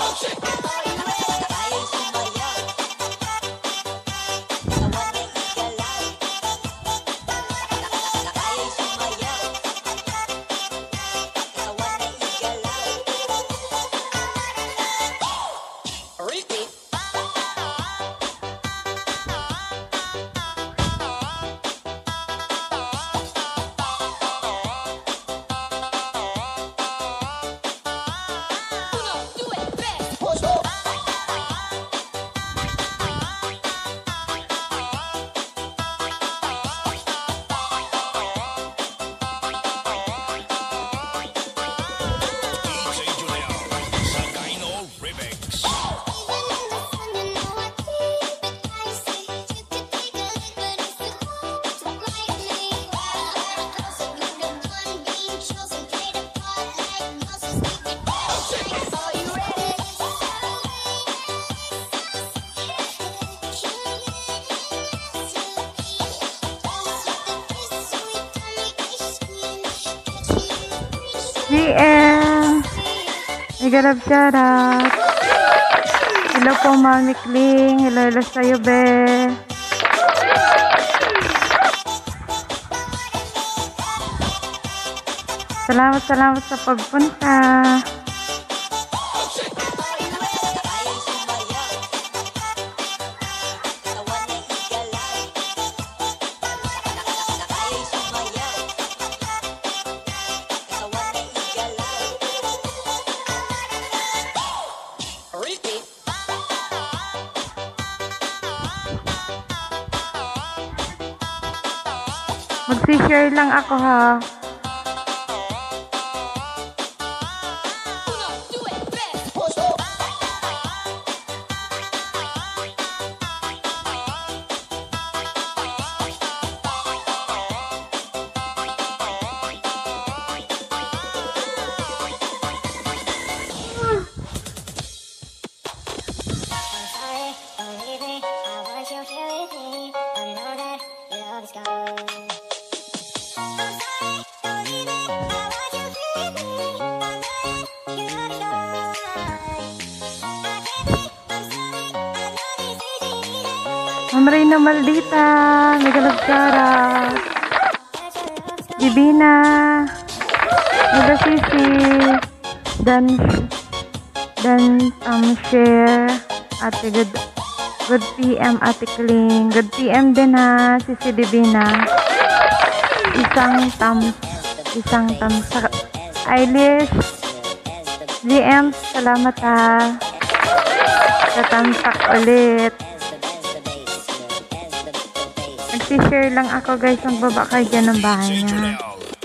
GM! Mega love shoutout! Hello po, Mami Kling. Hello sa'yo, be. Salamat sa pagpunta. Mag-share lang ako, ha. Ma'am Reyna Maldita, mega love shoutout. Divina, Mega Sisi, dan share. Ate, good PM Ate Kling. Good PM din, ha, Sisi Divina. Isang tamsak. Eilish, GM, salamat, ha. Tatamsak ulit. Nag-share lang ako, guys. Magbaba kayo dyan ng bahay niya.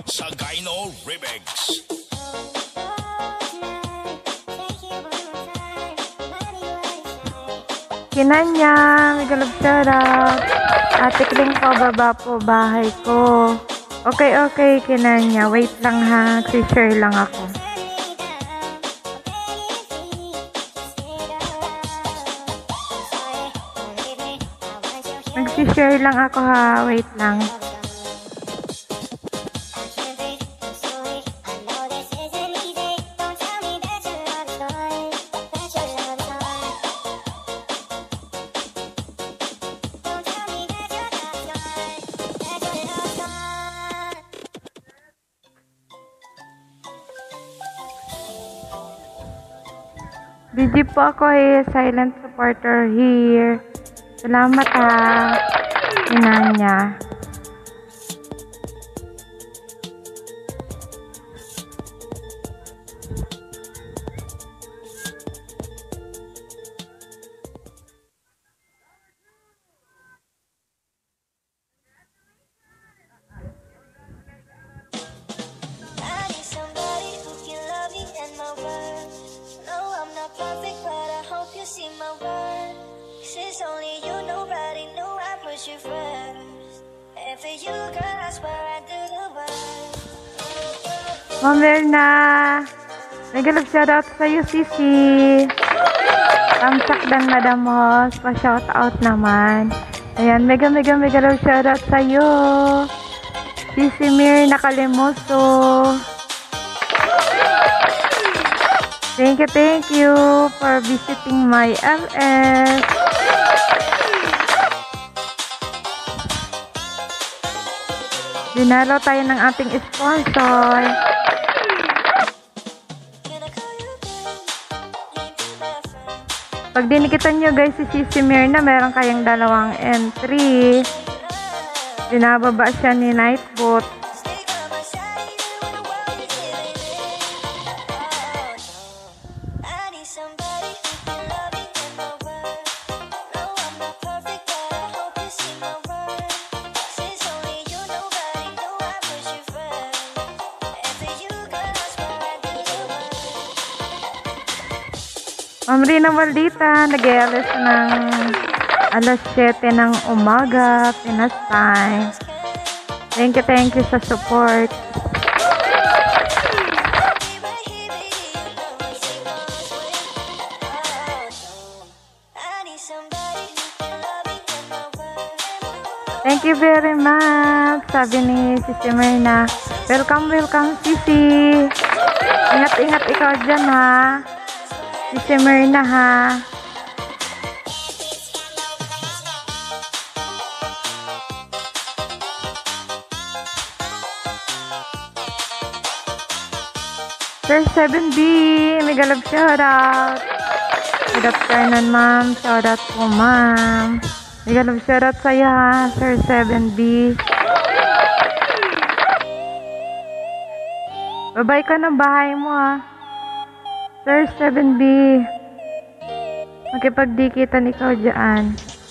Kinanya, mega love shoutout. Ate Kling po, baba po bahay ko. Okay, Kinanya. Wait lang, ha. Nag-share lang ako. Nag-share lang ako, ha. Wait lang. Busy po ako, silent supporter here. Salamat, ha. Kinanya. Ma'am Verna, mega love shoutout sa'yo, Sisi. Tamsak dan Madam Host, pa-shoutout naman. Ayan, mega love shoutout sa'yo. Sisi Mir Nakalimuso. Thank you for visiting my LS. Dinalo tayo ng ating sponsor. Pag dinikitan nyo guys si Sisi Mirna, meron kayong dalawang entry. Dinababa siya ni Nightbot. Ma'am Rina Maldita, nag-alas ng alas 7 ng umaga, Pinas time. Thank you sa support. Thank you very much, sabi ni Sisi Mirna. Welcome Sisi. Ingat-ingat ikaw dyan ha. Sisi Mirna ha. Sir 7B, mega love shoutout. Good afternoon ma'am, shoutout po ma'am. Mega love shoutout sa'yo ha, Sir 7B. Babay ka ng bahay mo ha, Sir 7B. Makipagdikitan ikaw dyan.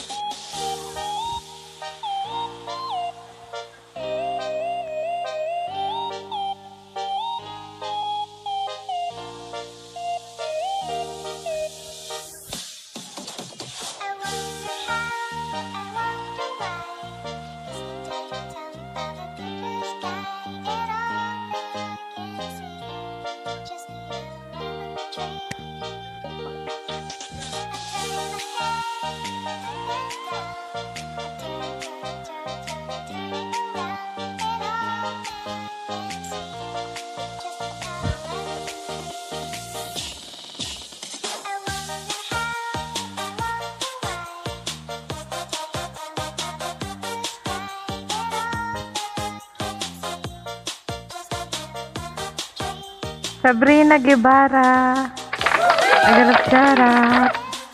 Sabrina Guevara, nagalap shoutout.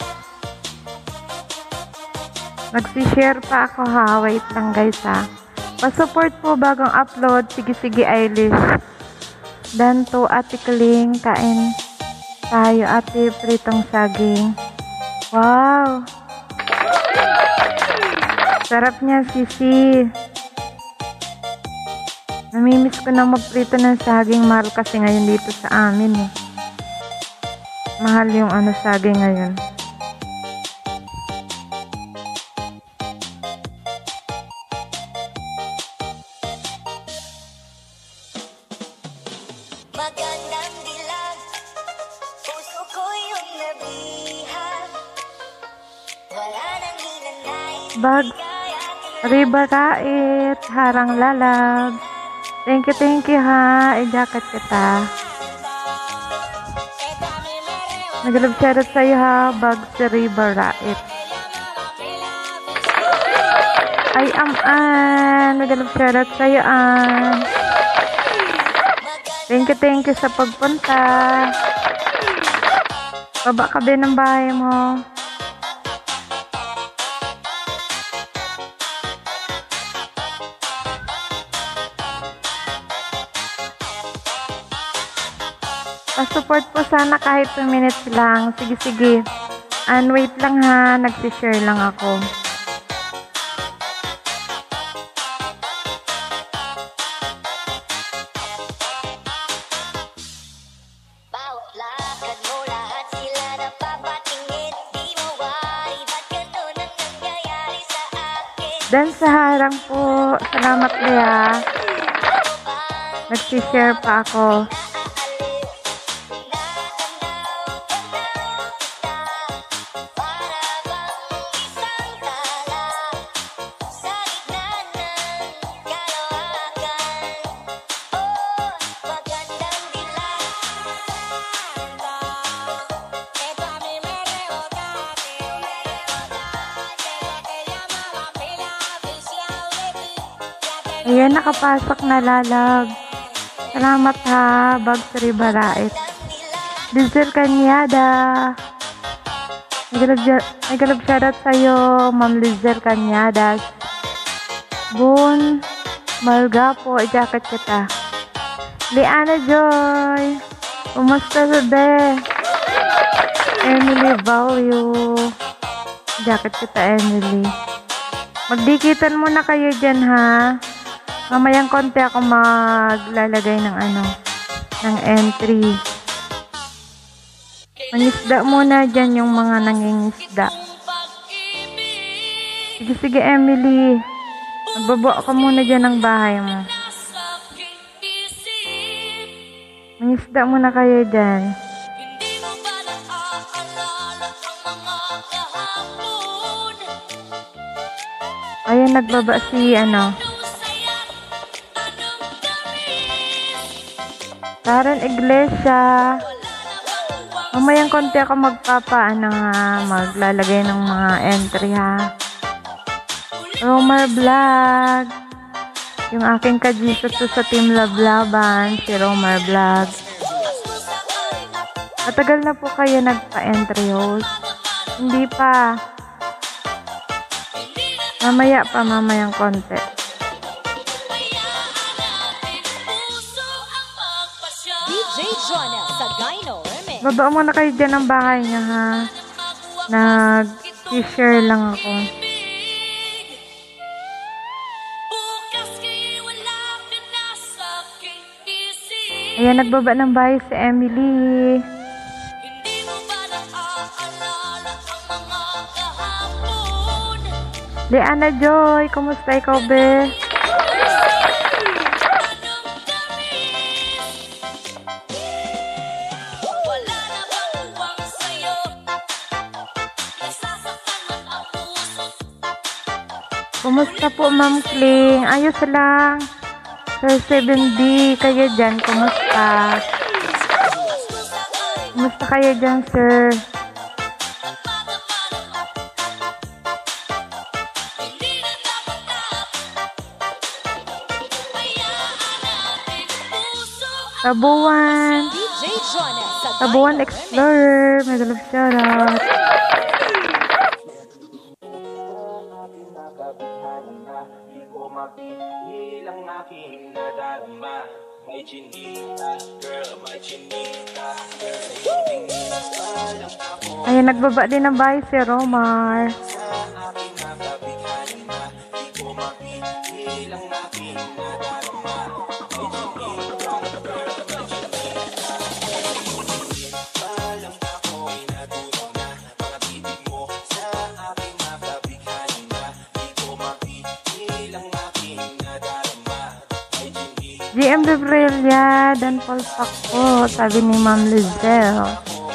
Nagsishare pa ako ha, wait lang guys ha. Pa-support po bagong upload, sige Eilish. Danto, Ate Kling, kain tayo ate pritong saging. Wow! Sarap niya Sisi. Namimiss ko na magprito ng saging, mahal kasi ngayon dito sa amin eh. Mahal yung saging ngayon. Magandang dilag, puso ko yung nabihan. Wala nang hinanay. Bag, Riba Rait, Harang Lalab. Thank you ha. I-jacket kita. Nagalab shoutout sa'yo ha. Bag si Riba Rait. Ay, nagalab shoutout sa'yo an. Thank you sa pagpunta. Baba ka ba ng bahay mo? Pa-support po sana kahit 2 minutes lang. Sige. And wait lang ha. Nagsishare lang ako. Bawat lakad mo, lahat sila napapatingin. Di mawari, ba't ganun ang nangyayari sa akin? Dan sa harang po. Salamat Lea. Nagsishare pa ako. Ayan, nakapasok na lalab. Salamat ha, Bags Ribarait. Diesel Kanyada. Nagalab shoutout sa'yo, Ma'am Lizel Canyadas. Boon Malgapo, jacket kita. Liana Joy. Kumusta sa be? Emily Value. Jacket kita, Emily. Magdikitan muna kayo dyan ha. Mamayang konti ako maglalagay ng ng entry. Mangisda muna dyan yung mga nangingisda. Sige, Emily. Magbabuo ka muna dyan ng bahay mo. Mangisda muna kayo dyan. Ayan, nagbaba si Karen Iglesia. Mamayang konti ako maglalagay ng mga entry ha. Romer Vlog. Yung aking kajisot sa Team Lablaban, si Romer Vlog. Matagal na po kayo nagpa-entry host? Hindi pa. Mamaya pa, mamayang konti. DJ Jonel sa Gyno Remix. Baba muna kayo dyan ng bahay niya ha. Nag-share lang ako. Ayan, nagbaba ng bahay si Emily. Liana Joy, kumusta ikaw be? Kumusta po, Ma'am Kling? Ayos lang. Sir 7D, kayo dyan, kumusta? Kumusta kayo dyan, sir? Tabuan. DJ Jonel sa Tabuan Gyno Explorer. Mega love shoutout. Ayan, nagbaba din ng bahay si Romar. GM Bebrelia dan Polpak po, sabi ni Ma'am Lizel.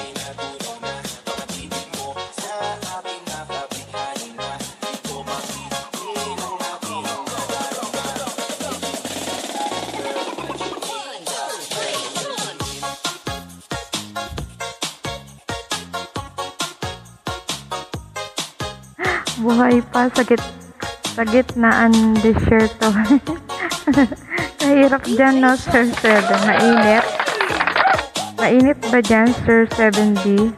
Buhay pa sa gitnaan desierto. Mahirap dyan, no, Sir 7. Mainit. Mainit ba dyan, Sir 7D?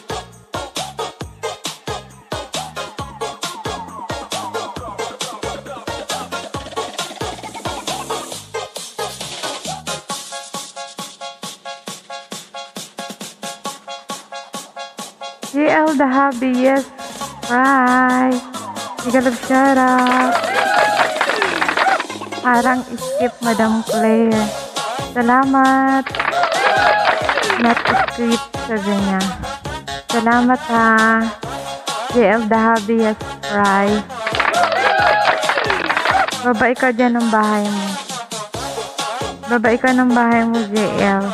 GL the hobby, yes. Right. Igalog shoutout. Parang skip, Madam Claire. Salamat. Not script, sabi niya. Salamat ha. JL the hobby has prize. Baba ikaw dyan ng bahay mo. Baba ikaw ng bahay mo, JL.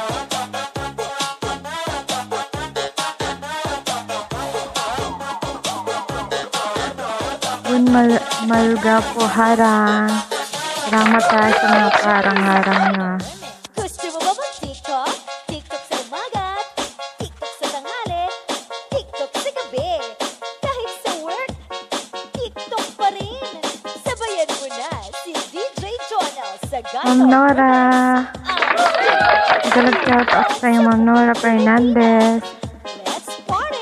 Malga po harang. Salamat tayo sa mga parang-harang nyo. Gusto mo ba mag-TikTok? TikTok sa umaga, TikTok sa tanghali, TikTok sa gabi. Kahit sa work, TikTok pa rin. Sabayan mo na si DJ Jonel Ma'am Nora. Mega love shout out sa'yo, Ma'am Nora Fernandez. Let's party!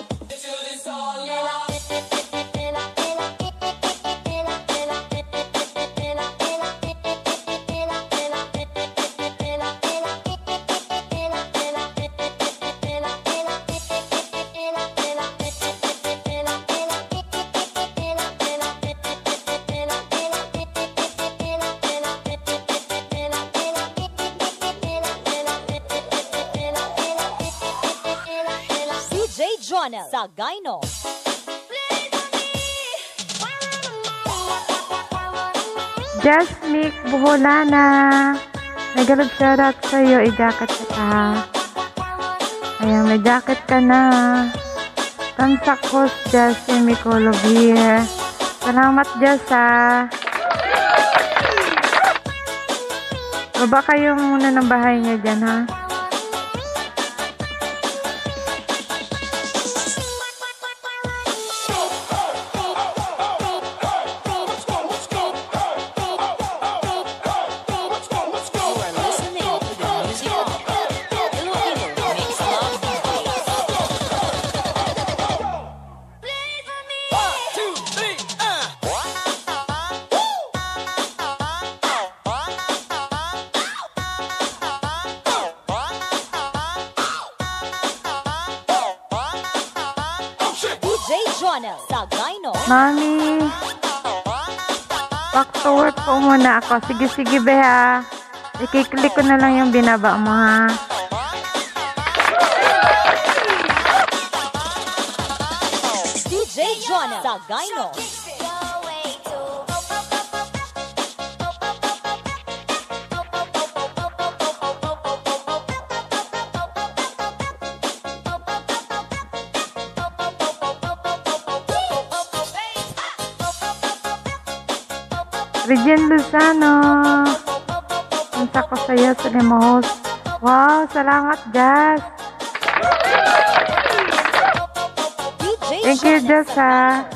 CJ Jonel Sagayno. Jasmine Buholana. Mega love shout out sa'yo. I-jacket kita. Ayan, may jacket ka na. Tamsak host Jasmine Micolovir. Salamat, Jasa. Baba kayo muna ng bahay niya dyan, ha? CJ Jonel Sagayno. Mami, back to work po muna ako. Sige, sige, be, ha. I-click ko na lang yung binaba mo, ha. CJ Jonel Sagayno. Regine Luzano. Punta ko sa'yo sa Limos. Wow, salamat, Jazz. Thank you, Jazz, ha.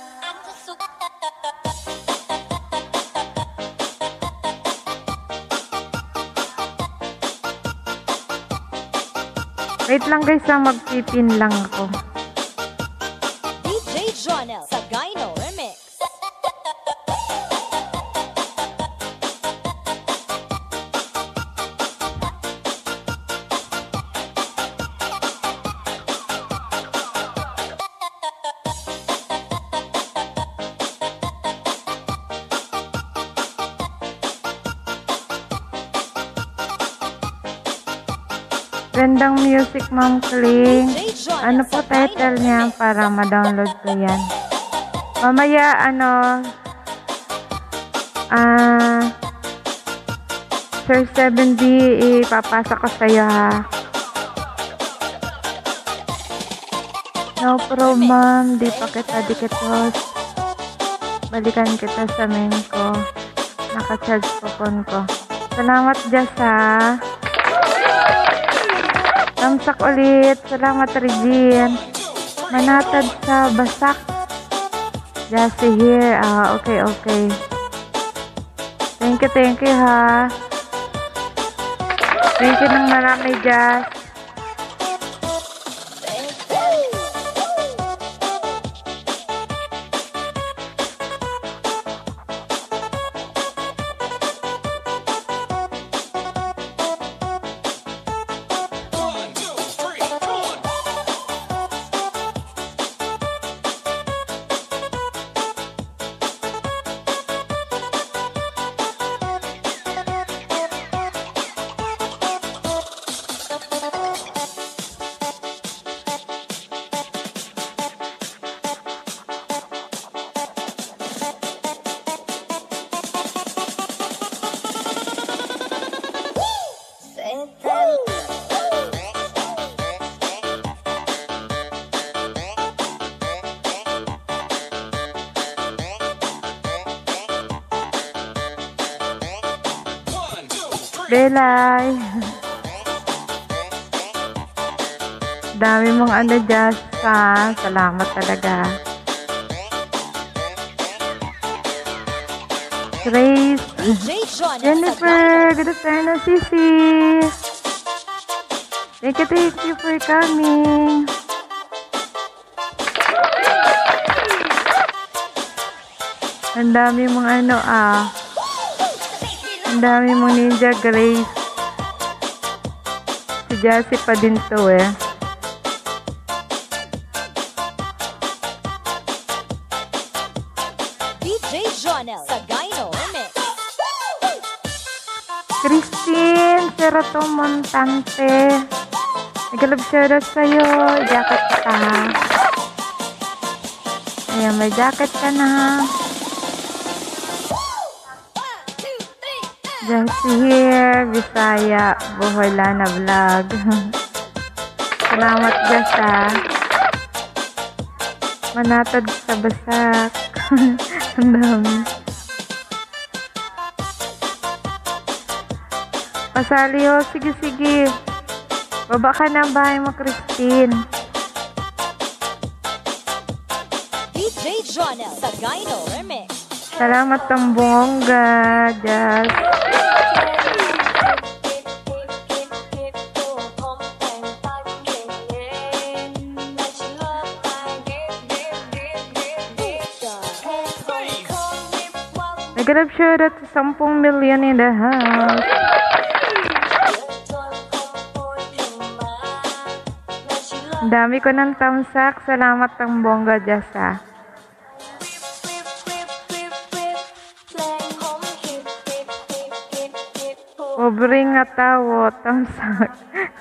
Wait lang, guys, ha. Magpipin lang ako. DJ Jonel Sagayno Remix. Gandang music, Ma'am Kling. DJ Jonel Ano po Sagayno title niya Remix. para ma-download ko yan? Mamaya, Sir 7D, ipapasa ko sa'yo, ha. No problem, di pa kita dikitos. Balikan kita sa main ko. Naka-charge po phone ko. Salamat, Jess, ha. Tamsak ulit. Salamat, Regine. Manatad sa Basak. Jassy here. Okay, okay. Thank you, ha. Thank you ng marami, Jazz. Belay. Dami mong Jazz, ha. Salamat talaga. Grace. DJ Jonel Jennifer, good afternoon, Sisi. Thank you for coming. Ang dami mong ano Ang dami mong Ninja Grace. Si Jassy pa din to eh. DJ Jonel Sagayno Remix. Christine Serato Montante. Nag-love shoutout sa'yo. Jacket ka. Ayan, may jacket ka na. Jassy here, Bisaya, Boholana Vlog. Salamat, Jassa. Manatad sa basak. Ang dami. Pasali ho, sige. Baba ka ng bahay mo, Christine. DJ Jonel Sagayno Remix. Salamat ang bongga, Jazz. Nag-love shoutout sa 10 million in the house. Ang dami ko ng tamsak. Salamat ang bongga, Jasa. Pobre nga tawo, tamsak.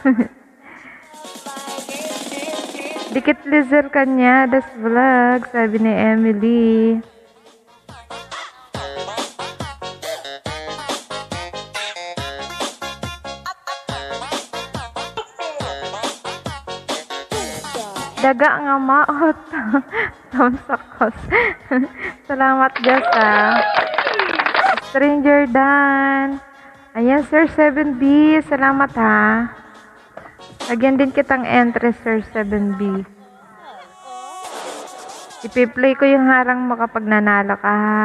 Dikit lizer kanya, das vlog, sabi ni Emily. Daga nga maot. Tamsakos. Salamat, Jasa. Stranger Dan. Ayan, Sir 7B. Salamat, ha. Lagyan din kitang entry, Sir 7B. Ipi-play ko yung harang mo kapag nanalo ka, ha.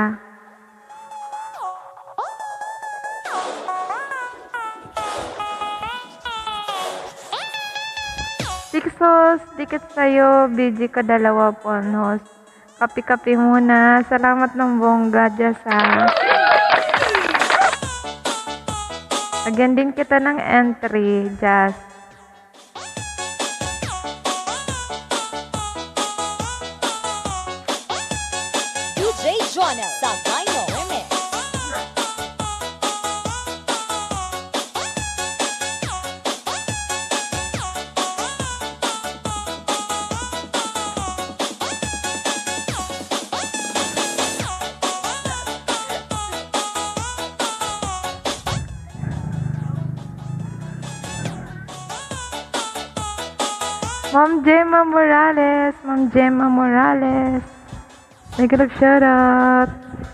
Tiksos, dikit sa'yo. BG ka 2 ponos. Kapi-kapi muna. Salamat ng bongga, Jasa. Lagyan din kita ng entry, Jas. DJ Jonel Sagayno Remix. Ma'am Gemma Morales. Ma'am Gemma Morales. Nag-love shoutout.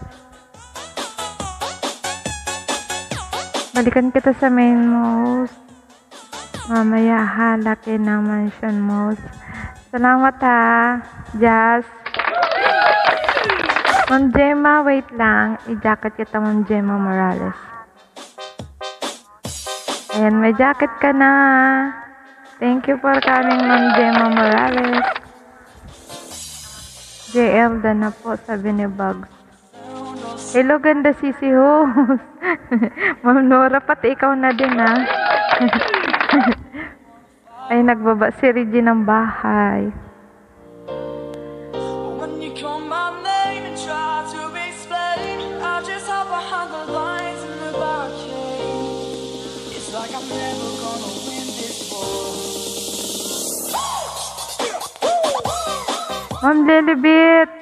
Balikan kita sa main most. Mamaya halaki ng mansion most. Salamat, ha, Jazz. Ma'am Gemma, wait lang. I-jacket kita, Ma'am Gemma Morales. Ayan, may jacket ka na. Thank you for coming, Ma'am Gemma Morales. JL na po, sabi ni Bugs. Hello, ganda sisi host. Ma'am Nora, pati ikaw na din, ha. Ay, nagbaba si Reggie ng bahay. When you call my name and try to explain, I just hide behind the lines in the barricade. It's like I'm never gonna win this war. Ma'am Lilibet.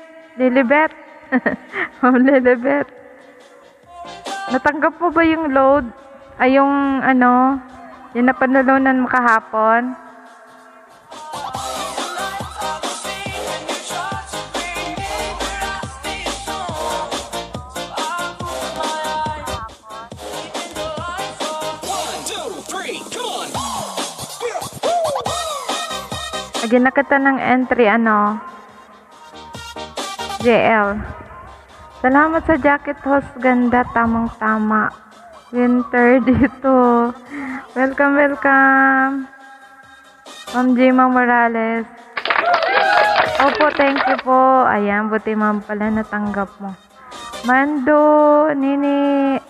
Ma'am Lilibet. Natanggap po ba yung load? Ay, yung ano, yung napanulunan mo kahapon? Lagyan na kita ng entry, ano, JL. Salamat sa jacket host. Ganda, tamang-tama. Winter dito. Welcome, welcome. Ma'am Jima Morales. Opo, thank you po. Ayan, buti ma'am pala natanggap mo. Mando, Nini.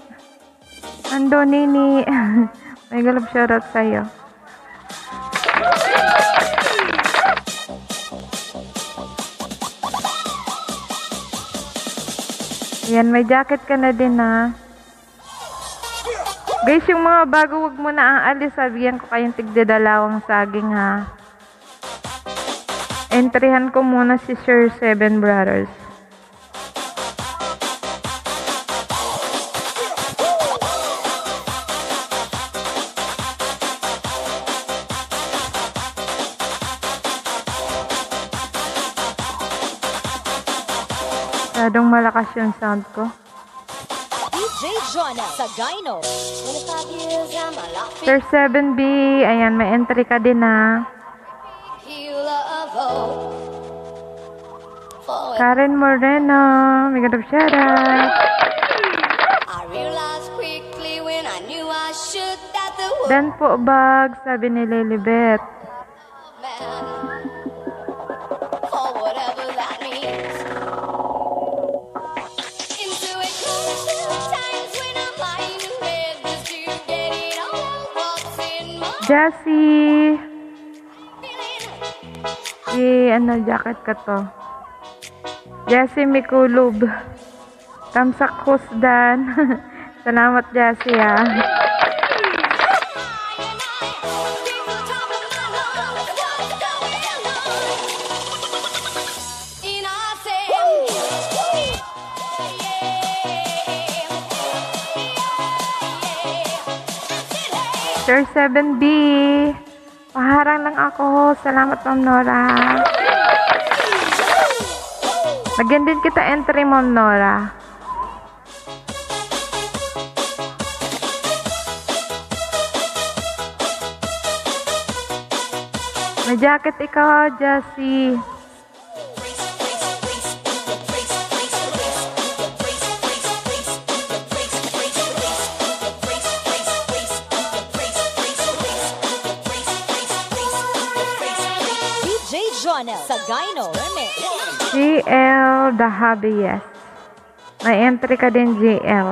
May galap shoutout sa'yo. Ayan, may jacket ka na din ha. Guys, yung mga bago, wag mo na ang alis. Sabihan ko kayong tigdadalawang saging ha. Entryhan ko muna si Sir Seven Brothers. Masyadong malakas yung sound ko. DJ Jonah Sagayno. Sir 7B, ayan, may entry ka din na. Karen Moreno, may ganap shoutout. Dan po bag, sabi ni Lilibet. Jassy. Ano, jacket ka to. Jassy Mikulub. Kamsak Husdan. Salamat, Jassy, ha. Sir 7B. Paharang lang ako. Salamat, Ma'am Nora. Lagyan din kita entry, Ma'am Nora. May jacket ikaw, Jassy. Sagayno, GL The Hobbyist. May entry ka din, GL.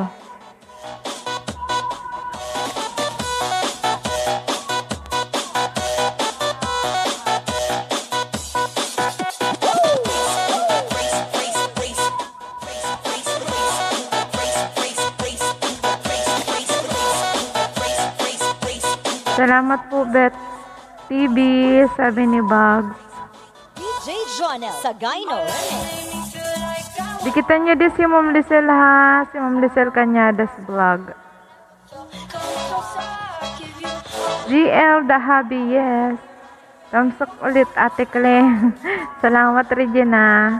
Salamat po, Bet TV, sabi ni Bugs. DJ Jonah Sagayno. Dikitan nyo din si Ma'am Lisel ha. Si Ma'am Lisel Cañadas Vlog. GL The Hobby, yes. Tamsak ulit, Ate Clay. Salamat, Regina.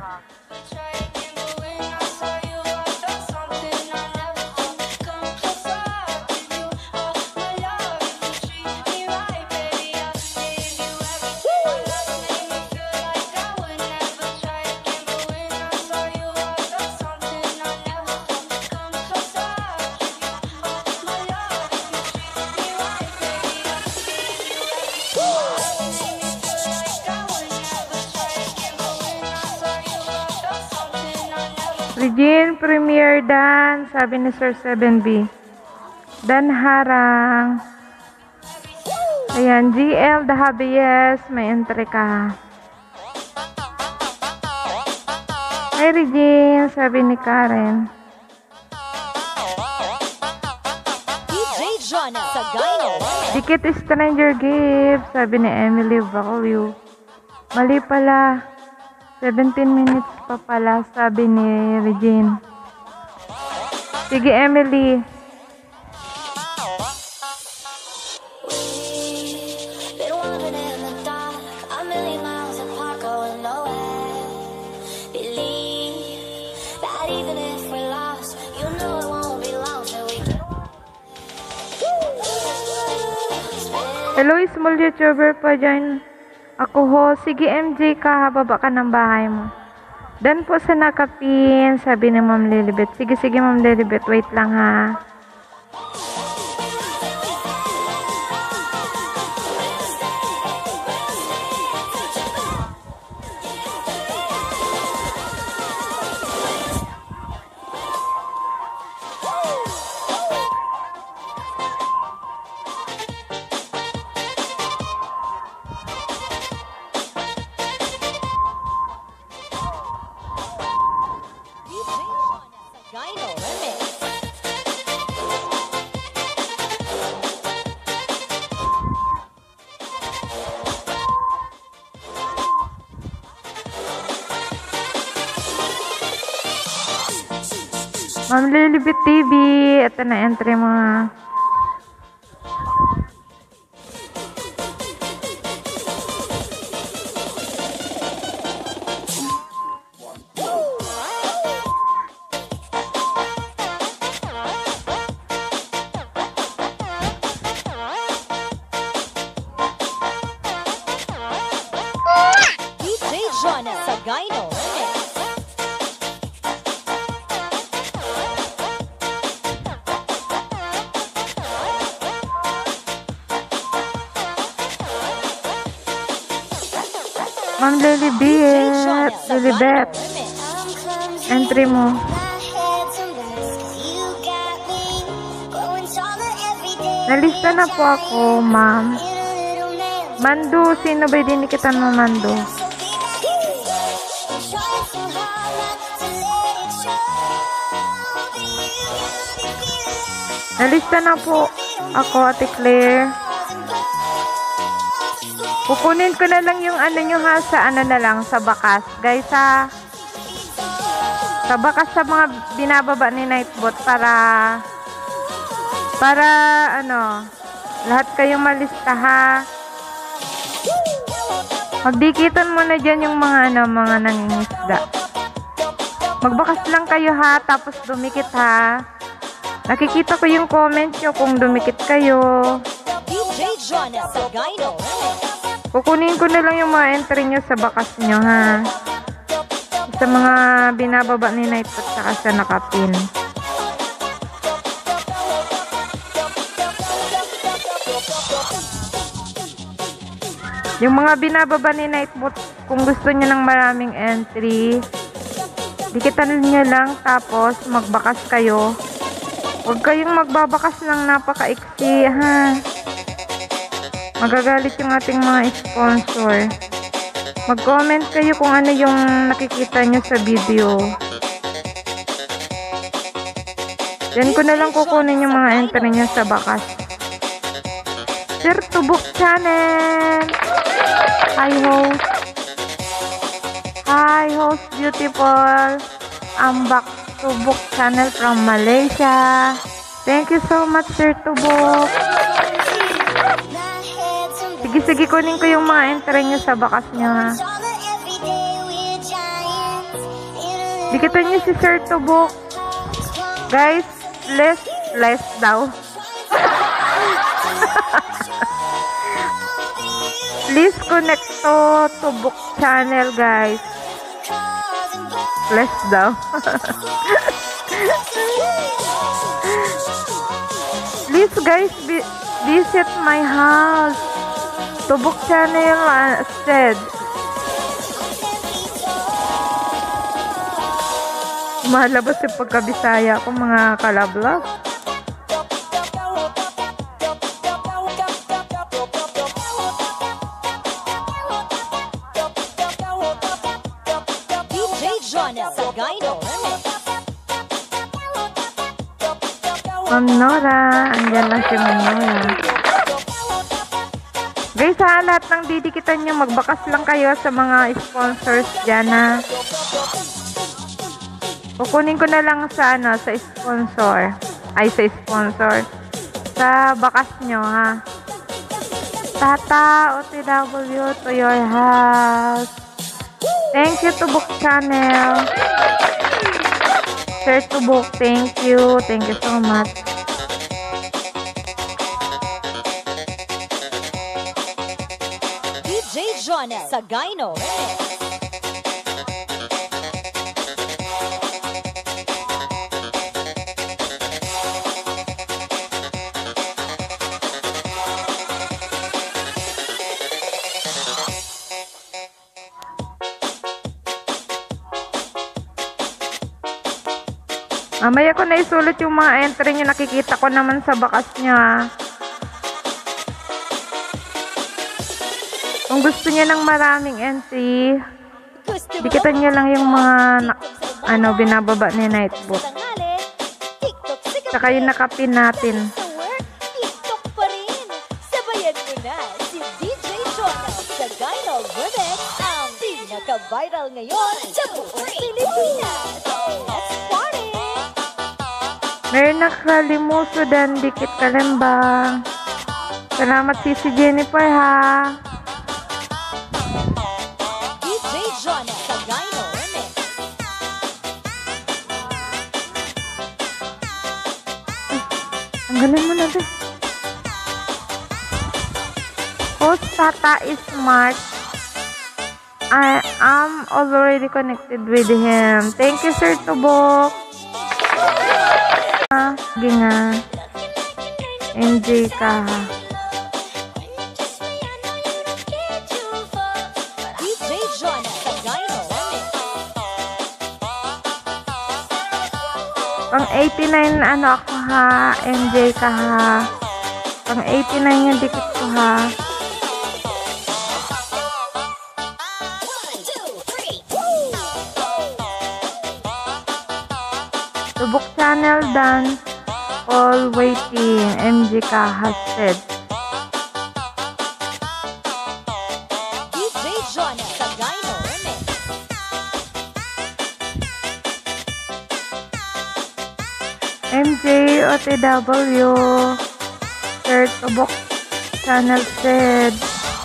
Regine Premier Dan, sabi ni Sir 7B. Dan Harang. Ayan, GL The Hobby, yes. May entry ka. Hi Regine, sabi ni Karen. DJ Jonah Sagayno. Dikit stranger gift, sabi ni Emily Value. Mali pala. 17 minutes pa pala, sabi ni Regine. Sige, Emily. Hello, small YouTuber pa dyan. Ako ho. Sige, MJ ka. Baba ka ng bahay mo. Dan po sa nakapin, sabi ni Ma'am Lilibet. Sige, sige Ma'am Lilibet, wait lang ha. Sagayno Remix. Ma'am Lilibet TV, ito na entry mo ha. DJ Jonah Sagayno Remix. Ma'am Lilibet, Lilibet, entry mo. Nalista na po ako, ma'am. Mando, sino ba dinikitan mo, Mando? Nalista na po ako, Ate Claire. Kukunin ko na lang yung ano nyo ha, sa ano na lang, sa bakas. Guys ha, sa bakas sa mga binababa ni Nightbot para ano, lahat kayong malista ha. Magdikitan mo na dyan yung mga ano, mga nangingisda. Magbakas lang kayo ha, tapos dumikit ha. Nakikita ko yung comment nyo kung dumikit kayo. DJ Jonah Sagayno Remix. Kukunin ko na lang yung mga entry nyo sa bakas nyo ha. Sa mga binababa ni Nightbot saka sa nakapin. Yung mga binababa ni Nightbot, kung gusto nyo ng maraming entry, dikitan nyo lang tapos magbakas kayo. Huwag kayong magbabakas ng napaka-iksi ha. Magagalit yung ating mga sponsor. Mag-comment kayo kung ano yung nakikita nyo sa video. Yan ko na lang kukunin yung mga entry nyo sa bakas. Sir Tubok Channel! Hi host! Hi host beautiful! I'm back Tubok Channel from Malaysia. Thank you so much Sir Tubok! Sige, kunin ko yung mga entry nyo sa bakas nyo ha. Dikitan nyo si Sir Tubok. Guys, less daw. Please connect to Tubok Channel guys. Less daw. Please guys, visit my house. Tubok Channel said. Malabas yung pagkabisaya ko mga kalablog. DJ Jonah Sagayno Remix. Ma'am Nora, andyan lang si Ma'am Nora. Guys, sa lahat ng didikitan nyo, magbakas lang kayo sa mga sponsors dyan ha. Kukunin ko na lang sa ano, sa sponsor. Ay, sa sponsor. Sa bakas nyo ha. Tata, OTW to your house. Thank you Tubok Channel. Sir Tubok, thank you. Thank you so much. DJ Jonah Sagayno Remix. Mamaya ko na isulat yung mga entry niya. Nakikita ko naman sa bakas niya. Kung gusto niya ng maraming entry, dikitan niya lang yung mga binababa ni Nightbot. Saka yung nakapin natin. TikTok pa rin. Sabayan mo na si DJ Jonah sa Gyno Remix, ang pinaka-viral ngayon sa buong Pilipinas. Let's party! Meron nakalimuso dan dikit kalembang. Salamat si Jennifer ha. DJ Jonah sa Gyno Remix. Tanggalin mo na din. Host Tata is smart. I am already connected with him. Thank you, Sir Tubok. Sige nga. MJ ka. DJ Jonah sa Gyno Remix. Pang 89 ako ha. MJ ka ha. Pang 89 yung dikit ko ha. Tubok channel dance. All waiting. MJ ka has said. DJ Jonah sa Gyno Remix. MJ OTW. Sir Tubok channel said.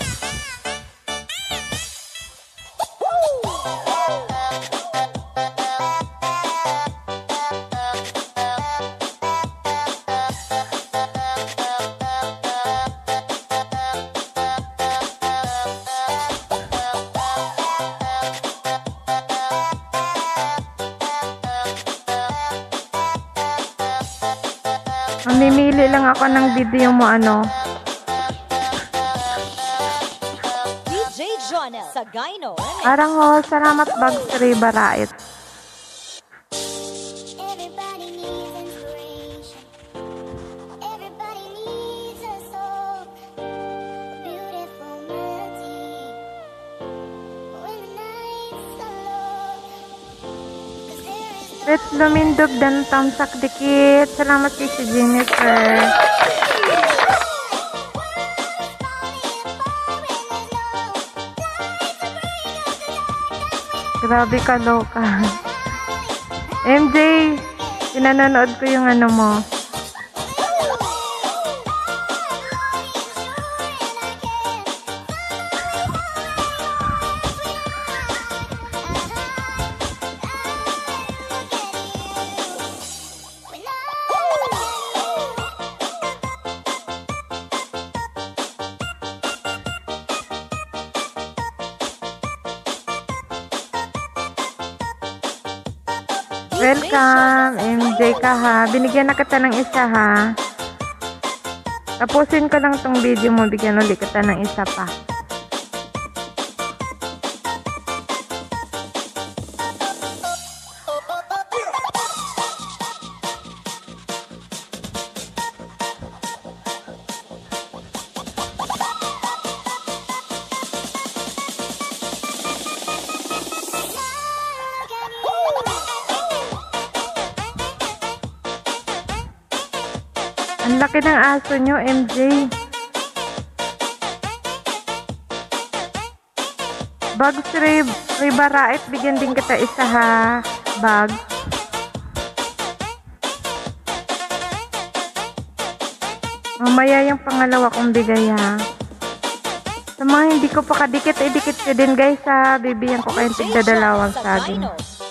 Mamimili lang ako ng video mo DJ Jonah sa Gyno Remix. Parang salamat Bags Ribarait. Everybody needs inspiration. Everybody needs a soul. A beautiful melody. When the night's alone. 'Cause there is no Let's lumindog dan tamsak dikit. Salamat kay si Jennifer. Grabe ka, loka. MJ, pinanonood ko yung mo. Welcome, MJ ka ha. Binigyan na kita ng isa ha. Tapusin ko lang tong video mo. Bigyan ulit kita ng isa pa. Ang laki ng aso nyo, MJ. Bags Ribarait, bigyan din kita isa ha. Bag. Mamaya yung pangalawa kong bigay ha. Sa mga hindi ko pa kadikit, idikit ko din guys ha. Bibigyan ko kayong tigdadalawang saging.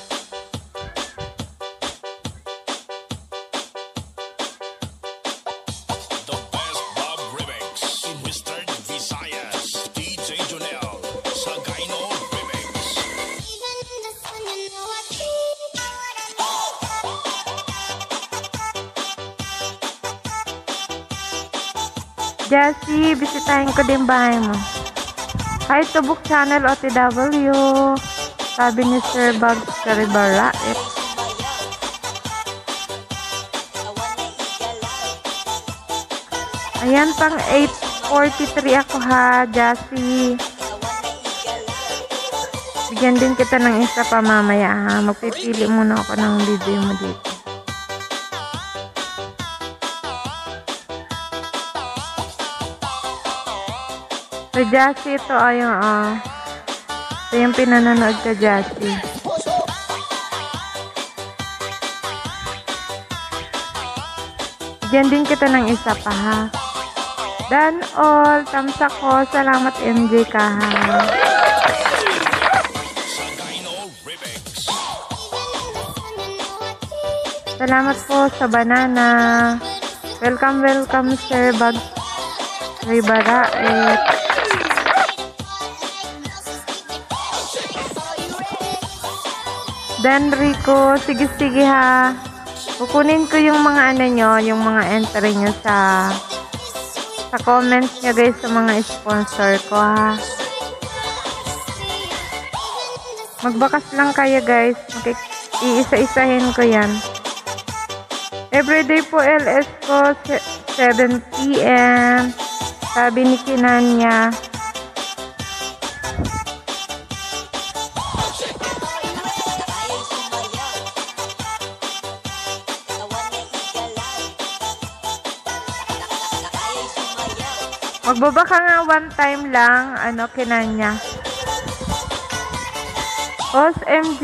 Jessie, bisitahin ko din bahay mo. Hi, Tubok Channel OTW. Sabi ni Sir Bags Ribarait. Ayan, pang 8:43 ako ha, Jassy. Bigyan din kita ng isa pa mamaya ha. Magpipili muna ako ng video mo dito. So, Jassy, ito ay ito yung pinanonood ka, Jassy. Bigyan din kita ng isa pa ha. Dan all, tamsa ko. Salamat MJ ka ha. Salamat po sa banana. Welcome, welcome Sir Bag Ribaraet. Dan Rico, sige ha. Kukunin ko yung mga ano nyo, yung mga entry nyo sa comments nyo guys, sa mga sponsor ko ha. Magbakas lang kayo guys. Iisa-isahin ko yan. Everyday po LS ko 7 PM. Sabi ni Kinanya. Magbaba ka nga one time lang, Kinanya. Boss MG.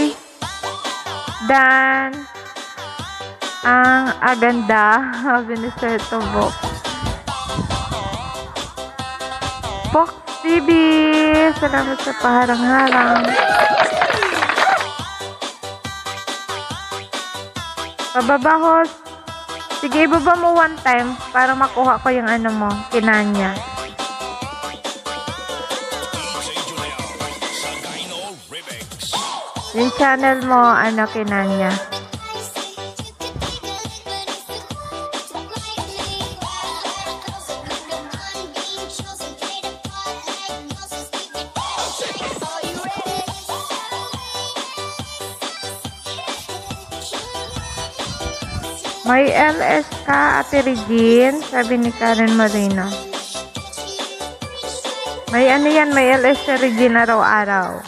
Dan. Ang aganda. Sabi ni Sir Tobok. Fox TV. Salamat sa paharang-harang. Pababa host. Sige, ibaba mo one time para makuha ko yung mo, Kinanya. Yung channel mo, Kinanya. May LS ka, Ate Regine, sabi ni Karen Marino. May yan, may LS si Regine araw-araw.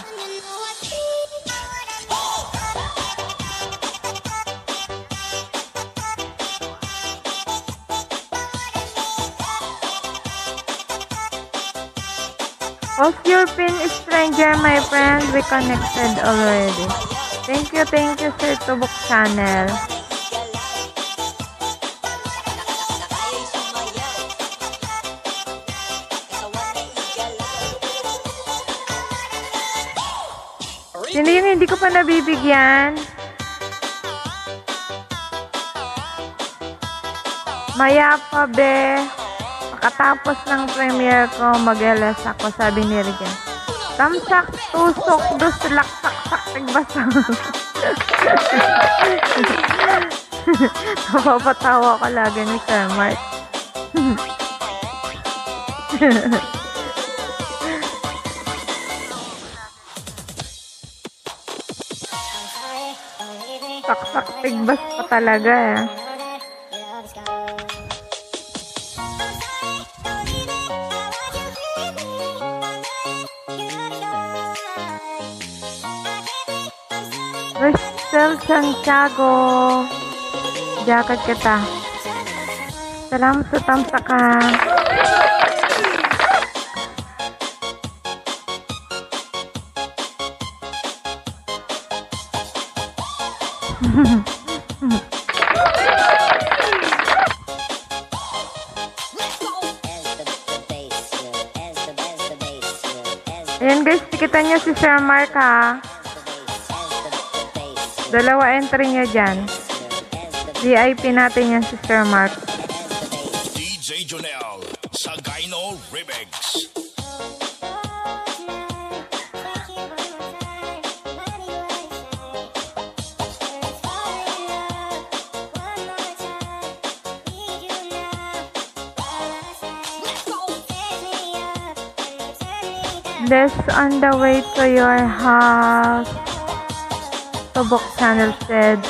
Post your pin, stranger, my friend. We connected already. Thank you, Sir Tubok Channel. Sino yung hindi ko pa nabibigyan? Maya pa, be. Pagkatapos ng premiere ko, mag-LS ako, sabi ni Regan. Tamsak, tusok, duslak, saksak, tigbasang. Napapatawa ko lagi ni Sir Mark. Saksak, tigbas pa talaga eh. Rachel Santiago, jacket kita. Salamat sa tamsakan. Ayan guys, tikitan nyo si Sir Mark ha. Dalawa entry nyo dyan. VIP natin yan si Sir Mark. DJ Jonel sa Gyno Remix. This on the way to your house. Tobok Channel said.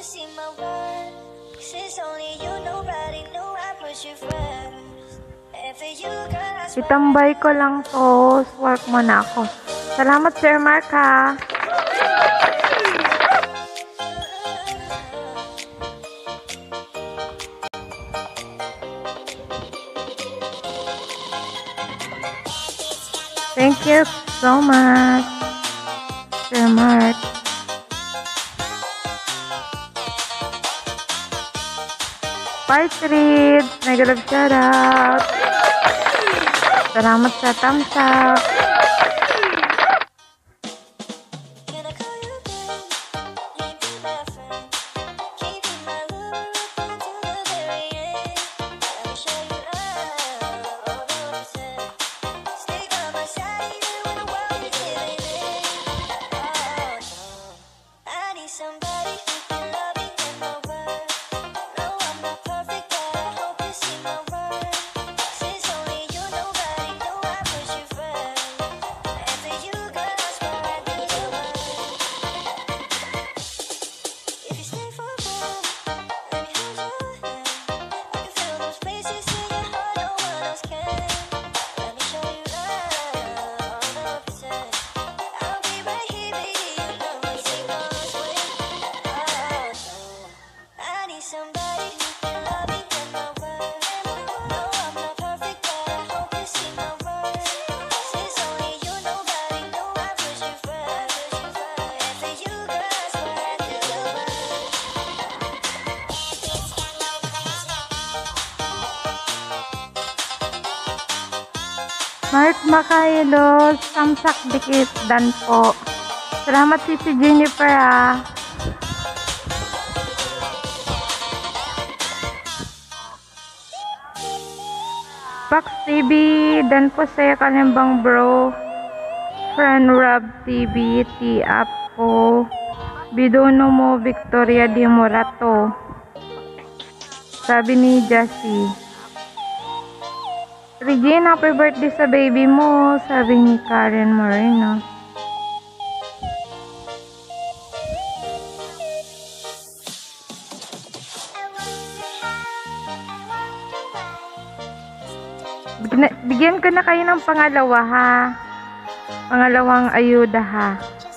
see my worth. Since only you, nobody knew I put you first. And for you, girl, I swear. Itambay ko lang to. Work mo na ako. Salamat, Sir Mark, ha. Thank you so much, Sir Mark. Partridge, mega love shoutout. Salamat sa thumbs up. Can I call you babe? Can you be my friend? Can you be my love until the very end? Let me show you love, all the reason. Stay by my side even when the world is giving in. Oh no, I need somebody who can love me in my world. No, I'm not perfect, but I hope you see my worth. Since only you, nobody knew I put you first. And for you, girl, I swear I do the world. If you stay for a moment, let me hold your hand. I can feel those places in your heart no one else can. Let me show you love, 100%. I'll be right here, baby, you know I see God's way. Oh no, I need somebody who can love me in my world. No, I'm not perfect, but I hope you see my worth. Since only you, nobody knew I put you first. And for you, girl, I swear I do the world. Mark Makailos, samsak dikit dan po. Salamat si Jennifer, ha. Pax TV, dan po saya kalimbang bro. Friend Rob TV, T-up po. Bidono mo, Victoria Di Morato. Sabi ni Jassy. Regine, happy birthday sa baby mo. Sabi ni Karen Moreno. Bigyan ko na kayo ng pangalawa, ha. Pangalawang ayuda, ha.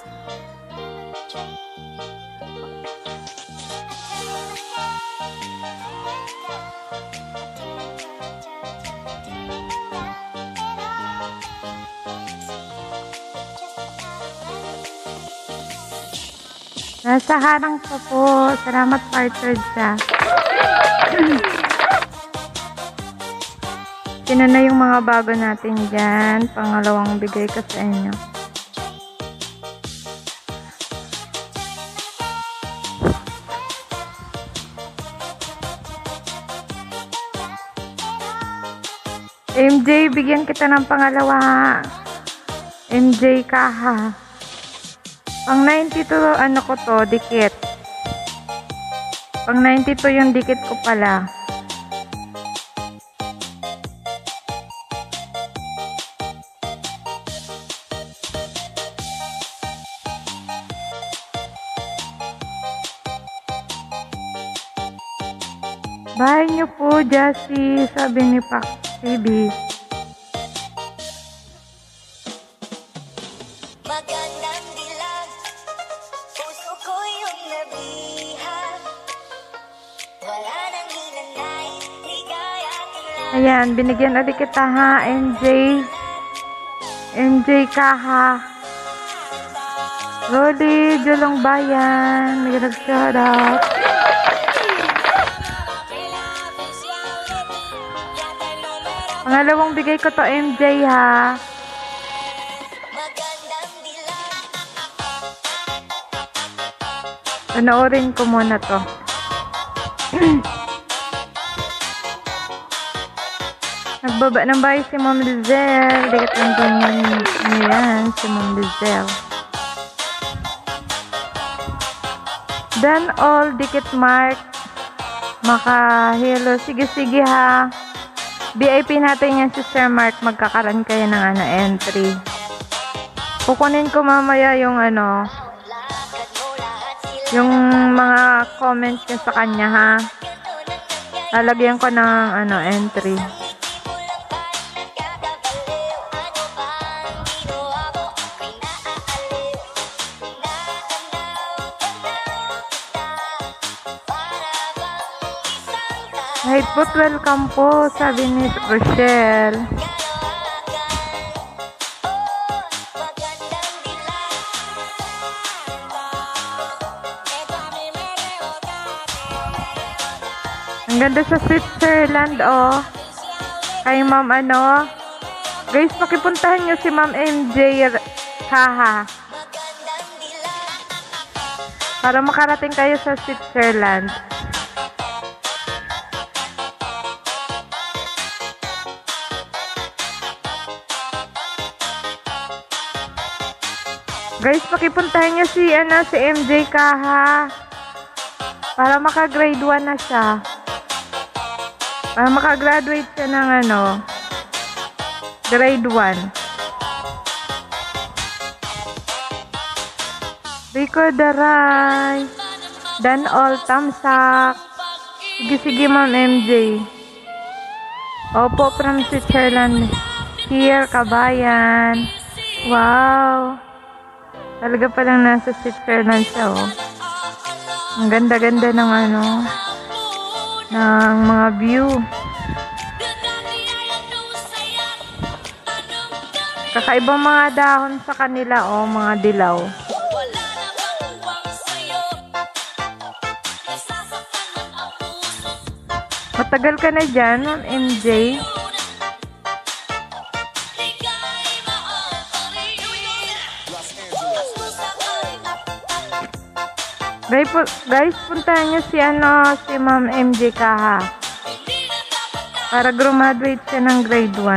Nasa harang pa po. Salamat, Partridge, ha. Sino na yung mga bago natin dyan? Pangalawang bigay ko sa inyo. MJ, bigyan kita ng pangalawa, ha. MJ ka, ha. Pang 92, ano ko to, dikit. Pang 92 yung dikit ko pala. Bahay niyo po, Jassy, sabi ni Pax TV. Magandang dilag, puso ko yung nabihan. Wala nang hinanay, ligaya lang. Ayan, binigyan ulit kita, ha, MJ. MJ ka, ha. Lodi, Julong Bayan, may nag-shoutout. Pangalawang bigay ko to, MJ, ha. Magandang dilag, Panoorin ko muna to. Nagbaba ng bahay si Ma'am Lizelle. Di ka tandaan niyo yan, si Ma'am Lizelle. Done all, dikit Mark. Makahilo. Sige, ha. VIP natin yan si Sir Mark. Magkakaroon kayo ng entry. Kukunin ko mamaya yung lakad mo lahat sila yung mga comments niya sa kanya, ha. Lalagyan ko ng entry. Hey po, welcome po, sabi ni Rochelle. Ang ganda sa Switzerland, oh. Kay Ma'am Guys, pakipuntahan nyo si Ma'am MJ Kaha. Para makarating kayo sa Switzerland. Guys, pakipuntahan nyo si MJ Kaha. Para maka-grade 1 na siya. Para maka-graduate siya ng grade 1. Rico Daray. Dan all tamsak. Sige, Ma'am MJ. Opo, from Switzerland. Here, kabayan. Wow. Talaga palang nasa Switzerland siya, oh. Ang ganda-ganda ng ng mga view. Kakaibang mga dahon sa kanila, oh, mga dilaw. Matagal ka na dyan, Ma'am MJ. Guys, puntahan nyo si Ma'am MJ Kaha. Para graduate siya ng grade 1.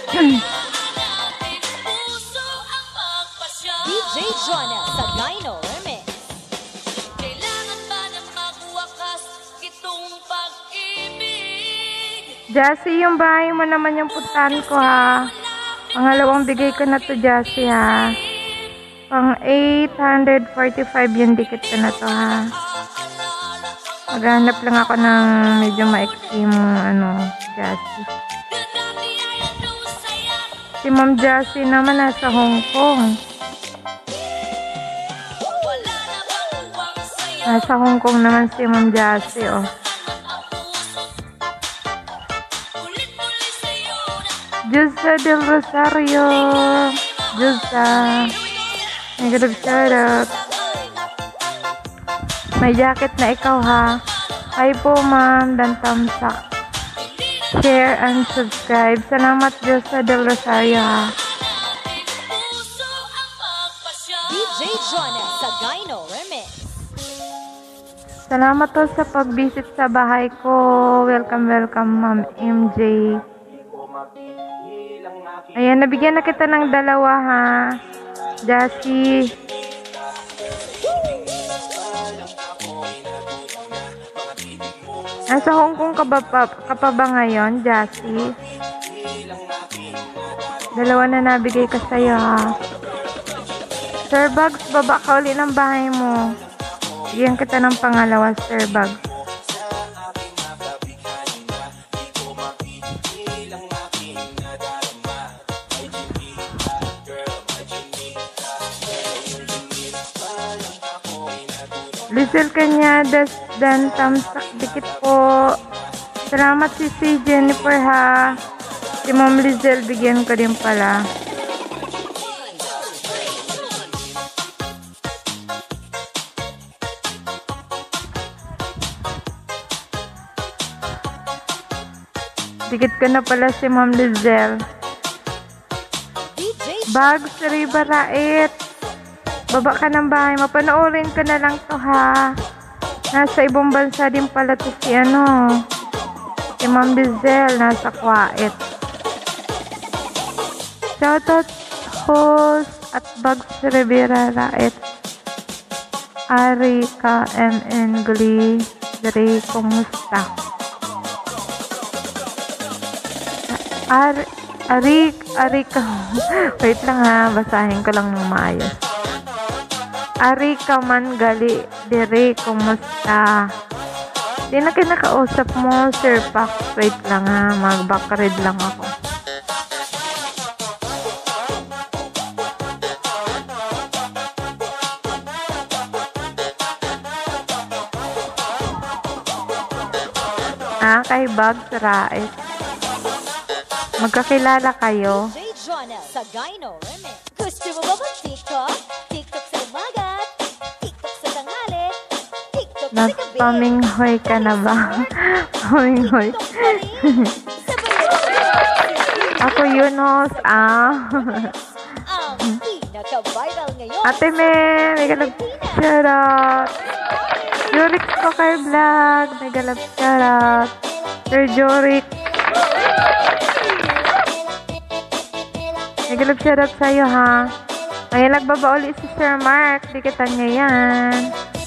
DJ Jonah sa Gyno Remix. Kailangan ba na magwakas itong pag-ibig? Jassy, yung bahay mo naman yung puntahan ko, ha. Pangalawang bigay ko na to, Jassy, ha. Pang 845 yung dikit ko na to, ha. Maghanap lang ako ng medyo maiksi mong Jassy. Si Ma'am Jassy naman nasa Hong Kong. Nasa Hong Kong naman si Ma'am Jassy, oh. Jusa del Rosario. Jusa. May good shoutout. May jacket na ikaw, ha. Hi po, ma'am. Dan thumbs up. Share and subscribe. Salamat, Jusa del Rosario, ha. DJ Jonah sa Gyno Remix. Salamat to sa pag-visit sa bahay ko. Welcome, Ma'am MJ. Ayan, nabigyan na kita ng dalawa, ha. Jassy. Nasa Hong Kong ka pa ba ngayon, Jassy? Dalawa na nabigay ka sa'yo, ha. Sir Bugs, baba ka uli ng bahay mo. Bigyan kita ng pangalawa, Sir Bugs. Lizelle Cañadas dan tamsak dikit po. Salamat si Jennifer, ha. Si Ma'am Lizelle bigyan ko din pala. Dikit ko na pala si Ma'am Lizelle. Bags Ribarait. Baba ka ng bahay. Mapanoorin ko na lang to, ha. Nasa ibang bansa din pala to si si Ma'am Lizelle. Nasa Kuwait. Shoutout host at Bags Ribarait. Arika MN Glee. Dari, kumusta? Arika. Wait lang, ha. Basahin ko lang ng maayos. Arika man gali Dere, kumusta? Di na kinakausap mo, Sir Pax. Wait lang ha, mag-backread lang ako. Kay Bugs Raes. Magkakilala kayo? DJ Jonel Sagayno Remix. Gusto mo ba mag-TikTok? TikTok sa umaga, TikTok sa tanghali, TikTok sa gabi. Nagpaminghoy ka na ba? Paminghoy. TikTok pa rin. Sabayan Ako yun, host. ang pinaka-viral ngayon. Ate Me, may galap shoutout. Jorix ko kay vlog, may galap shoutout. Sir Jorix. May galap shoutout sa'yo ha. Ngayon nagbaba uli si Sir Mark. Dikitan niya yan.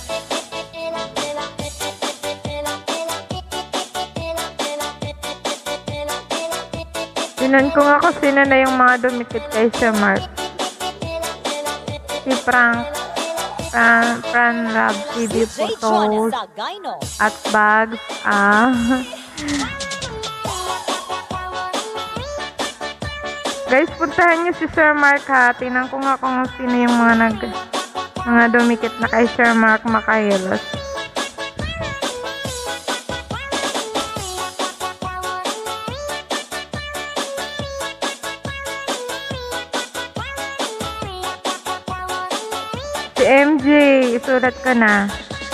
Sinan ko nga kung sino na yung mga dumikit kay Sir Mark. Si Frank Lab TV DJ Jonel Photos Sagayno. at Bags. Guys, puntahan niyo si Sir Mark ha. Tingnan ko nga kung sino yung mga dumikit na kay Sir Mark Makailos. Si MJ, isulat ko na.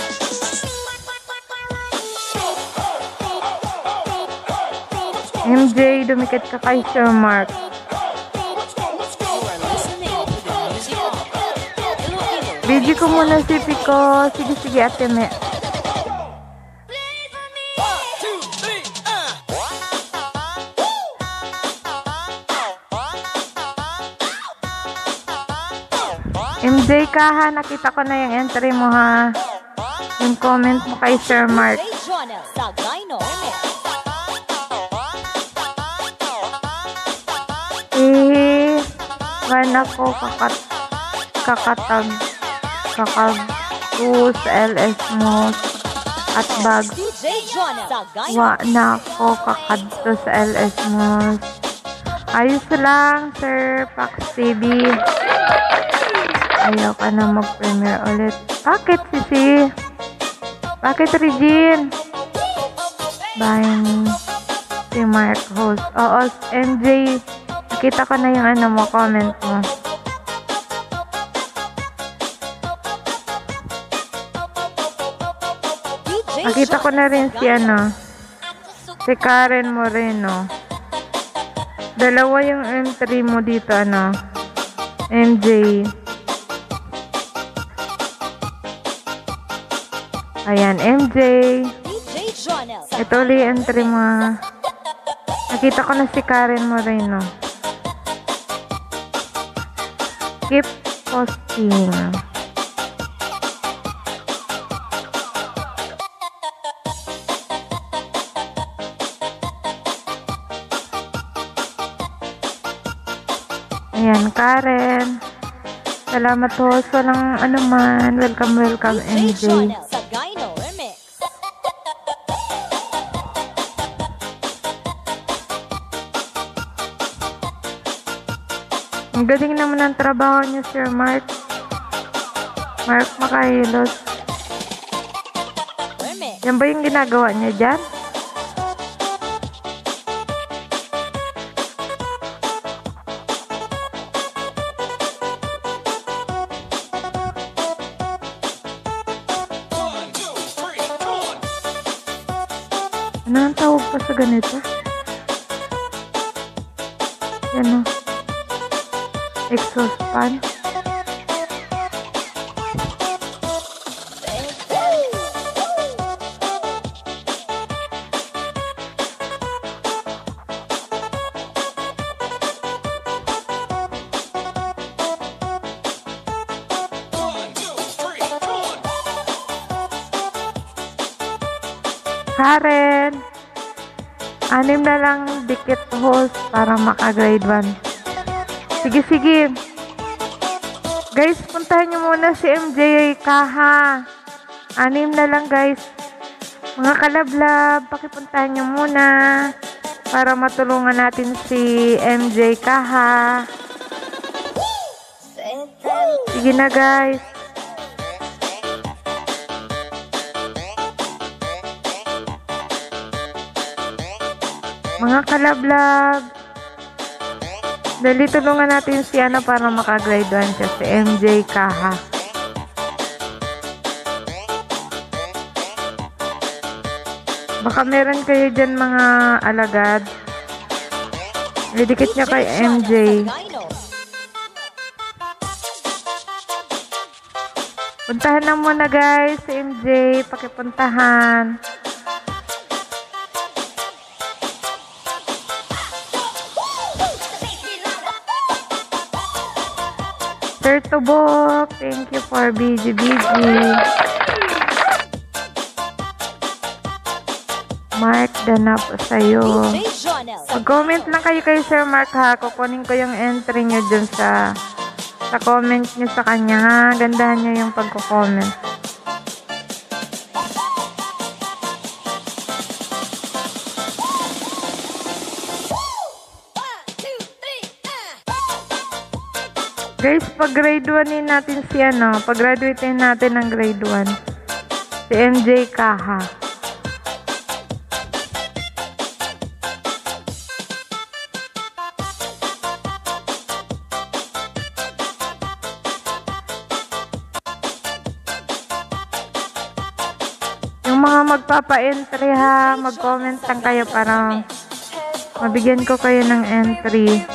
MJ, dumikit ka kay Sir Mark. Video ko muna si Pico. Sige, ate me. MJ ka ha, nakita ko na yung entry mo ha. Yung comment mo kay Sir Mark. DJ Jonel Sagayno Remix. Wala ko kakatag kakabus LS mo at Bags. DJ Jonel Sagayno. Wa na ko kakadto sa LS mo. Ayos lang, Sir Pax TV. Ayaw ka na mag-premiere ulit. Bakit, Sisi? Bakit, Regine? Bye, si Mark host. Oo, MJ. Nakita ko na yung comment mo. DJ Nakita ko na rin si si Karen Moreno. Dalawa yung entry mo dito, MJ. Ayan, MJ. DJ Jonel Ito ulit yung entry mo. Nakita ko na si Karen Moreno. Keep posting. Ayan, Karen. Salamat ho. Walang anuman. Welcome, DJ MJ. Jonel Sagayno Remix. Ang galing naman ang trabaho niyo, Sir Mark. Mark Makailos. Remix. Yan ba yung ginagawa niya dyan? Ano ang tawag pa sa ganito? Yan o. Exhaust fan. Karen, 6 na lang dikit host para maka-grade 1. Sige. Guys, puntahan nyo muna si MJ Kaha. 6 na lang guys. Mga kalablab, pakipuntahan nyo muna para matulungan natin si MJ Kaha. Sige na guys. Mga kalablab, dali tulungan natin si Ana para makagrade 1 siya, si MJ Kaha. Baka meron kayo dyan mga alagad. Idikit nyo kay MJ. Puntahan na muna guys si MJ. Pakipuntahan. Sir Tubok, thank you for BGBG. Mark, danap sa'yo. Mag-comment lang kayo kay Sir Mark ha. Kukunin ko yung entry nyo dun sa comment nyo sa kanya ha. Gandahan nyo yung pagko-comment. Guys, pag grade 1 natin si ano, pag-graduate natin ng grade 1. Si MJ Kaha. Yung mga magpapa-entry ha, mag-comment lang kayo para mabigyan ko kayo ng entry.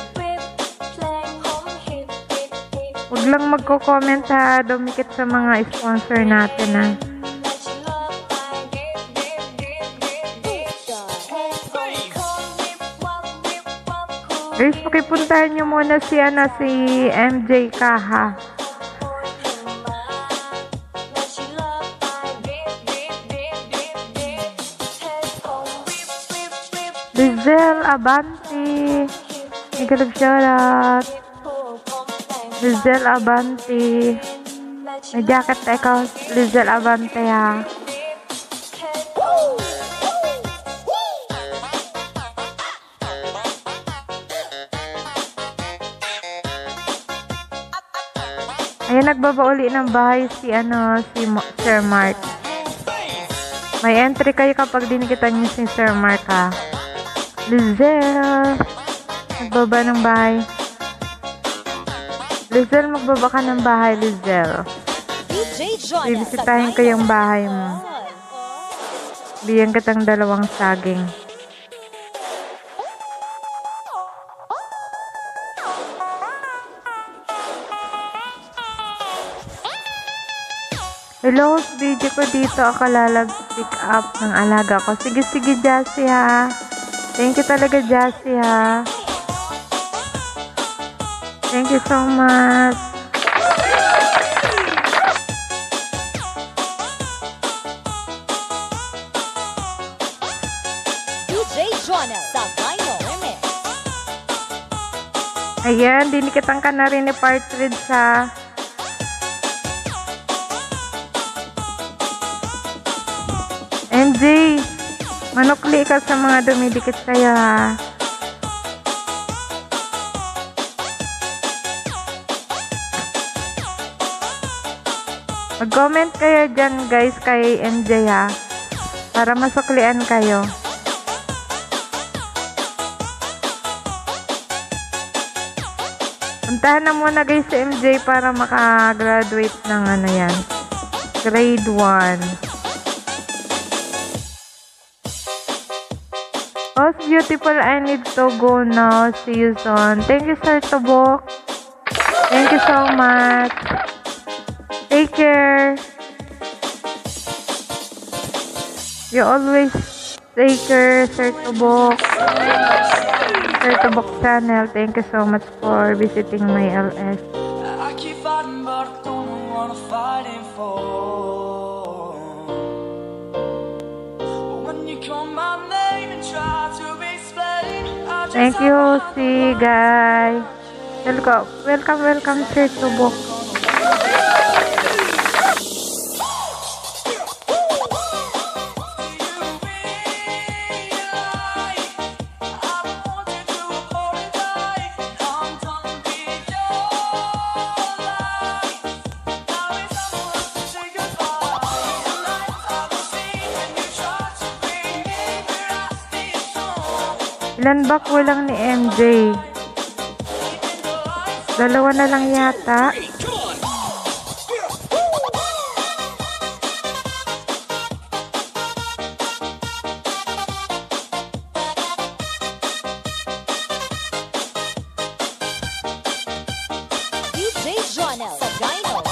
Huwag lang magko-comment ha, dumikit sa mga sponsor natin ha. Guys, pakipuntahan nyo muna si MJ Kaha. Lizelle Abanti. Igalog shoutout. Lizelle Abanti. May jacket ikaw, Lizelle Abanti ha. Ayan, nagbabauli ng bahay si Sir Mark. May entry kayo kapag dinikitan niyo si Sir Mark ha. Lizelle, magbaba ng bahay. Lizelle, magbaba ka ng bahay, Lizelle. Bibisitahin ko yung bahay mo. Bigyan kitang 2 saging. Hello, video ko dito. Ako pick up ng alaga ko. Sige, Jassy ha. Thank you talaga, Jassy ha. Thank you so much. Ayan, dinikitan ka na rin ni Partridge ha. MJ, manukli ka sa mga dumidikit sa'yo ha. Mag-comment kayo dyan guys kay MJ ha. Para masuklian kayo. Puntahan na muna guys si MJ para makagraduate ng yan. Grade 1. Oh, beautiful. I need to go now. See you soon. Thank you, Sir Tubok. Thank you so much. Take care. You always take care, Sir Tubok. Sir Tubok channel. Thank you so much for visiting my LS. I keep fighting, but I don't know what I'm fighting for. But when you call my name and try to explain, I just Thank you, si Guy. Welcome, Sir Tubok. Ilan ba kulang ni MJ? Dalawa na lang yata. DJ Jonel Sagayno.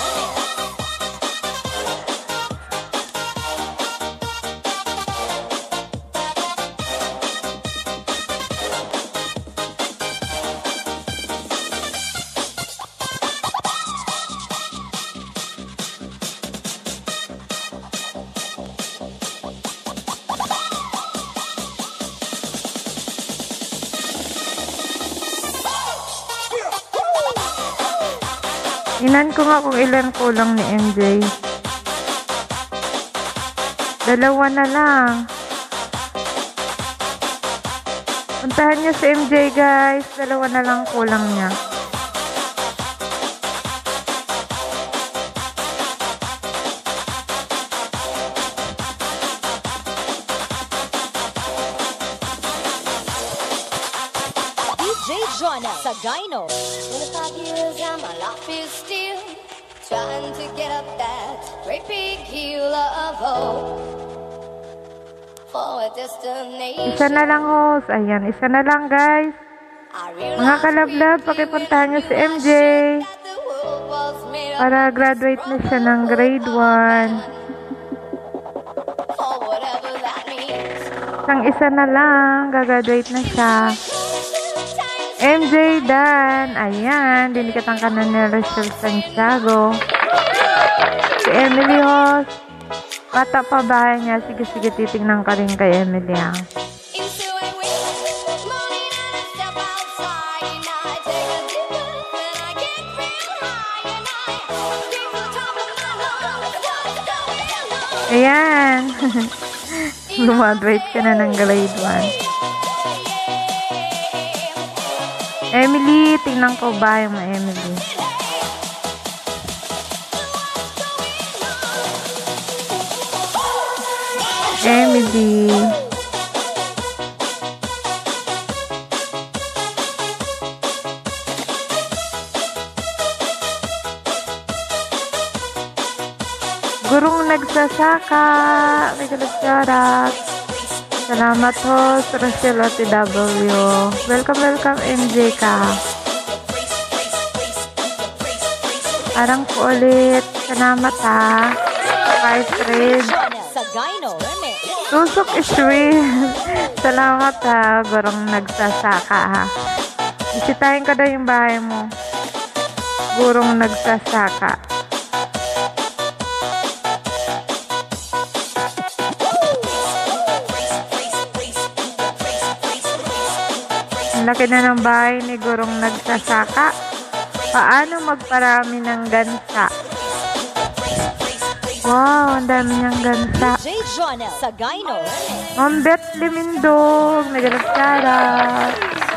Inan ko nga kung ilan kulang ni MJ. Dalawa na lang. Puntahan niyo si MJ guys. Dalawa na lang kulang niya. DJ Jonel Sagayno. In the 5 years and my life is still trying to get up that great big hill of hope for a destination. Isa na lang host. Ayan, isa na lang guys. I realized Mga kalablab, pakipuntahan niyo si MJ. that the world was made up Para graduate na siya ng grade 1. for whatever that means. Isang isa na lang. Gagraduate na siya. MJ Dan. Ayan. Dinikatang ka na ni Rachel Santiago. Si Emily Host. Bata pa bahay niya. Sige, titingnan ka rin kay Emily ah. Into a winter morning and I step outside and I take a deep breath and I get real high and I scream to the top of my lungs, what's going on? Ayan. Graduate ka na ng grade 1. Emily, tingnan ko ba yung Emily? Emily. Gurong nagsasaka. May kalagsarat. Salamat host, Rachel OTW. Welcome MJ ka. Parang ko ulit. Salamat ha. Bye Fred. Jonel Sagayno. Tusok is real. Salamat ha. Gurong nagsasaka ha. Bisitahin ko daw yung bahay mo. Gurong nagsasaka. Laki na ng bahay ni Gurong nagsasaka. Paano magparami ng gansa? Wow, ang dami niyang gansa. DJ Jonel Sagayno. Ma'am Beth Limindog, nagalagsara.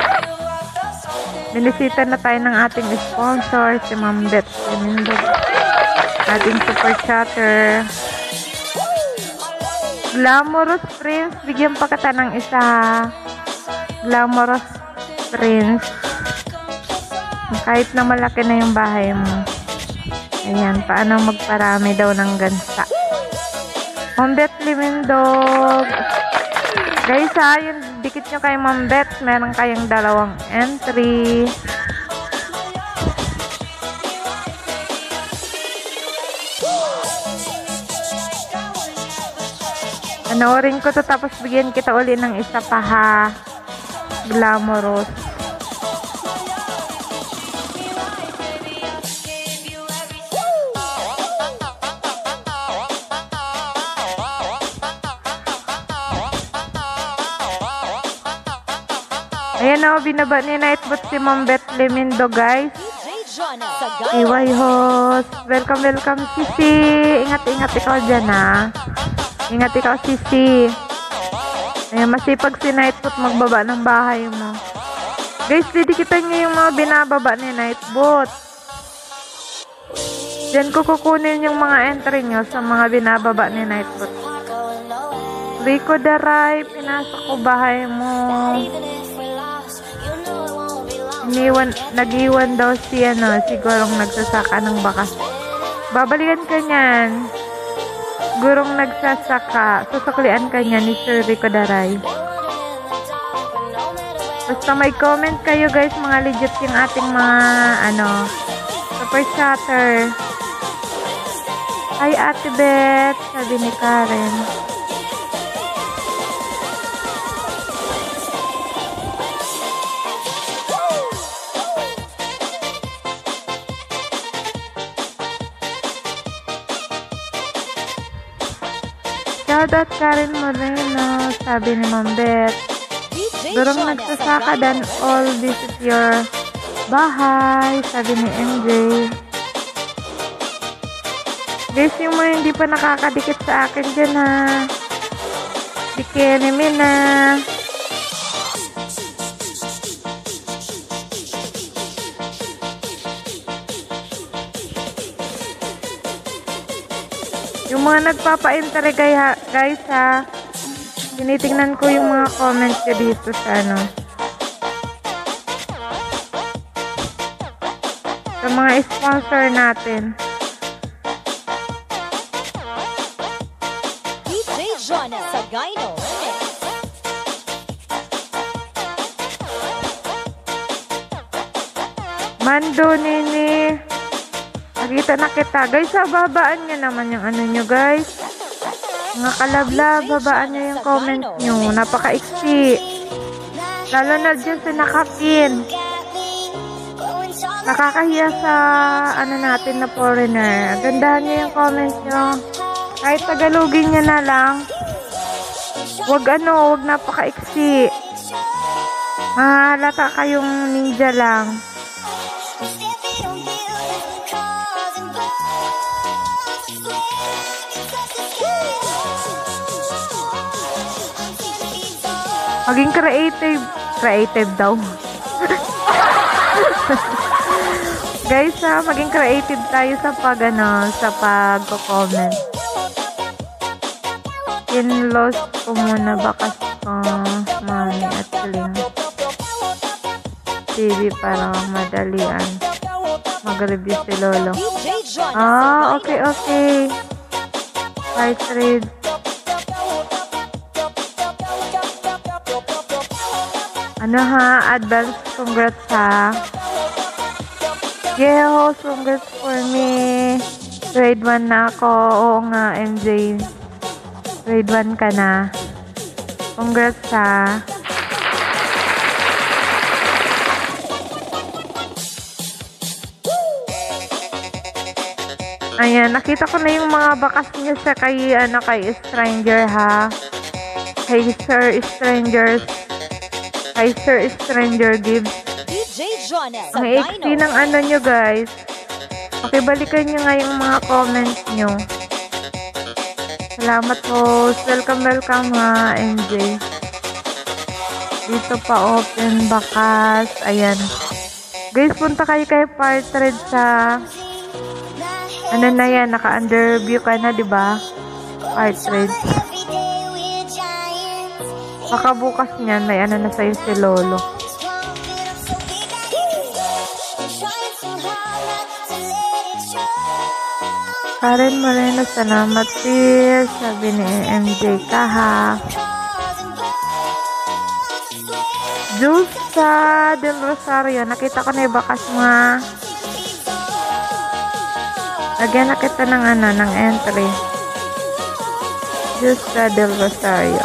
Binisita na tayo ng ating sponsor, si Ma'am Beth Limindog. Ating super chatter. Glamorous Prince, bigyan pa kita ng isa. Glamorous Prince. Kahit na malaki na yung bahay mo. Ayan, paano magparami daw ng gansa. Ma'am Beth Limindog. Guys ha, yung dikit nyo kay Ma'am Beth, meron kayong 2 entry. Panoorin ko to tapos bigyan kita uli ng isa pa ha. Glamorous. Ayan o, binaba ni Nightbot si Ma'am Beth Limindo guys. DJ Jonel Sagayno. Iway host. Welcome Sisi. Ingat ikaw dyan ha. Ingat ikaw Sisi. Ayan, masipag si Nightbot magbaba ng bahay mo. Guys, didikitan nyo yung mga binababa ni Nightbot. Diyan ko kukunin yung mga entry nyo sa mga binababa ni Nightbot. Rico Daray, pinasok ko bahay mo. Even if we nag-iwan daw si sigurong nagsasaka ng bakas. Babalikan ka niyan. Sigurong nagsasaka. Susuklian ka niyan ni Sir Rico Daray. Basta may comment kayo guys, mga legit yung ating mga super chatter. Hi Ate Beth, sabi ni Karen. Shoutout Karen Moreno, sabi ni Ma'am Beth. DJ Durong Jonah nagsasaka Sagano dan all visit your bahay, sabi ni MJ. Guys, yung mga hindi pa nakakadikit sa akin dyan ha. Dikin na. Yung mga nagpapa-enter guys ha. Tinitingnan ko yung mga comments ko dito sa sa mga sponsor natin. DJ Jonah Sagano Mando Nini. Nakita na kita. Guys, babaan nyo naman yung nyo guys. Mga kalabla, babaan nyo yung comment nyo. Napaka-iksi. Lalo na dyan sa nakapin. Nakakahiya sa natin na foreigner. Gandahan nyo yung comment nyo. Kahit Tagalogin nyo na lang. Wag napaka-iksi. Mahalata kayong ninja lang. Maging creative daw. Guys, maging creative tayo sa pagko-comment. In-loss ko muna bakas ko, mami at sling TV para madalian mag-review si Lolo. DJ Jonah Okay. Bye, trade. Advance congrats ha. Yeah, congrats for me. Grade 1 na ako. Oo nga, MJ. Grade 1 ka na. Congrats ha. Ayan, nakita ko na yung mga bakas niya sa kay Stranger ha. Kay Sir Stranger Gibbs. DJ Jonah Ang XP Sagano ng nyo guys. Pakibalikan nyo nga yung mga comments nyo. Salamat po. Welcome ha, MJ. Dito pa open bakas. Ayan. Guys, punta kayo kay Partred sa na yan, naka-underview ka na, diba? Partred. Baka bukas niyan, may na sa'yo si Lolo. Karen Moreno, salamat sis. Sabi ni MJ ka ha. Jusa del Rosario, nakita ko na yung bakas mga. Lagyan na kita ng entry. Jusa del Rosario.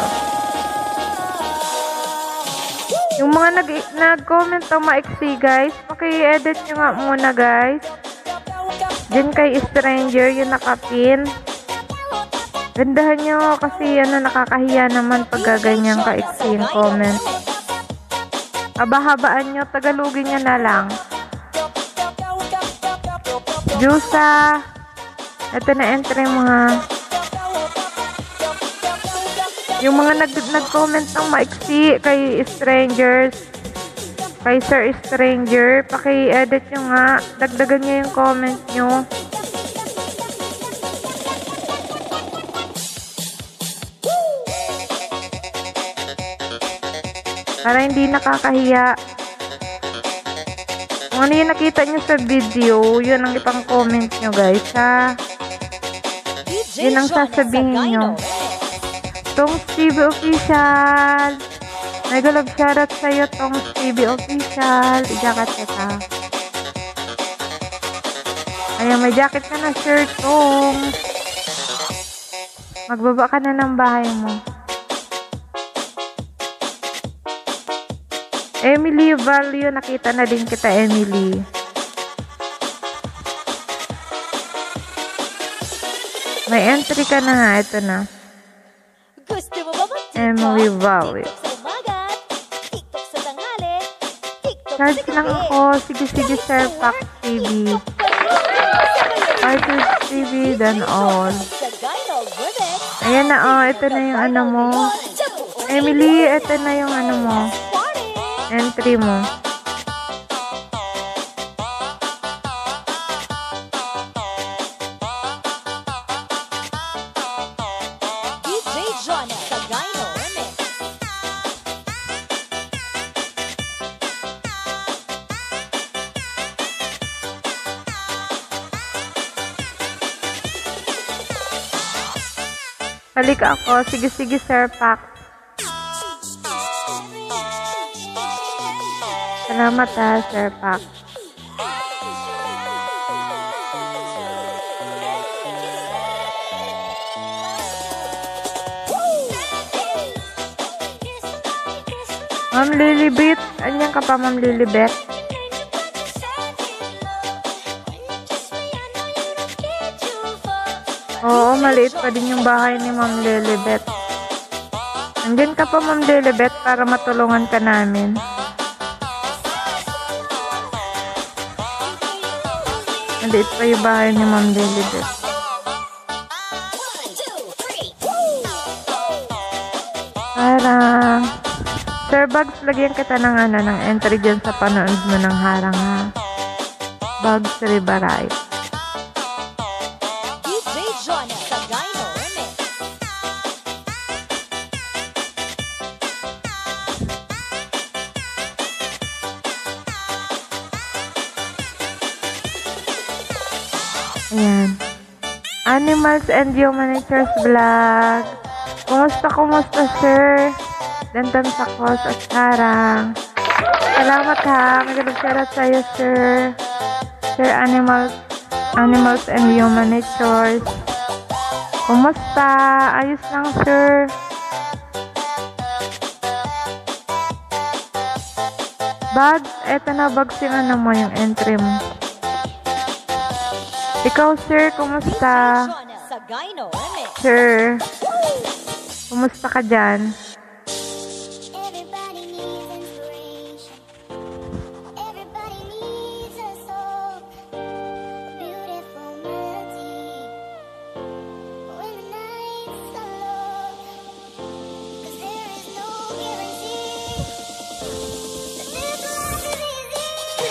Yung mga nag-comment ng maiksi guys, paki-edit nyo nga muna guys. Diyan kay Stranger yung nakapin. Gandahan nyo kasi nakakahiya naman pag gaganyan kaiksi yung comment. Habaan nyo, Tagalogin nyo na lang. Jusa. Ito na entry mga. Yung mga nag-comment ng maiksi kay Strangers, kay Sir Stranger, paki-edit nyo nga. Dagdagan nyo yung comment nyo. Para hindi nakakahiya. Kung ano yung nakita nyo sa video, yun ang ipang comment nyo guys ha. DJ Yun ang Jonah sasabihin nyo. Sagayno. Tong TV Official. Mega love shoutout sa'yo, Tong TV Official. I-jacket kita. Ayan, may jacket ka na, sir, Tong. Magbaba ka na ng bahay mo. Emily Value, nakita na din kita, Emily. May entry ka na nga, ito na. Gusto mo ba mag-TikTok? Emily Value. TikTok sa umaga, TikTok sa tanghali, TikTok sa Charge gabi. lang ako, sige, Sir Pac TV. Artist TV, then all. Sagayno Remix. Ayan na, oh, ito na yung ano mo. Emily, ito na yung ano mo. Entry mo. DJ Jonah Sagayno Remix. Balik ako. Sige, Sir Pac. Salamat ha, Sir Pac. Ma'am Lilibet. Anyan ka pa, Ma'am Lilibet? Oo, maliit pa din yung bahay ni Ma'am Lilibet. Andyan ka pa, Ma'am Lilibet, para matulungan ka namin. Maliit pa yung bahay ni Ma'am Lilibet. Harang. Sir Bugs, lagyan kita ng ano, ng entry dyan sa panood mo ng harang ha. Bugs Ribaray. DJ Jonah Sagayno Remix. Ayan. Animals and Humanitarians Vlog. Kumusta, sir? Dandan sa Kos at Sarang. Salamat ha. Magalang shoutout sa'yo, sir. Sir Animals and Humanitarians. Kumusta? Ayos lang, sir. Bags, eto na bags yung ano mo, yung entry mo. Ikaw, sir, kumusta? Jonah Sagayno Remix. Sir, kumusta ka dyan? Everybody needs inspiration. Everybody needs a soul. Beautiful melody. When the nights are low. 'Cause there is no guarantee that this life is easy.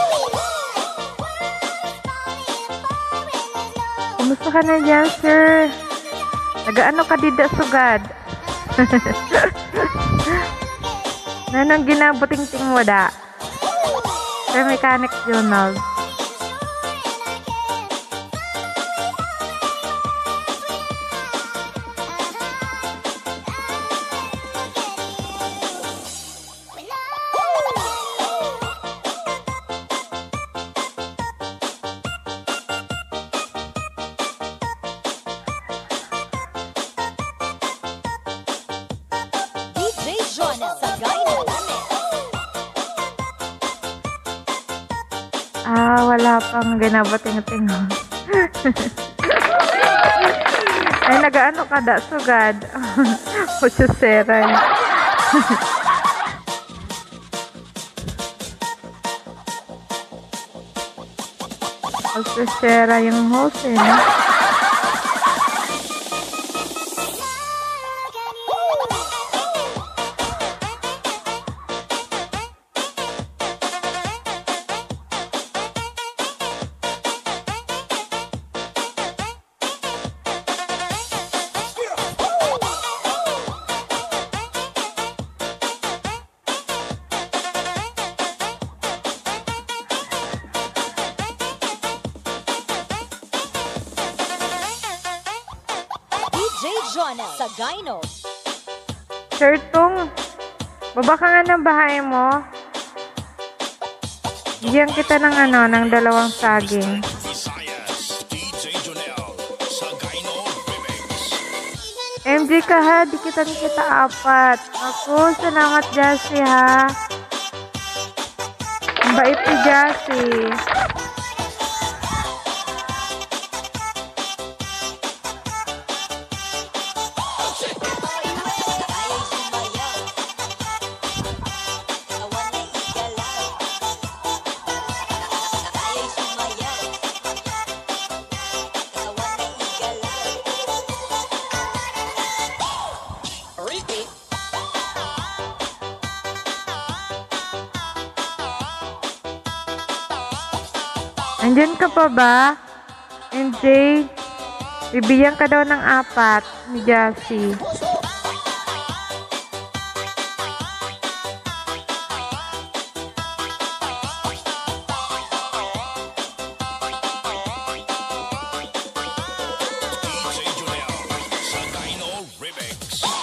Kumusta ka na dyan, sir? Nagaano ka dida sugad? Nanong ginabuting-ting mo da? Sir Mechanic Journal. DJ Jonah Sagayno Remix. Wala pang ginabuting-ting. Ay, nagaano ka da sugad? Ocho seray. Ocho sera yung host eh. No? Sagayno. Sir Tung, baba ka nga ng bahay mo. Bigyan kita ng ng 2 saging. Visayas, DJ Jonel, Sagayno Remix. MJ ka ha, dikitan kita 4. Ako, salamat Jassy ha. Ang bait ni Jassy. Andyan ka pa ba? MJ, bibigyan ka daw ng 4 ni Jassy. DJ Jonel, Sagayno Remix.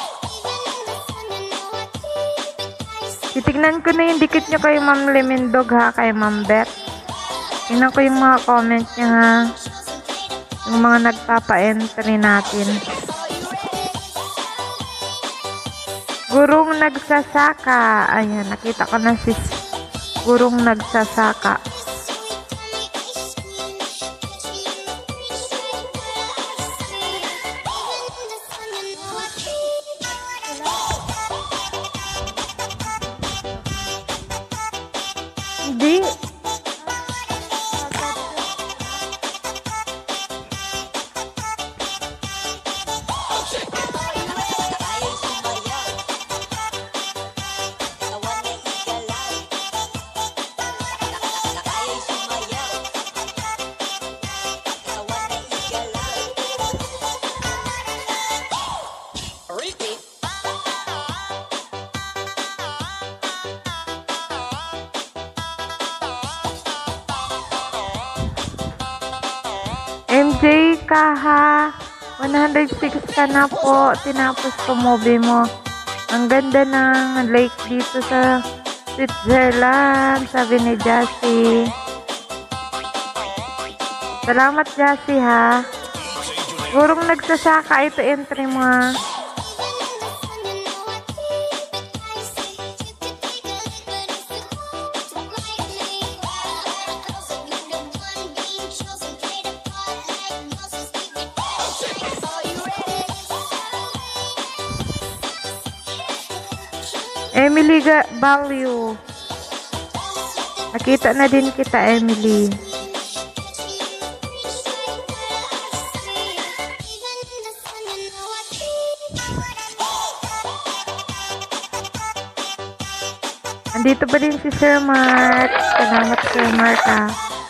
Titignan ko na yung dikit nyo kay Ma'am Lemindog ha, kay Ma'am Beth. Tingnan ko yung mga comment niya ha. Yung mga nagpapa-entry natin. Gurong nagsasaka. Ayan, nakita ko na si Gurong nagsasaka. Hindi. MJ Kaha, 106 ka na po. Tinapos ko movie mo. Ang ganda ng lake dito sa Switzerland, sabi ni Jassy. Salamat Jassy ha. Gurong nagsasaka, ito entry mo ha. Emily Value. Nakita na din kita, Emily. Andito pa din si Sir Mark. Salamat Sir Mark ha.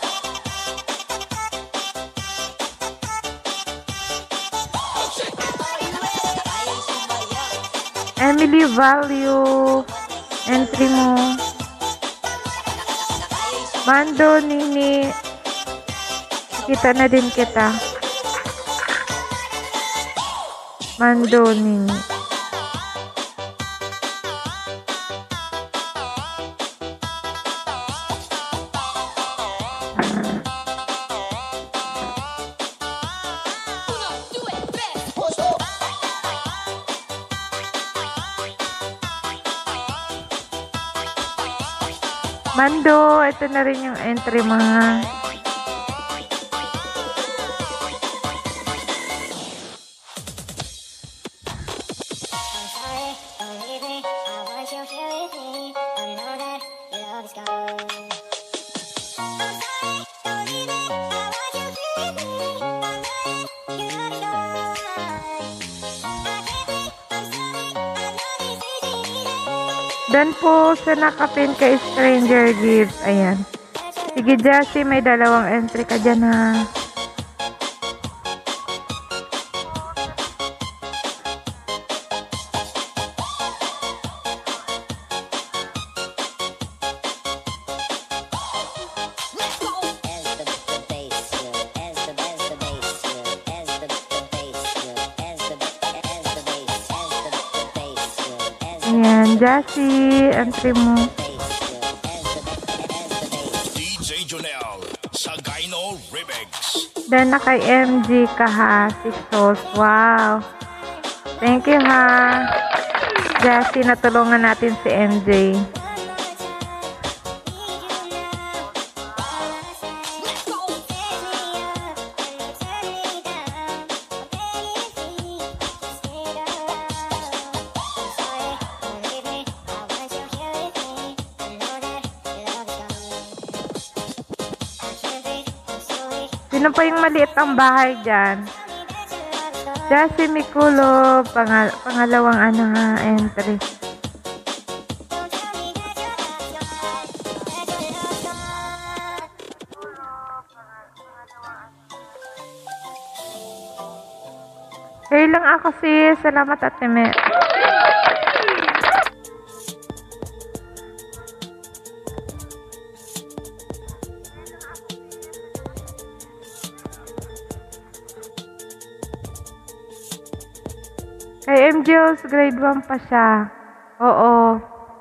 Emily Value. Entry mo. Mando Nini. Kita na din kita. Mando Nini. Mando, ito na rin yung entry mga. Dan po sa nakapin kay Stranger Gift. Ayan. Sige, Jassy, may 2 entry ka dyan ha. Ayan, Jassy, entry mo. DJ Jonel sa Gyno Remix. Then, na kay MG ka ha, si Sos. Wow. Thank you ha. Jassy, natulungan natin si MJ. Sino pa yung maliit ang bahay dyan? Jassy Mikulo, pangalawang entry. Kaya lang ako sis. Salamat Ate Me. Kay MJOs, grade 1 pa siya. Oo.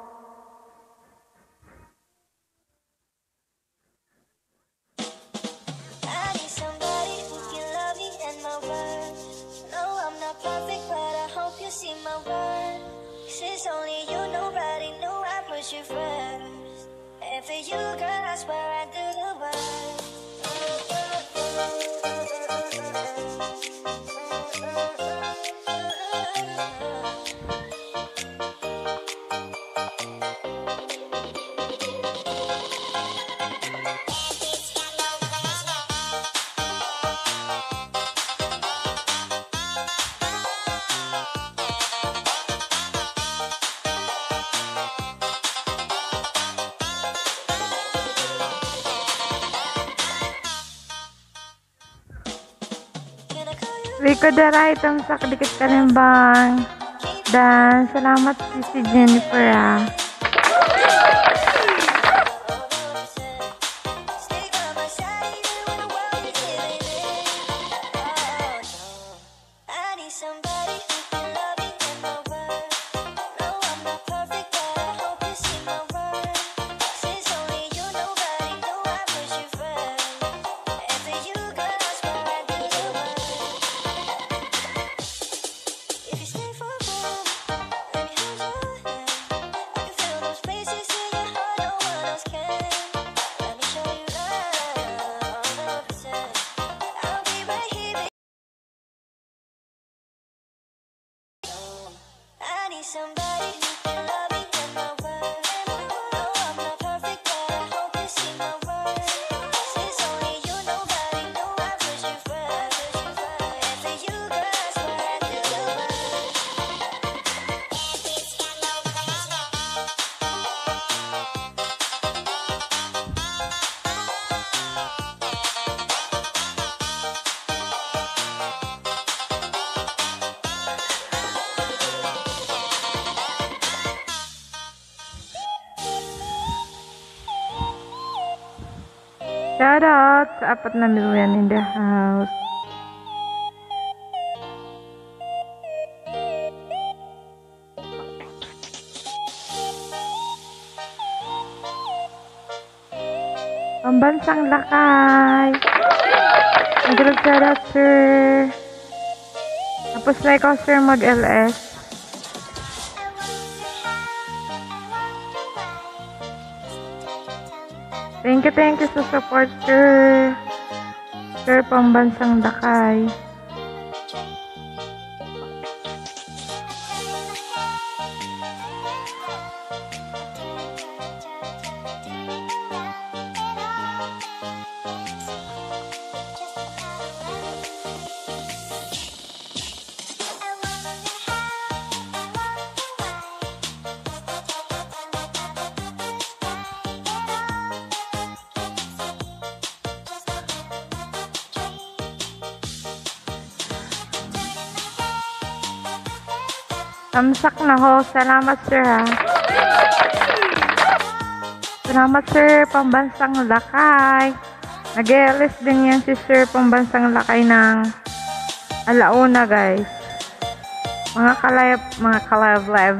I need somebody who can love me and my worth. No, I'm not perfect, but I hope you see my worth. 'Cause it's only you, nobody knew I put you first. And for you, girl, I swear I do the work. Rico Daray, tamsak dikit kalimbang. Dan, salamat si Jennifer ah. Stay by my side even when the world is giving in. Oh, no. I need somebody who can love me and my worth. No, I'm not perfect, but I hope you see my worth. Since only you, nobody knew I put you first. And for you, girl, I swear I do the work. If you stay for a while, let me hold your hand. I can feel those places in your heart no one else can. Let me show you love, 100%. I'll be right here, baby. I need somebody who can love me and my worth. No, I'm not perfect, but I hope you see my worth. Since only you, nobody knew I put you first. And for you, girl, I swear I do the work. Shout out sa 4 na million in the house. Pambansang lakay. Nag-group shout out sir. Tapos like ako sir mag-LS. Thank you sa support, sir. Sir, Pambansang Lakay. Tamsak na ho. Salamat, sir, ha. Salamat, sir. Pambansang Lakay. Nag-LS din yan si sir. Pambansang Lakay ng Alauna, guys. Mga kalab-lab.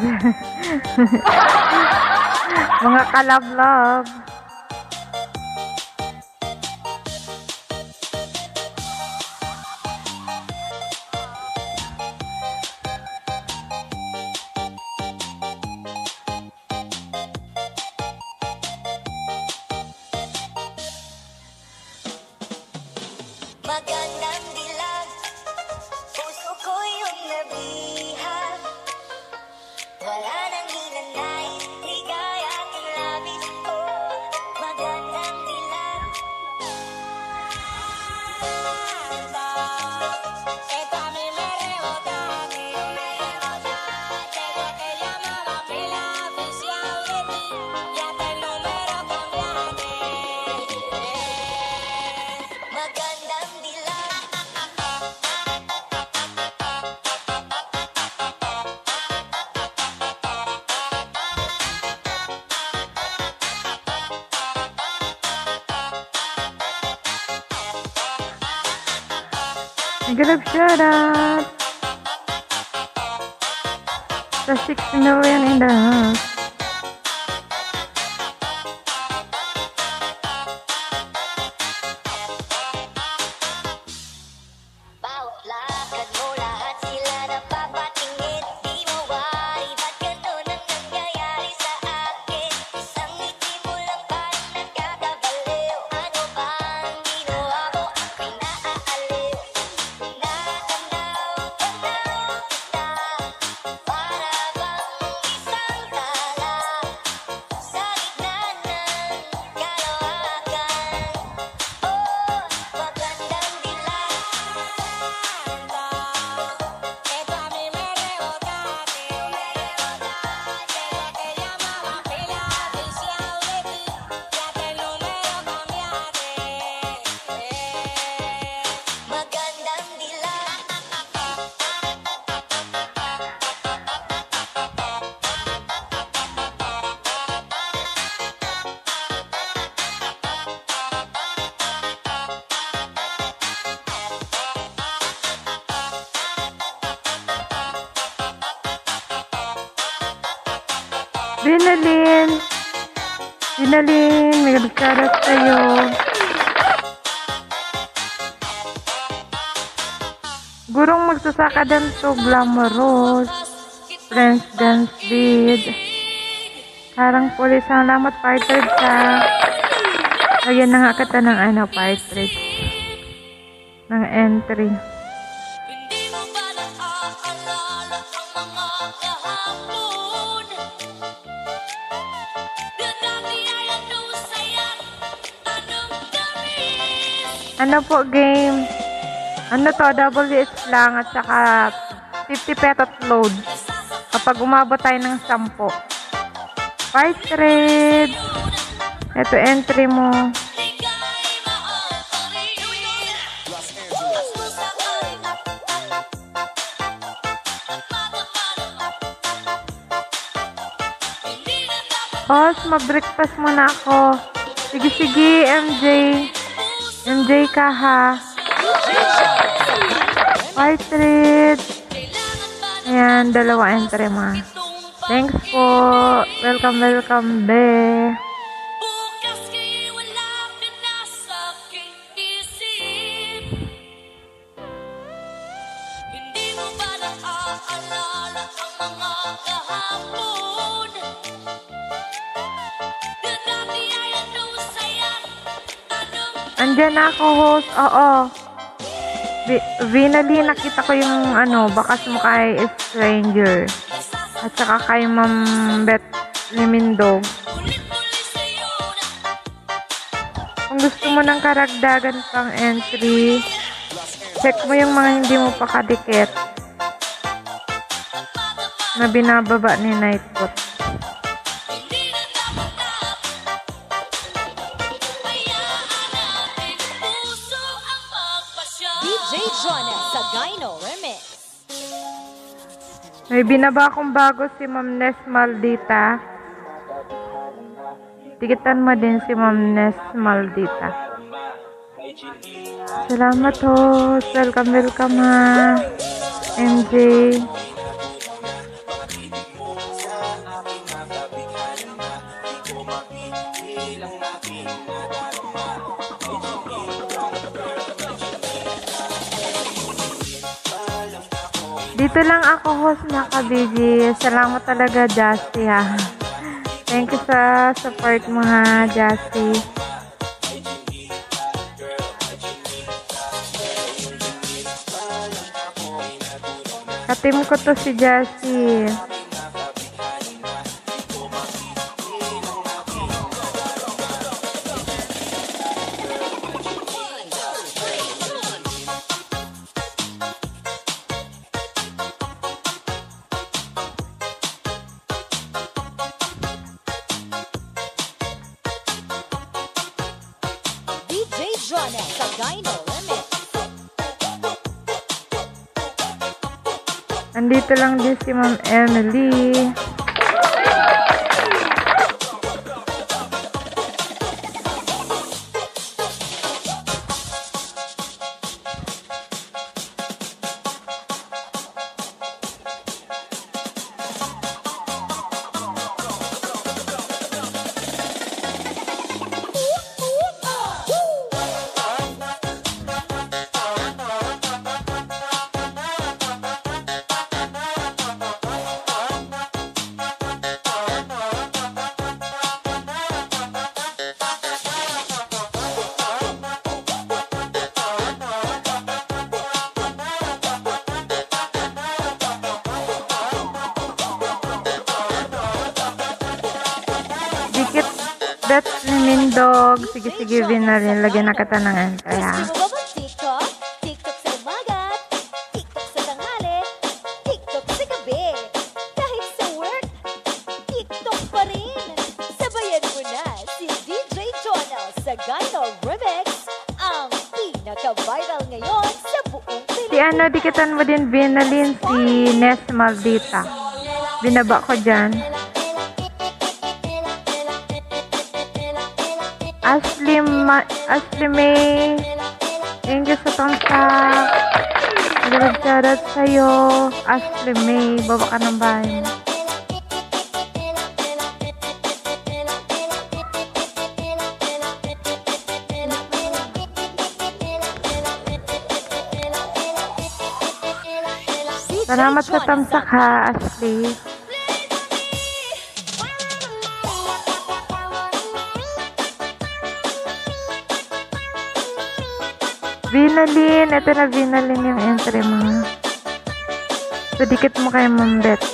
Mga kalab-lab. Magandang dilag, puso ko yung nabihag. Wala nang hinanais, ligaya aking labis. Oh, magandang dilag. Esta mi me rebota, desde que llamaba pila oficial de ti, ya te el número cambiaste. Magandang dilag. Mega love shoutout. The 6 million in the house. Bawat lakad mo, lahat sila napapatingin. Di mawari, ba't ganun ang nangyayari sa akin? Isang ngiti mo lang parang nagkakabaliw. Ano ba ang ginawa mo? Ako'y naaaliw. Natanaw kita, para bang isang tala sa gitna ng kalawakan. Oh, magandang dilag. Esto a mí me rebotaste, desde que llamaba pila oficial de ti, ya te el número cambiaste. Magandang dilag. Vinalin, mega love shoutout sa'yo. Gurong magsasaka din to, glamorous. Friends dance bid. Karang pulis, salamat partner sa. Lagyan na nga kita ng partner. Ng entry. Hindi mo ba naaalala ang mga kahapon? Dati ay anong saya, anong tamis. Ano po game? Ano to, WS lang at saka 50 petot load. Kapag umabot tayo ng 10. Fight trade. Ito entry mo. Ligay maaaring bukas mo sa akin. Hindi na dapat Boss, mag-breakfast muna ako. Sige, sige, MJ. MJ ka ha. Fight trade. Ayan, dalawa entry ma. Thanks po. Welcome, welcome, be. bukas kay wala ka na sa aking isip. Hindi mo ba naaalala ang mga kahapon? Dati ay anong saya, anong Andyan na ako, host. Oo. Vinali, nakita ko yung bakas mo kay Stranger. At saka kay Ma'am Beth Limindog. ulit-ulit sa'yo na Kung gusto mo ng karagdagan pang entry, check mo yung mga hindi mo pa kadikit na binababa ni Nightbot. hindi na dapat na hayaan natin puso ang magpasya. DJ Jonah sa Gyno Remix. May binaba akong bago si Ma'am Nes Maldita. Tikitan mo din si Ma'am Nes Maldita. Salamat host. Welcome, welcome ha. MJ. Dito lang ako host na kabigi. Salamat talaga, Justy, ha. Thank you sa support mo, ha, Justy. Katim ko to si Justy. DJ Jonel sa Gyno Remix. Andito lang din si Ma'am Emily. Dikit that's ni Mindog. Sige, binalin. Lagyan na katanangan. Kaya, Gusto mo ba mag-TikTok? TikTok sa umaga, TikTok sa tanghali, TikTok sa gabi. Kahit sa work, TikTok pa rin. Sabayan mo na si DJ Jonel sa Gyno Remix, ang pinaka-viral ngayon sa buong si Pilipinas. dikitan mo din binalin si Nes Maldita. Binaba ko dyan. Ashley May. Thank you sa tamsak. Magalag shoutout sa'yo. Ashley May. Baba ka ng bahay mo. Salamat sa tamsak, ha, Ashley. Vinalin. Ito na Vinalin yung entry mo. So, dikit mo kay Ma'am Beth.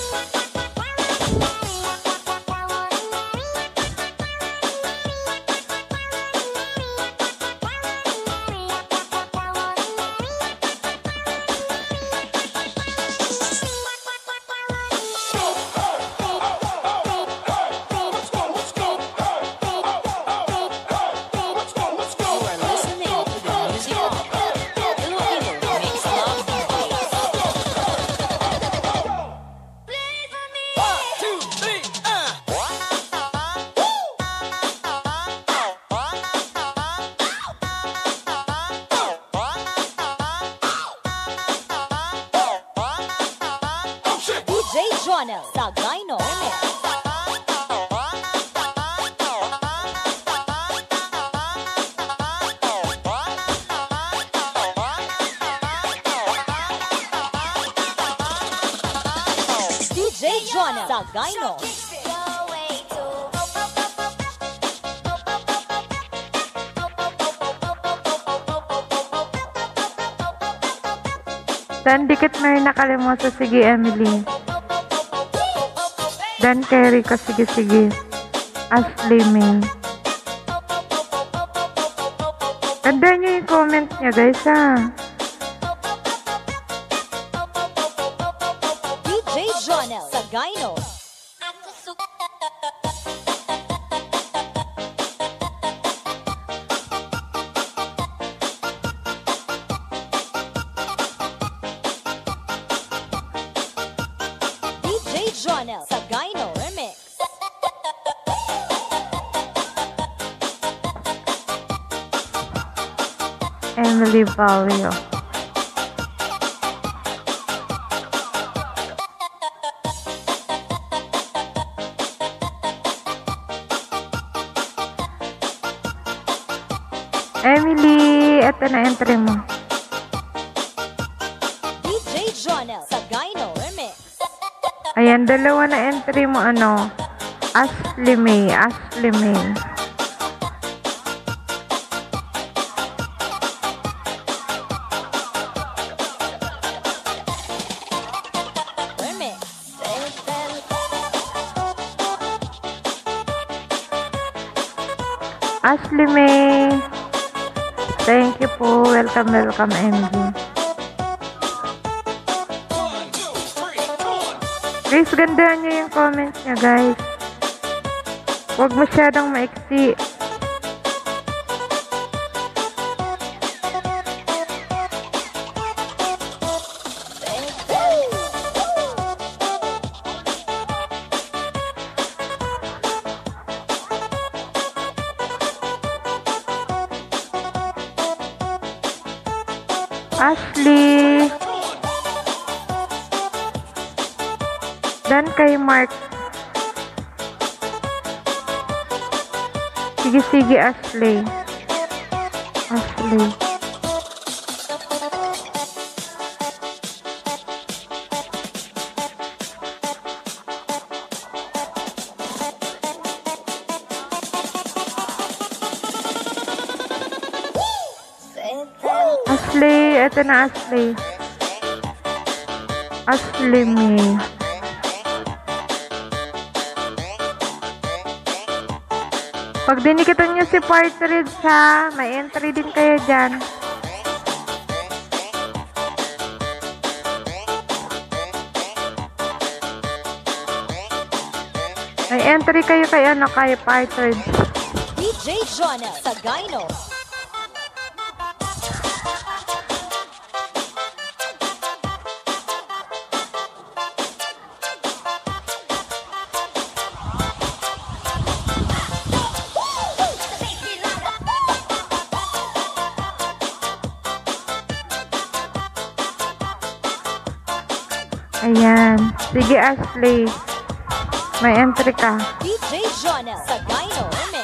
DJ Jonel sa Gyno Remix. DJ Jonel sa Gyno. Dan, dikit mo yung nakalimutan. Sige, Emily. Dan, Kerry ko. Sige. Ashley May. Ganda nyo yung comment niya, guys, ha. DJ Jonel sa Gyno. DJ Jonel sa Gyno Remix. Emily Valio. Emily, eto na entry mo. DJ Jonel sa Gyno Ayan, dalawa na entry mo, ano? Ashley May, Ashley May. Remix. Ashley May. Thank you po. Welcome, welcome, MG. Guys, gandaan nyo yung comments nyo, guys. Huwag masyadong maiksi. Ashley. Dan kay Mark. Sige, sige, Ashley. Ashley. Ashley, eto na Ashley. Ashley May. Pag dinikitan nyo si Partridge ha, may entry din kayo dyan. May entry kayo kay ano, kay Partridge. DJ Jonah Sagayno. Ayan. Sige, Ashley. May entry ka. DJ Jonah Sagayno. Remix.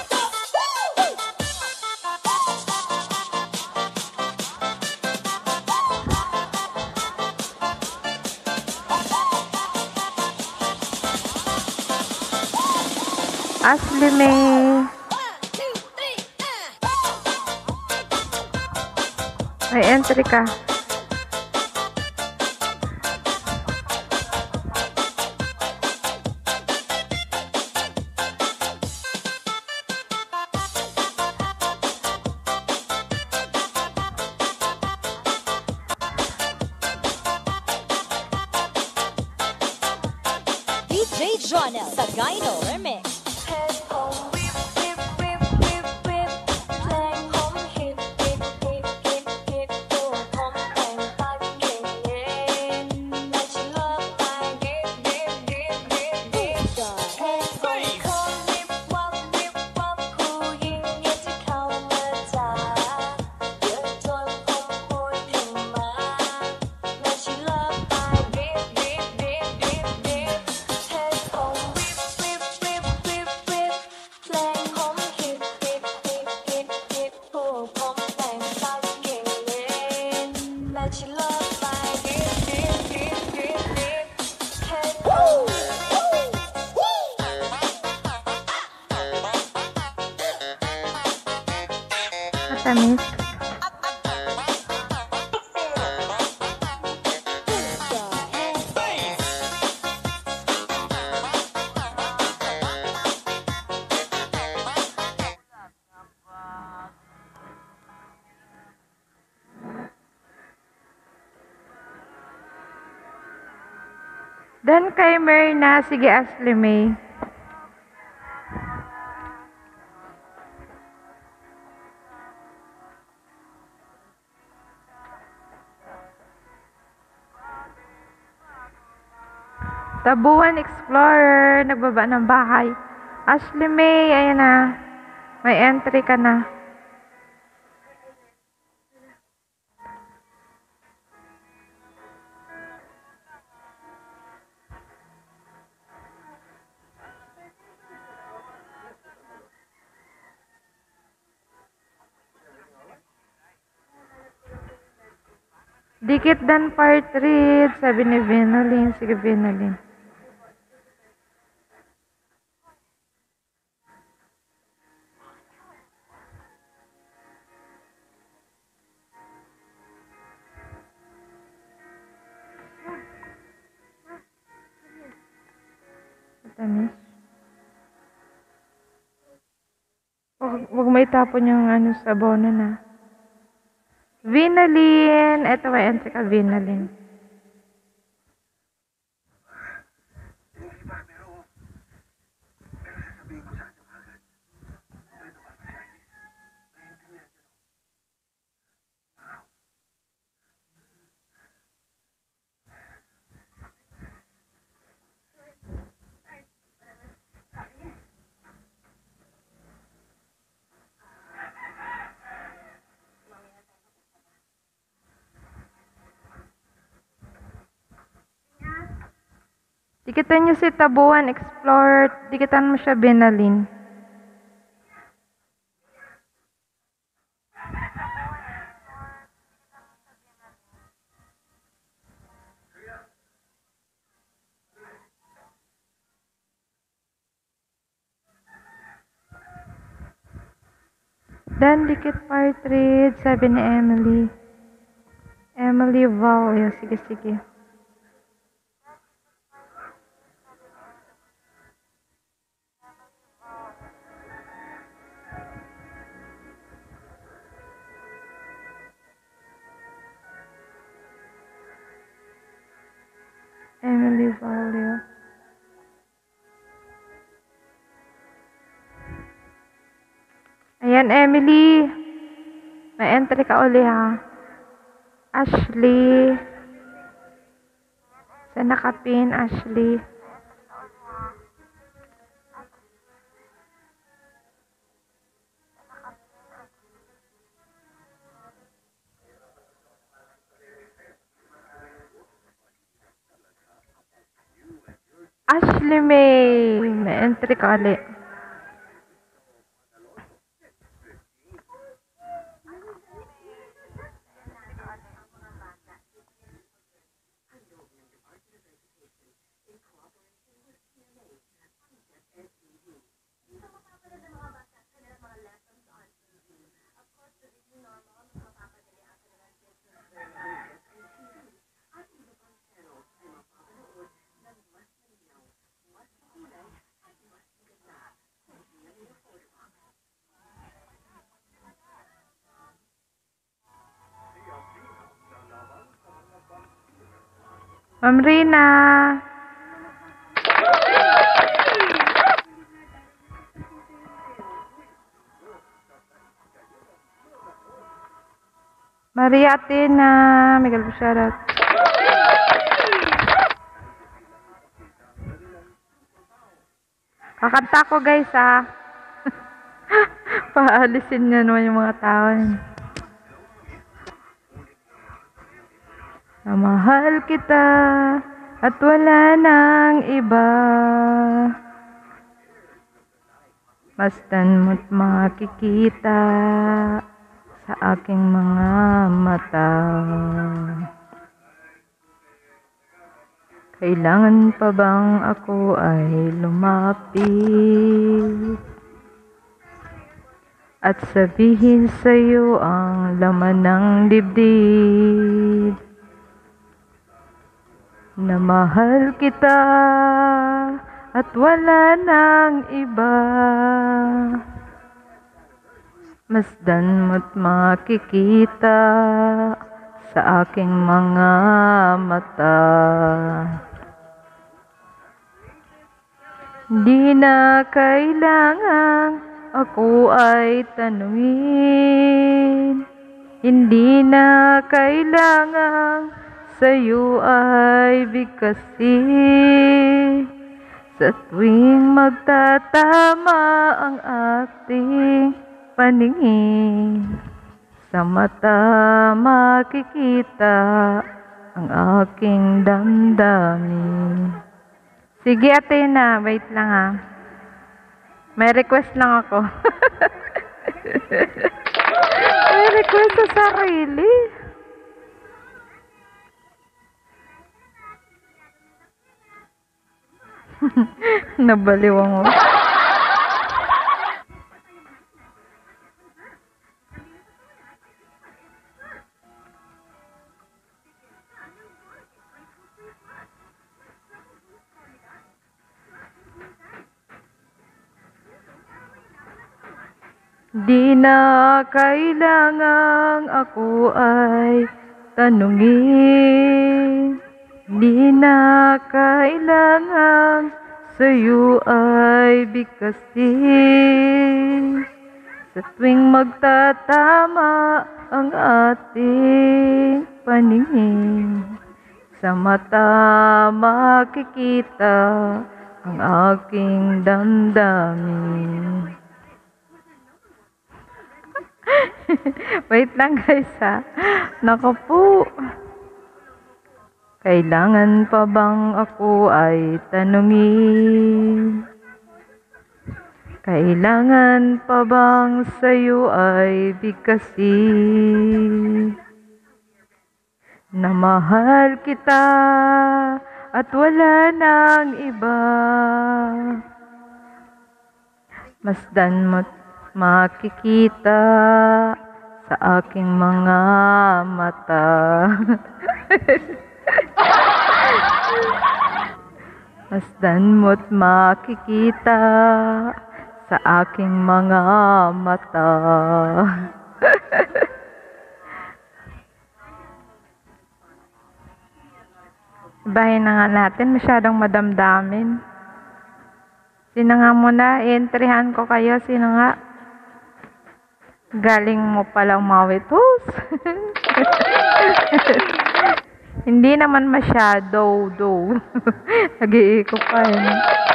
Ashley May. May entry ka. DJ Jonah Sagayno. Remix. Matamis. Dan kay Myrna, sige Ashley May. Tabuan Explorer, nagbaba ng bahay. Ashley May, ayan na. May entry ka na. Dikit dan Partridge, sabi ni Vinolin. Sige, Vinolin. matamis. Huwag may tapon yung ano sa bono na. Vinalin. Ito may entry ka, Vinalin. Dikitan nyo si Tabuan Explorer. Dikitan mo siya, Vinalin. Dan dikit partridge, sabi ni Emily. Emily Valio. Sige, sige. Emily Valio. Ayan, Emily. May entry ka uli, ha? Ashley. Saan nakapin, Ashley? Ashley may entry ka uli. Ma'am Rina. Maria Athena. Miguel Busharat. Kakanta ko, guys, ha. Paalisin niya naman yung mga tao. Mahal kita at wala nang iba. Basta't mo't makikita sa aking mga mata. Kailangan pa bang ako ay lumapit at sabihin sa'yo ang laman ng dibdib? Na mahal kita at wala nang iba. Masdan mo't makikita sa aking mga mata. Di na kailangan ako ay tanungin. Hindi na kailangan sa'yo ay bigkasin. Sa tuwing magtatama ang ating paningin, sa mata makikita ang aking damdamin. Sige, Athena, wait lang, ha. May request lang ako. May request sa sarili. Nabaliwang mo. Di na kailangang ako ay tanungin. Di na kailangang sa'yo ay bigkasin. Sa tuwing magtatama ang ating paningin, sa mata makikita ang aking damdamin. Wait lang guys ha. Naku po. Kailangan pa bang ako ay tanungin? Kailangan pa bang sa'yo ay bigkasin? Na mahal kita at wala nang iba. Masdan mo't makikita sa aking mga mata. Masdan mo't makikita sa aking mga mata. Ibahin na nga natin, masyadong madamdamin. Sino nga muna, entryhan ko kayo, sino nga? Galing mo palang mawitos. Hindi naman masyado, do. Nag-iikot pa yun.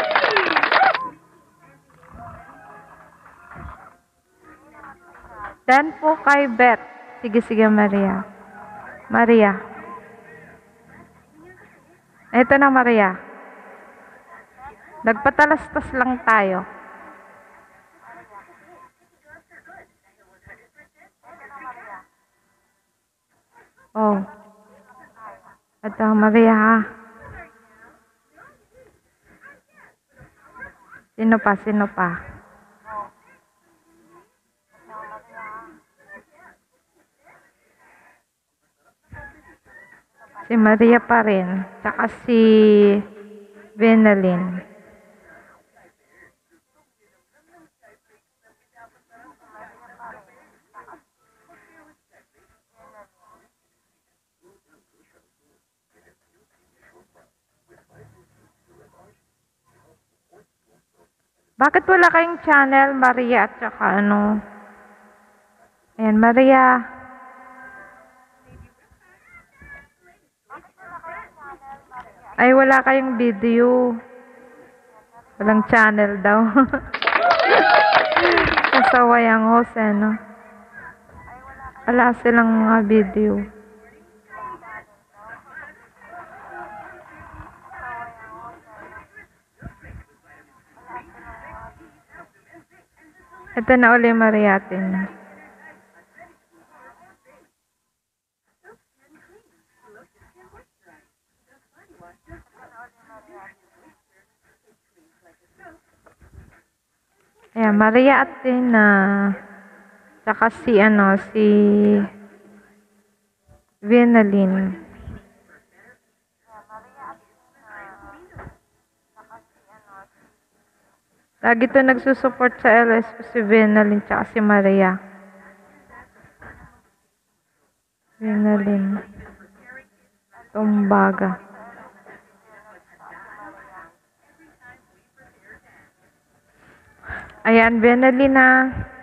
Dan po kay Beth. Sige, Maria. Maria. Ito na, Maria. Nagpatalastas lang tayo. Oh. Ito, Maria ha. Sino pa? Si Maria pa rin. Tsaka si Venalyn. Bakit wala kayong channel, Maria, at saka ano? Ayan, Maria. Ay, wala kayong video. Walang channel daw. Kasaway ang host, no? Wala silang mga video. Ito na uli Mariatin. Ayan, Maria Athena. Tsaka si Venalyn. Lagi ito nagsusupport sa LS ko si Venalyn tsaka si Maria. Venalyn. Tumbaga. Ayan, Venalyn na.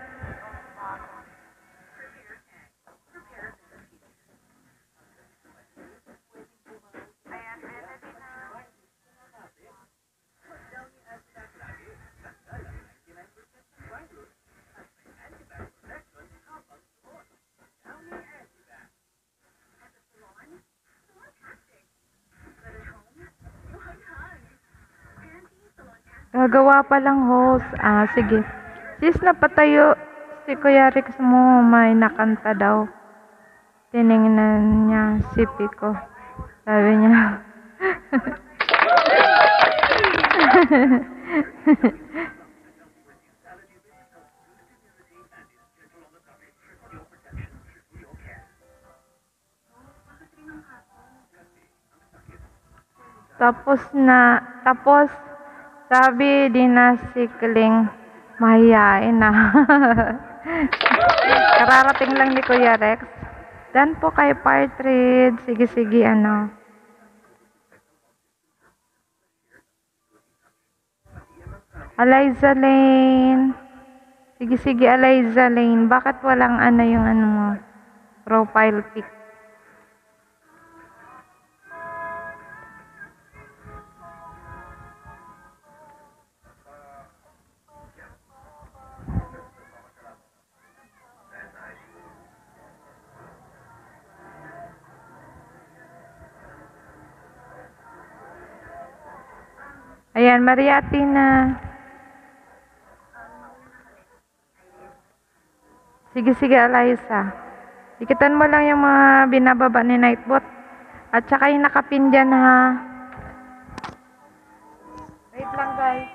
Gagawa pa lang host. Sige. Sis, napatayo si Kuya Rix mo. May nakanta daw. Tinignan niya si Pico. Sabi niya. Tapos sabi din na si Kling, mahihain na. Kararating lang ni Kuya Rex. Dan po kay Partridge. Sige, sige, ano. Eliza Lane. Sige, sige, Eliza Lane. Bakit walang ano yung ano mo? Profile pic. Ayan, Mariatina. Sige, sige, Eliza. Ikitan mo lang yung mga binababa ni Nightbot. At saka yung nakapin dyan, ha. Wait lang, guys.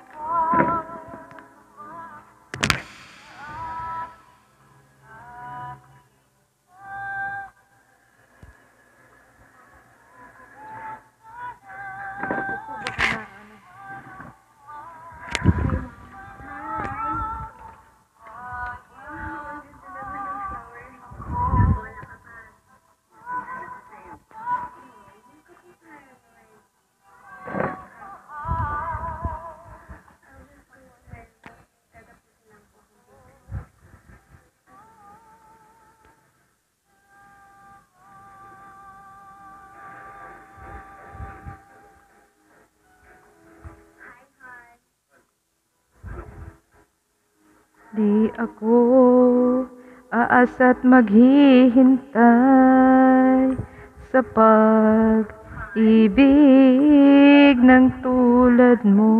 Di ako aasa't maghihintay sa pag-ibig ng tulad mo.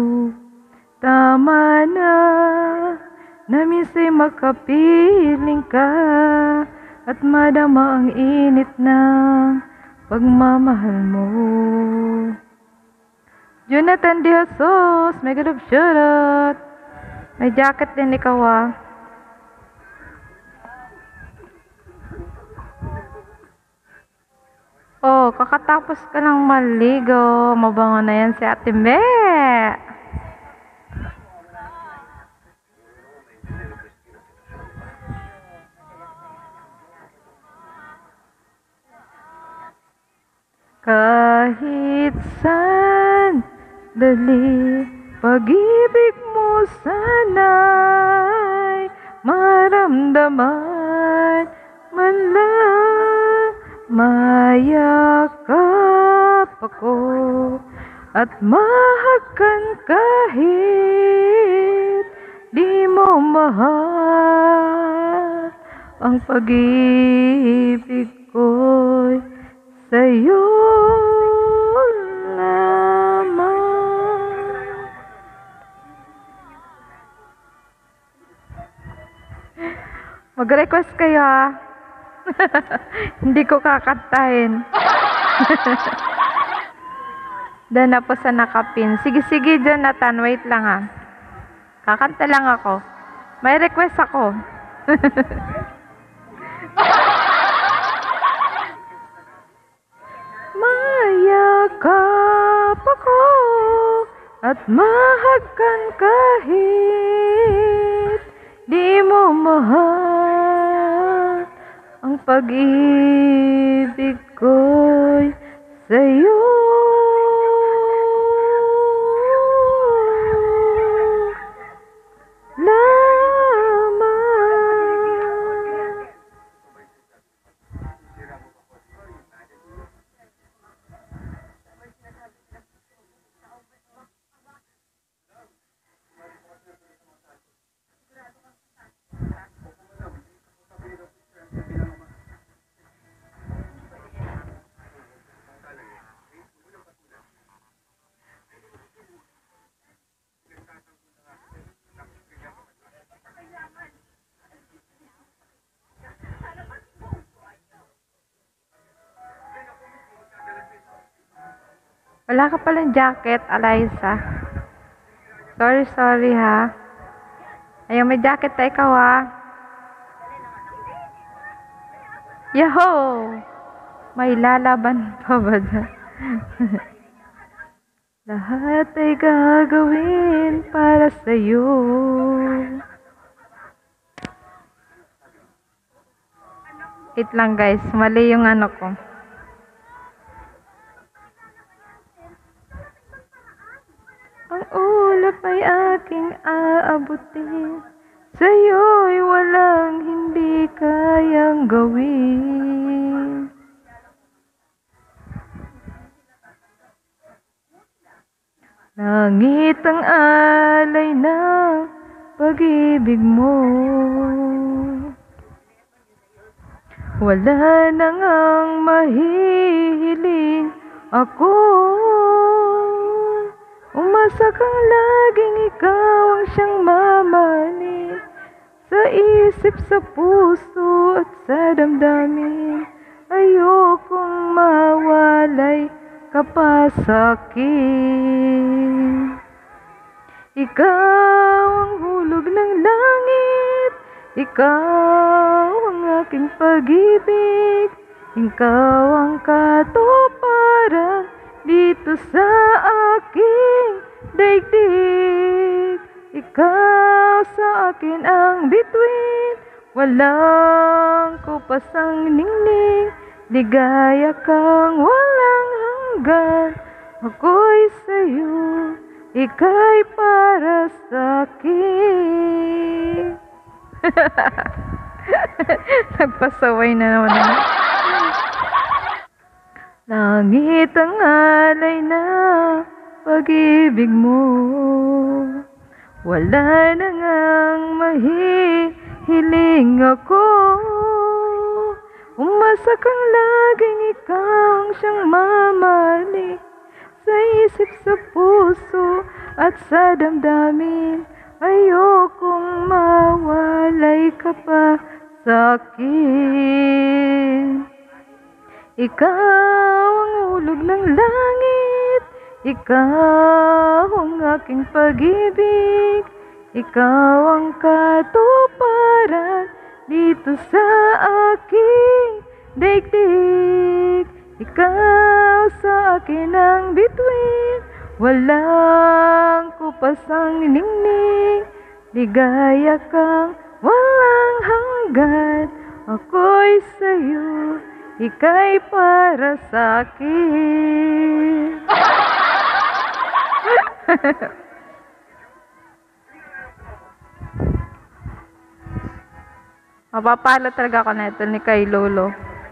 Tama na, namisa'y makapiling ka at madama ang init ng pagmamahal mo. Jonathan De Jesus, mega love shoutout. May jacket din ikaw, ah. Oh, kakatapos ka lang maligo. Mabango na yan si Ate Me. Kahit saan dali, pag-ibig mo sana'y maramdaman man lang. Mayakap ako at mahakan kahit di mo mahal. Ang pag-ibig ko'y sa'yo lamang. Mag-request kayo, ha? Hindi ko kakantahin. Doon na po sa nakapin. Sige, sige, Jonathan. Wait lang, ha. Kakanta lang ako. May request ako. Mayakap ako at mahakan kahit di mo mahal. Ang pag-ibig ko'y sa'yo lamang. Wala ka palang jacket, Eliza. Sorry, sorry, ha. Ayun, may jacket na ikaw, ha. Yahoo! May lalaban pa ba dyan? Lahat ay gagawin para sa'yo. Wait lang guys, mali yung ano ko. Ang ulap ay aking aabutin. Sa'yo'y walang hindi kayang gawin. Langit ang alay ng pag-ibig mo. Wala na ngang mahihiling ako. Umasa kang laging ikaw ang siyang mamahalin. Sa isip, sa puso at sa damdamin. Ayokong mawalay ka pa sa'kin. Ikaw ang hulog ng langit. Ikaw ang aking pag-ibig. Ikaw ang katuparan dito sa aking daigdig. Ikaw sa akin ang bituin. Walang kupasang ningning. Ligaya kang walang hanggan. Ako'y sa'yo, ika'y para sa'kin. Nagpasaway na naman ako. Langit ang alay na pag-ibig mo. Wala na ngang mahihiling ako. Umasa kang laging ikaw ang siyang mamali. Sa isip, sa puso at sa damdamin. Ayokong mawalay ka pa sa'kin. Ikaw ang ulog ng langit. Ikaw ang aking pag-ibig. Ikaw ang katuparan dito sa aking daigdig. Ikaw sa akin ang bituin. Walang kupasang ningning. Ligaya kang walang hanggan. Ako'y sa'yo, ika'y para sa'kin. Mapapalo talaga ako na ito ni kay Lolo.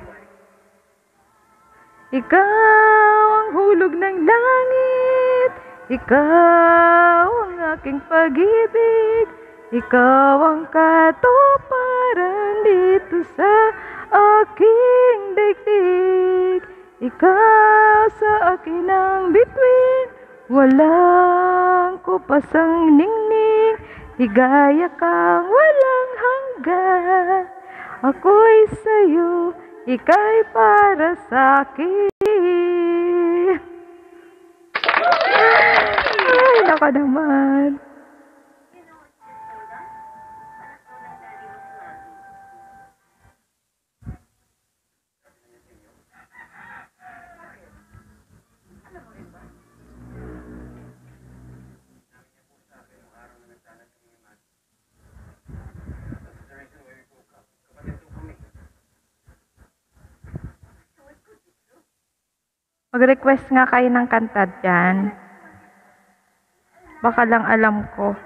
Ikaw ang hulog ng langit. Ikaw ang aking pag-ibig. Ikaw ang katuparan dito sa aking daigdig. Ikaw sa akin ang bituin. Walang kupasang ningning. Ligaya kang walang hanggan. Ako'y sa'yo, ika'y para sa'kin. Ay, naka naman. Mag-request nga kayo ng kanta dyan. Baka lang alam ko.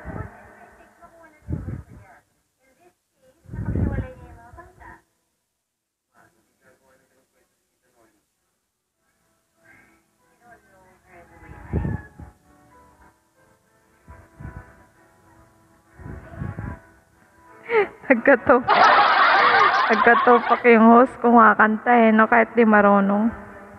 Nagkatopak yung host kung kakanta eh, no? Kahit di marunong.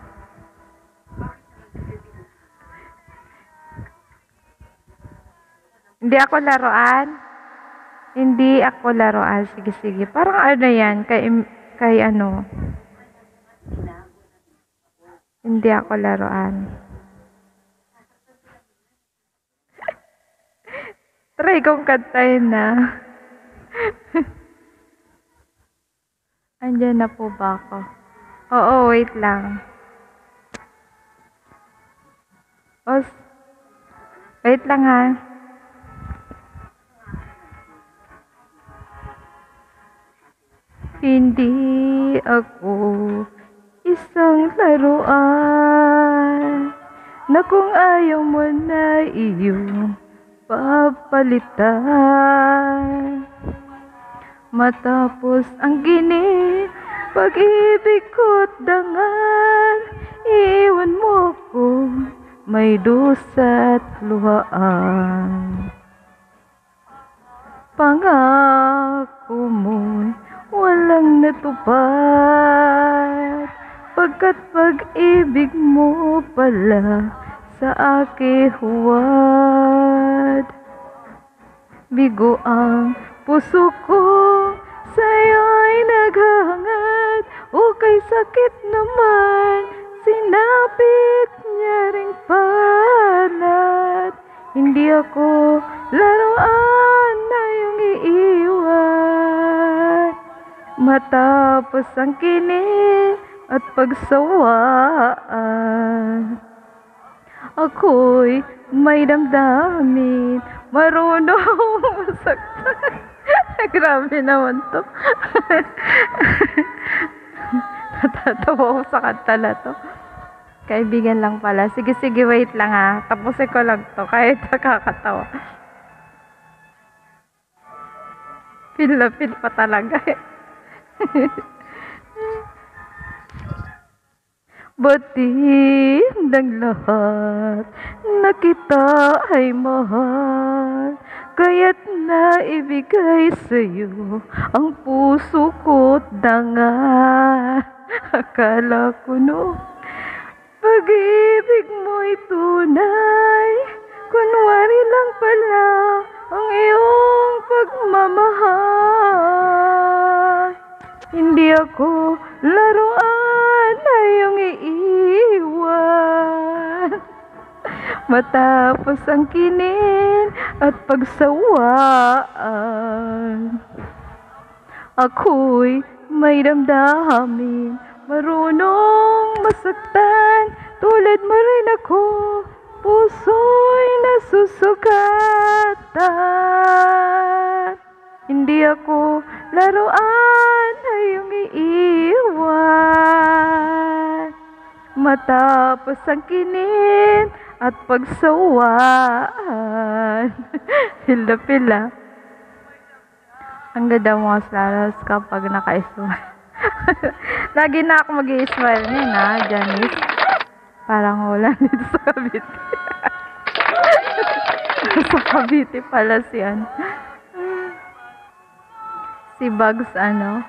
Hindi ako laruan. Hindi ako laruan. Sige, sige. Parang ano yan, kay ano. Hindi ako laruan. Try kong kantahin na. Andyan na po ba ako? Oo, wait lang. Wait lang ha. Hindi ako isang laruan na kung ayaw mo na iyong papalitan. Matapos ang gini, pag-ibig ko't dangal, iwan mo ko may dusa't luhaan. Pangako mo'y walang natupad, pagkat pag-ibig mo pala sa akin huwad. Bigo ang puso ko sa'yo'y naghahangad, o kay sakit naman sinapit niya ring palad. Hindi ako laruan na iyong iiwan. Matapos ang kini at pagsawaan, ako'y may damdamin, marunong masaktan. Grabe naman to. Natatawa ko sa kanta na to. Kaibigan lang pala. Sige, sige, wait lang ha. Tapusin ko lang to kahit nakakatawa. Feel na feel pa talaga eh. Batid ng lahat na kita ay mahal, kaya't naibigay sa'yo ang puso ko't danga. Akala ko no, pag-ibig mo'y tunay, kunwari lang pala ang iyong pagmamahal. Hindi ako laruan na iyong iiwan. Matapos ang kinin at pagsawaan, ako'y may damdamin, marunong masaktan. Tulad mo rin ako, puso'y nasusugatan. Hindi ako laruan na iyong iiwan. Matapos ang kinin at pagsawaan. Pila-pila. Ang ganda mo Slaros kapag naka-smile. Lagi na ako mag-i-smile ngayon ha, Janice. Parang wala dito sa Cavite. Sa Cavite pala si ano. Si Bugs ano.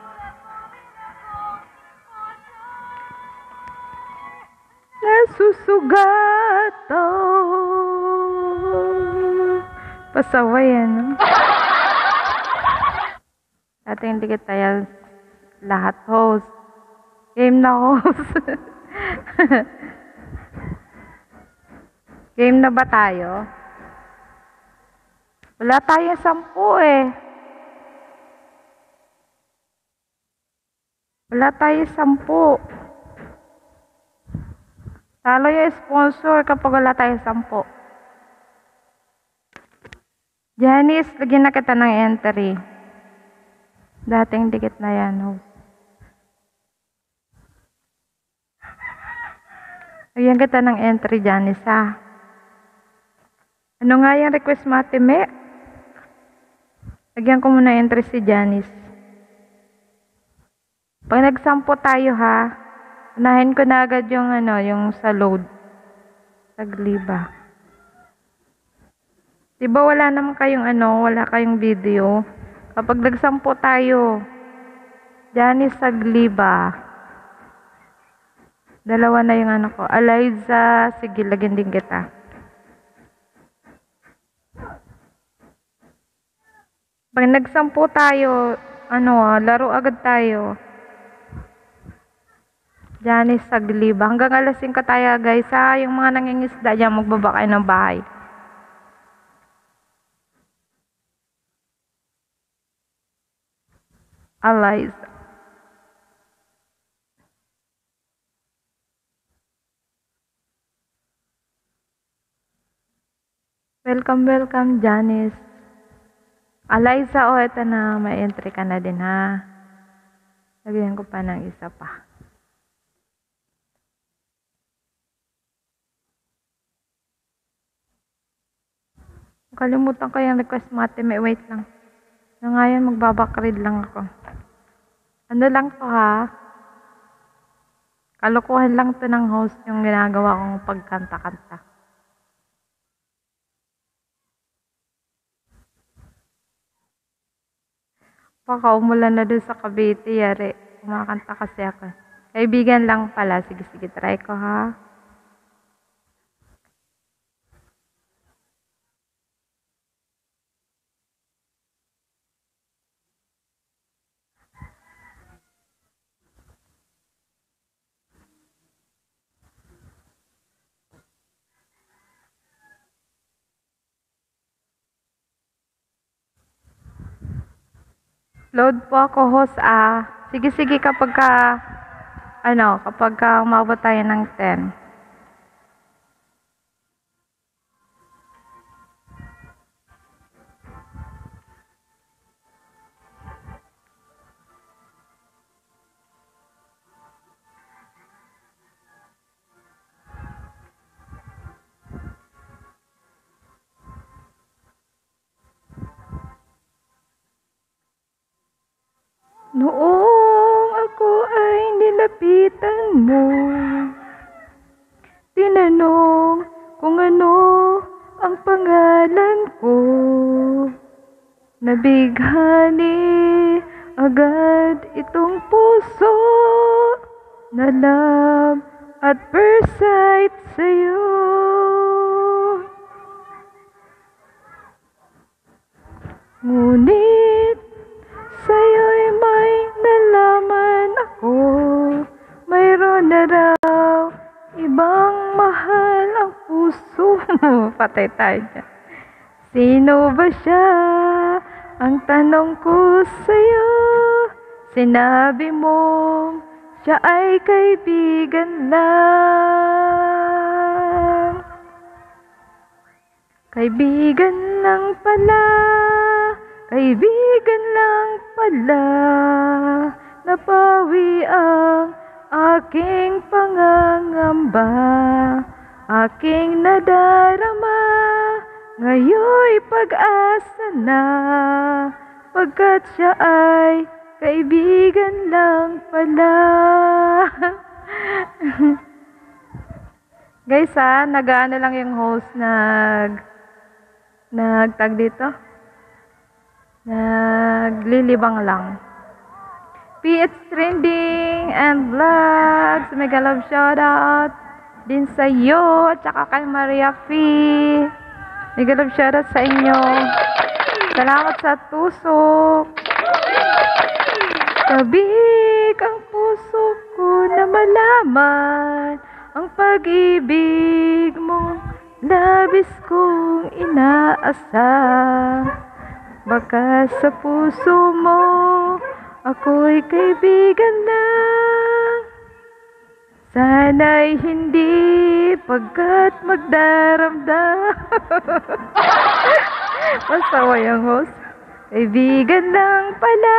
Nasusugatan. Pasaway ano. Dating hindi tayo lahat host. Game na host. Game na ba tayo? Wala tayong 10 eh. Wala tayong 10. Talo yung sponsor kapag wala tayong 10. Janice, lagyan na kita ng entry. Dating dikit na yan, host. Lagyan kita ng entry, Janice, ha? Ano nga yung request mo, Ate Me? Lagyan ko muna entry si Janice. Pag nagsampo tayo, ha? Unahin ko na agad yung, ano, yung sa load. Tagliba. Diba wala naman kayong, ano, wala kayong video? Kapag nagsampo tayo, Janice Sagliba. Dalawa na yung ano ko. Eliza, sige, lagyan din kita. Pag nagsampo tayo, ano, laro agad tayo. Janice Sagliba. Hanggang alas 5 tayo, guys, ha? Yung mga nangingisda dyan, magbaba kayo ng bahay. Eliza. Welcome, welcome, Janice. Eliza, oh, ito na. May entry ka na din, ha? Lagyan ko pa ng isa pa. Kalimutan ko yung request mate. May wait lang. Na ngayon, magbabakread lang ako. Ano lang to ha? Kalokohan lang to ng host yung ginagawa kong pagkanta-kanta. Baka umulan na dun sa Cavite, yari. Kumakanta kasi ako. Kaibigan lang pala. Sige, sige, try ko ha. Load po ako, host Sige, sige, kapag umabot tayo ng 10. Noong ako ay nilapitan mo, tinanong kung ano ang pangalan ko. Nabighani agad itong puso na love at first sight sa'yo. Ngunit sa'yo'y may nalaman ako, mayroon na raw ibang mahal ang puso mo. Patay tayo dyan. Sino ba siya? Ang tanong ko sa'yo, sinabi mo siya ay kaibigan lang. Kaibigan lang pala. Kaibigan lang pala, napawi ang aking pangangamba, aking nadarama, ngayoy pag-asa na, pagkat siya ay kaibigan lang pala. Guys nag-ano lang yung host, nagtag dito. Naglilibang lang. PH Trending and Vlogs. Mega love shoutout din sa iyo at saka kay Maria Fee. Mega love shoutout sa inyo. Salamat sa tusok. Sabik ang puso ko na malaman ang pag-ibig mo, labis kong inaasam. Baka sa puso mo, ako'y kaibigan lang. Sana'y hindi pagkat magdaramdam. Masawa yung host. Kaibigan lang pala.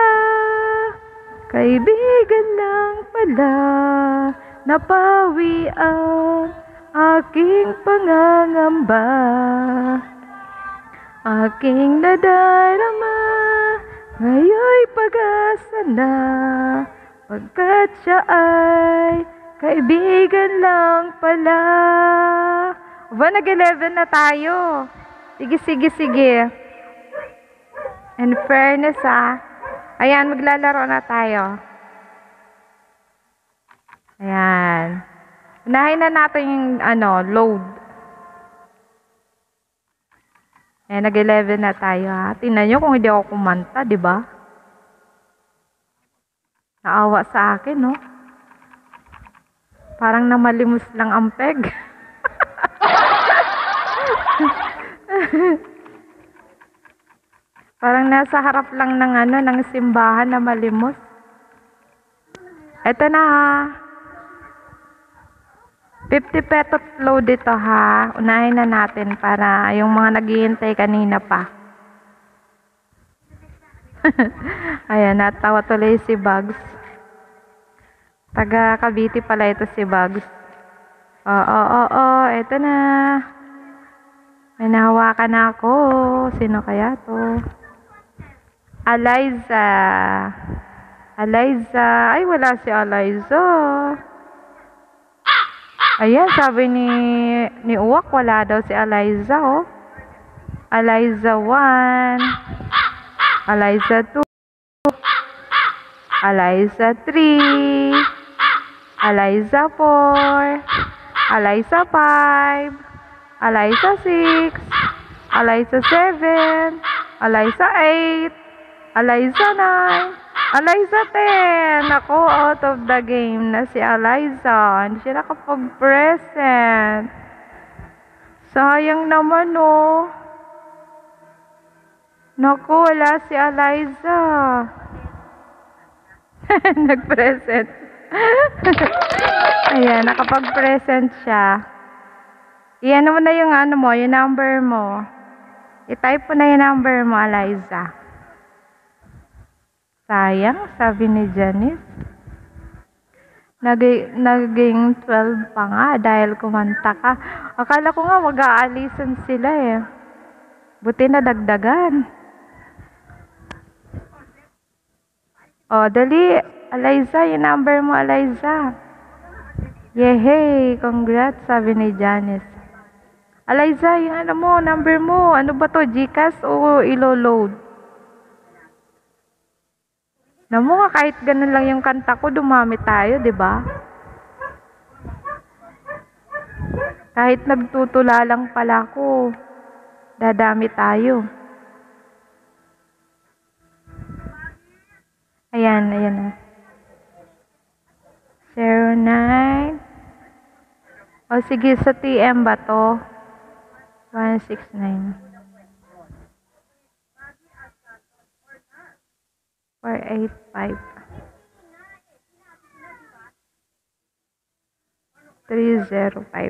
Kaibigan lang pala. Napawi ang aking pangangamba. Aking nadarama, ngayoy pag-asa na, pagkat siya ay kaibigan lang pala. Aba, nag-11 na tayo. Sige, sige, sige. In fairness ayan, maglalaro na tayo. Ayan. Unahin na natin yung load. Nag-11 na tayo Tingnan nyo kung hindi ako kumanta, di ba? Naawa sa akin, no? Parang namalimos lang ang peg. Parang nasa harap lang ng simbahan na malimos. Eto na 50 pesos load dito Unahin na natin para yung mga naghihintay kanina pa. Ayan, natawa tuloy si Bugs. Taga Cavite pala ito si Bugs. Ito na. May nahawakan na ako. Sino kaya to? Eliza. Eliza. Ay, wala si Eliza. Ayan, sabi ni Uwak, wala daw si Eliza, oh. Eliza 1. Eliza 2. Eliza 3. Eliza 4. Eliza 5. Eliza 6. Eliza 7. Eliza 8. Eliza 9. Eliza 10. Ako, out of the game na si Eliza. Hindi siya nakapag-present. Sayang naman, oh. Naku, wala si Eliza. Nag-present. Ayan, nakapag-present siya. Iyan mo na yung yung number mo. I-type mo na yung number mo, Eliza. Sayang, sabi ni Janice. Naging 12 pa nga dahil kumanta ka. Akala ko nga mag-aalisan sila eh. Buti na dagdagan. O, dali. Eliza, yung number mo, Eliza. Yehey, congrats, sabi ni Janice. Eliza, yung number mo. Ano ba to, GCash o ilo-load? Namo nga, kahit ganun lang yung kanta ko, dumami tayo, di ba? Kahit nagtutula lang pala ako, dadami tayo. Ayan na. 09. O sige, sa TM ba to? 169. 485. 305.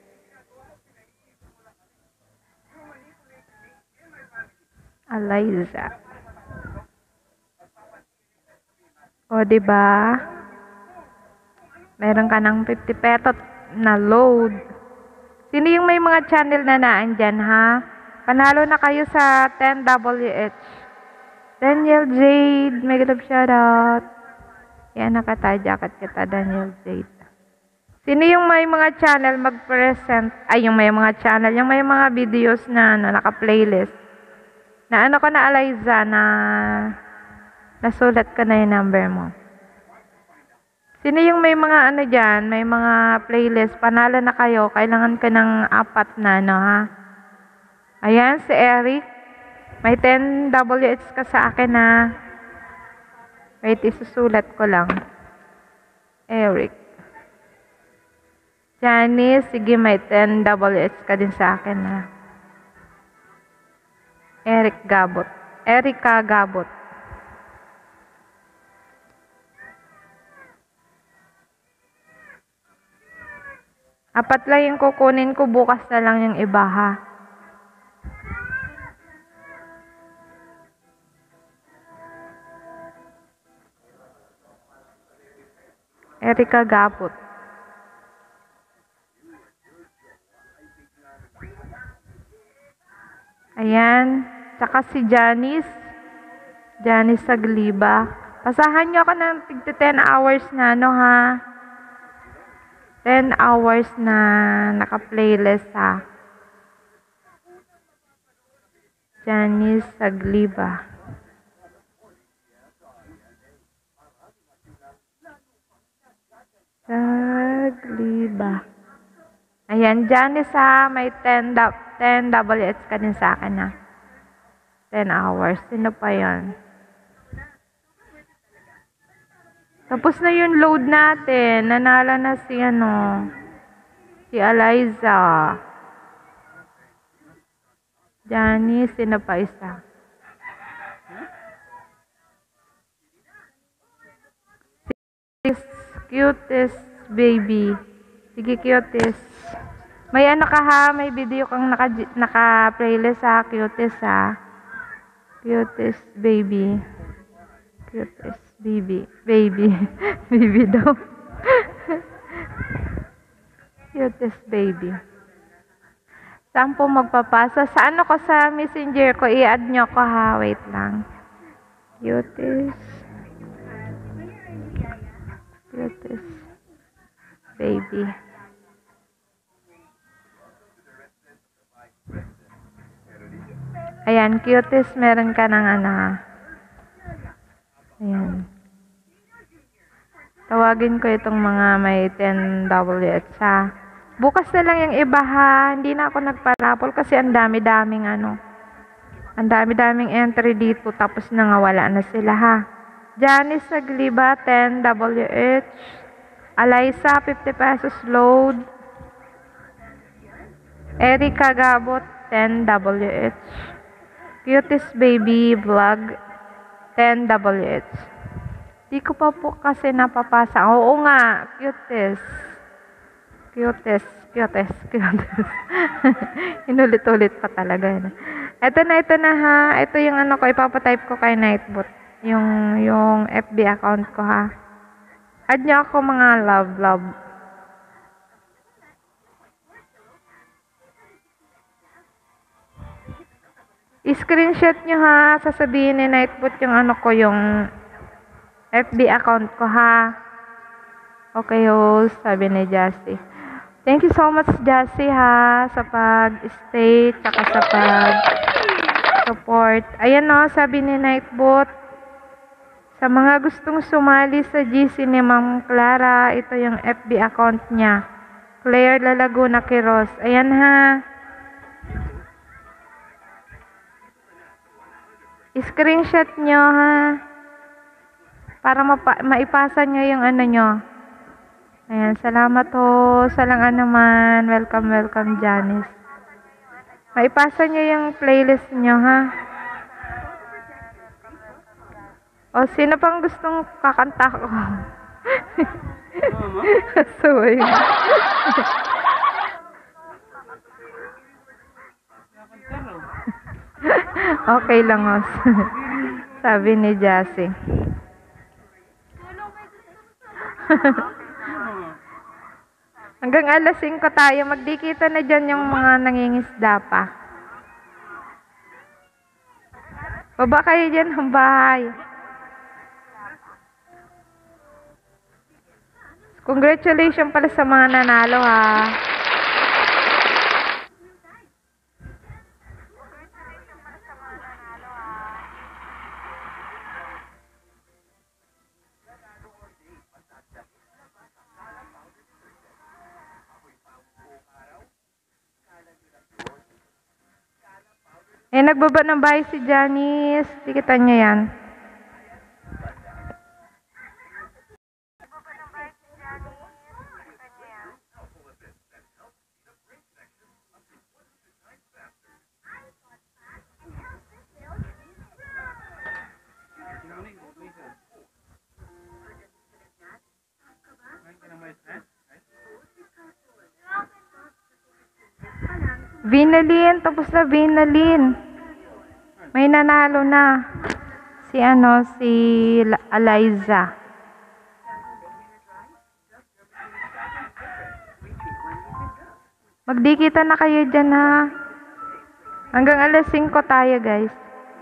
Eliza. O, diba? Meron ka ng 50 petot na load. Sino yung may mga channel na naandyan, ha? Panalo na kayo sa 10WH. Daniel Jade, mega love shoutout. Yan, nakata jacket kita, Daniel Jade. Sino yung may mga channel mag-present? Ay, yung may mga channel, yung may mga videos na naka-playlist. Na ko na, Eliza, na nasulat ko na yung number mo. Sino yung may mga dyan, may mga playlist, panalo na kayo, kailangan ka ng 4 na, ha? Ayan, si Eric. May 10WH ka sa akin, ha? Wait, isusulat ko lang. Eric. Janice, sige, may 10WH ka din sa akin, ha? Eric Gabot. Erica Gabot. Apat lang yung kukunin ko, bukas na lang yung iba, ha? Erica Gabot. Ayan. Tsaka si Janice. Janice Sagliba. Pasahan nyo ako ng 10 hours na, ha? 10 hours na naka-playlist, ha? Janice Sagliba. Sagliba. Ayan, Janice, ha? May 10WH ka din sa akin, ha? 10 hours. Sino pa yon? Tapos na yung load natin. Nanalo na si si Eliza. Janice, sino pa isa? Cutest baby. Sige, cutest. May ka, ha? May video kang naka-playlist, ha? Cutest, ha? Cutest baby. Cutest baby. Baby. Baby daw. Cutest baby. Saan po magpapasa? Sa ano ko sa messenger ko? I-add nyo ko ha. Wait lang. Cutest. Cutest baby. Ayan, cutest. Meron ka ng ano ha. Ayan. Tawagin ko itong mga may 10WH ha. Bukas na lang yung iba ha. Hindi na ako nagparapol kasi ang dami-daming ano. Ang dami-daming entry dito tapos nangawala na sila ha. Janice Sagliba, 10WH. Alaysa, 50 pesos load. Erika Gabot, 10WH. Cutest Baby Vlog, 10WH. Di ko pa po kasi napapasa. Oo nga, cutest. Cutest. Inulit-ulit pa talaga yun. Ito na ha. Ito yung ano ko, ipapatype ko kay Nightbot. Yung FB account ko ha. Add nyo ako mga love. I-screenshot nyo ha. Sasabihin ni Nightbot yung ano ko, yung FB account ko ha. Okay host, sabi ni Jassy. Thank you so much Jassy ha. Sa pag-stay, tsaka sa pag-support. Ayan o, sabi ni Nightbot. Sa mga gustong sumali sa GC ni Ma'am Clara, ito yung FB account niya. Claire Lalaguna Quiros. Ayan ha. I-screenshot nyo ha. Para maipasa nyo yung ano nyo. Ayan, salamat ho. Salang naman. Welcome Janice. Maipasa nyo yung playlist nyo ha. O, sino pang gustong kakanta ko? Sorry. Okay lang os. Sabi ni Jassy. Hanggang alas 5 tayo. Magdikita na dyan yung mga nangingisda pa. Baba kayo dyan ng bahay. Congratulations pala sa mga nanalo ha. Nagbaba ng bahay si Janice. Tikitan niya yan. Vinalin, tapos na Vinalin. May nanalo na. Si Eliza. Magdikita na kayo dyan ha. Hanggang alas 5 tayo guys.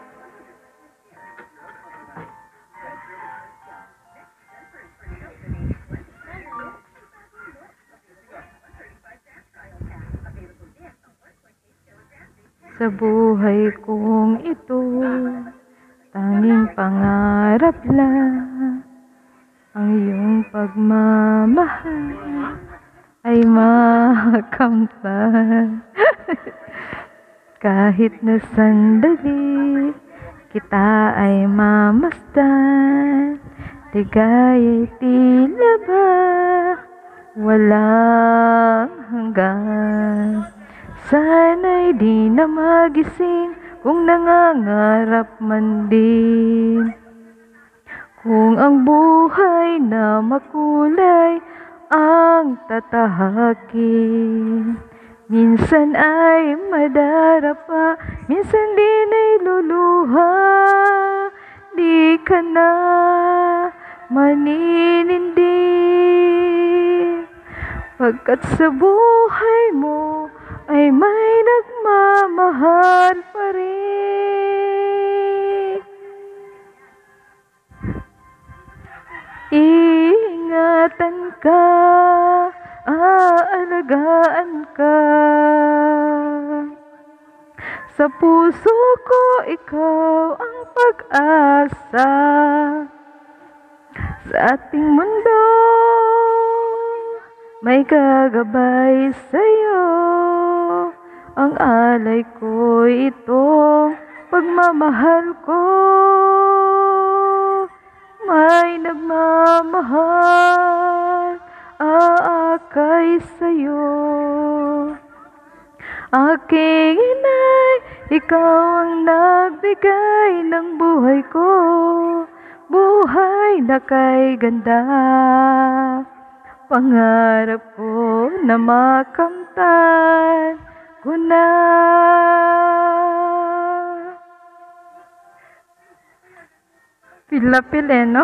Sa buhay kong ito, tanging pangarap lang ang iyong pagmamahal ay makamtan. Kahit na sandali kita ay mamasdan, ligaya'y tila ba walang hanggan. Sana'y di na magising kung nangangarap man din. Kung ang buhay na makulay ang tatahakin, minsan ay madarapa, minsan din ay luluha. Di ka na maninindig, Pagkat sa buhay mo ay may nagmamahal pa rin. Iingatan ka, aalagaan ka. Sa puso ko ikaw ang pag-asa. Sa ating mundo may gagabay sa'yo. Ang alay ko itong pagmamahal ko. May nagmamahal, aakay sa'yo. Aking inay, ikaw ang nagbigay ng buhay ko. Buhay na kay ganda. Pangarap ko na makamtan ko na. Pila-pil no?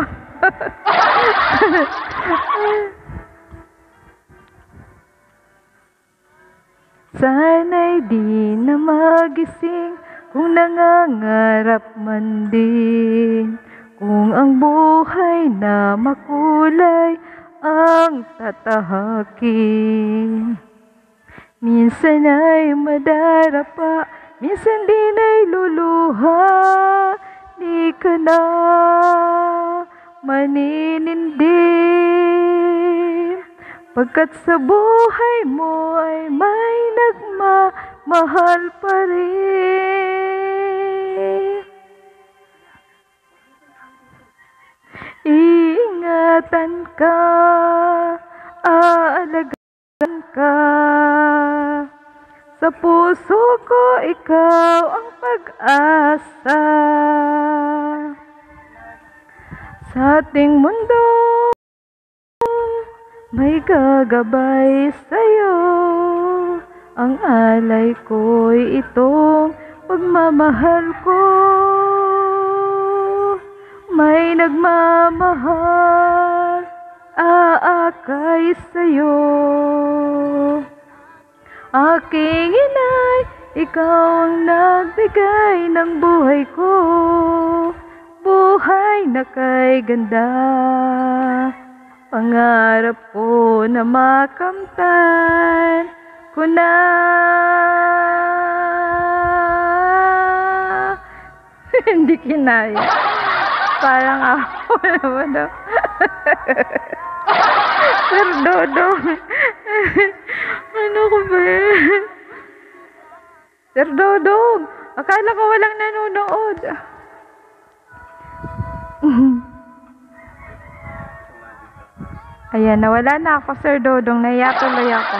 Sana'y di na magising kung nangangarap man din. Kung ang buhay na makulay ang tatahakin. Minsan ay madarapa, minsan din ay luluha. Di ka na maninindim. Pagkat sa buhay mo ay may nagmamahal pa rin. Iingatan ka, aalagaan ka. Sa puso ko ikaw ang pag-asa. Sa ating mundo may gagabay sa'yo. Ang alay ko'y itong pagmamahal ko. May nagmamahal, aakay sa'yo. Aking inay, ikaw ang nagbigay ng buhay ko. Buhay na kay ganda. Pangarap ko na makamtan ko na. Hindi kinaya. Parang ako naman daw. Sir Dodong. Ano ko ba eh? Sir Dodong. Akala ko walang nanonood. Ayan, nawala na ako, Sir Dodong. Naiya tuloy ako.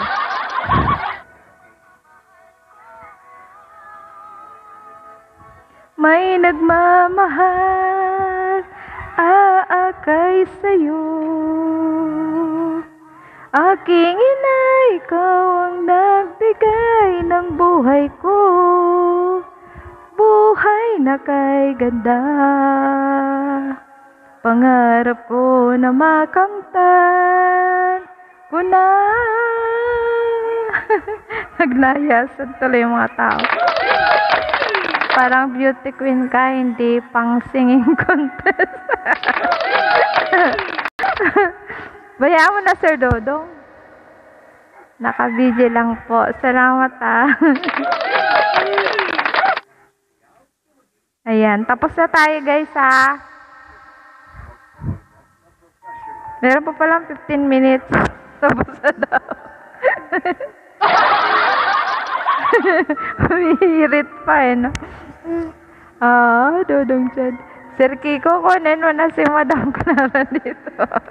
May nagmamahal, aakay sa'yo. Aking ina, ikaw ang nagbigay ng buhay ko. Buhay na kay ganda. Pangarap ko na makamtan ko na. Naglayasan tuloy yung mga tao. Parang beauty queen ka, hindi pang singing contest. Bayaan mo na, Sir Dodong. Naka-video lang po. Salamat Ayan, tapos na tayo guys Meron pa palang 15 minutes. Tapos na daw. Humihirit pa no? Dodong Chad. Sir Kiko, kunin mo na si Madam Clara dito.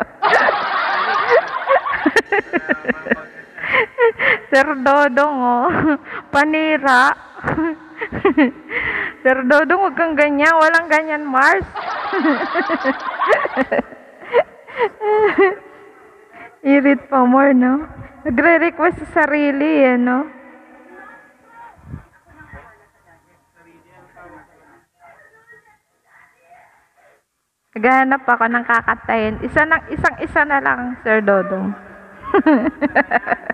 Sir Dodong, panira. Sir Dodong, huwag kang ganyan. Walang ganyan, Mars. Irit pa more, no? Nagre-request sa sarili, no? Naghahanap ako ng kakatayin. Isang-isa na lang, Sir Dodong.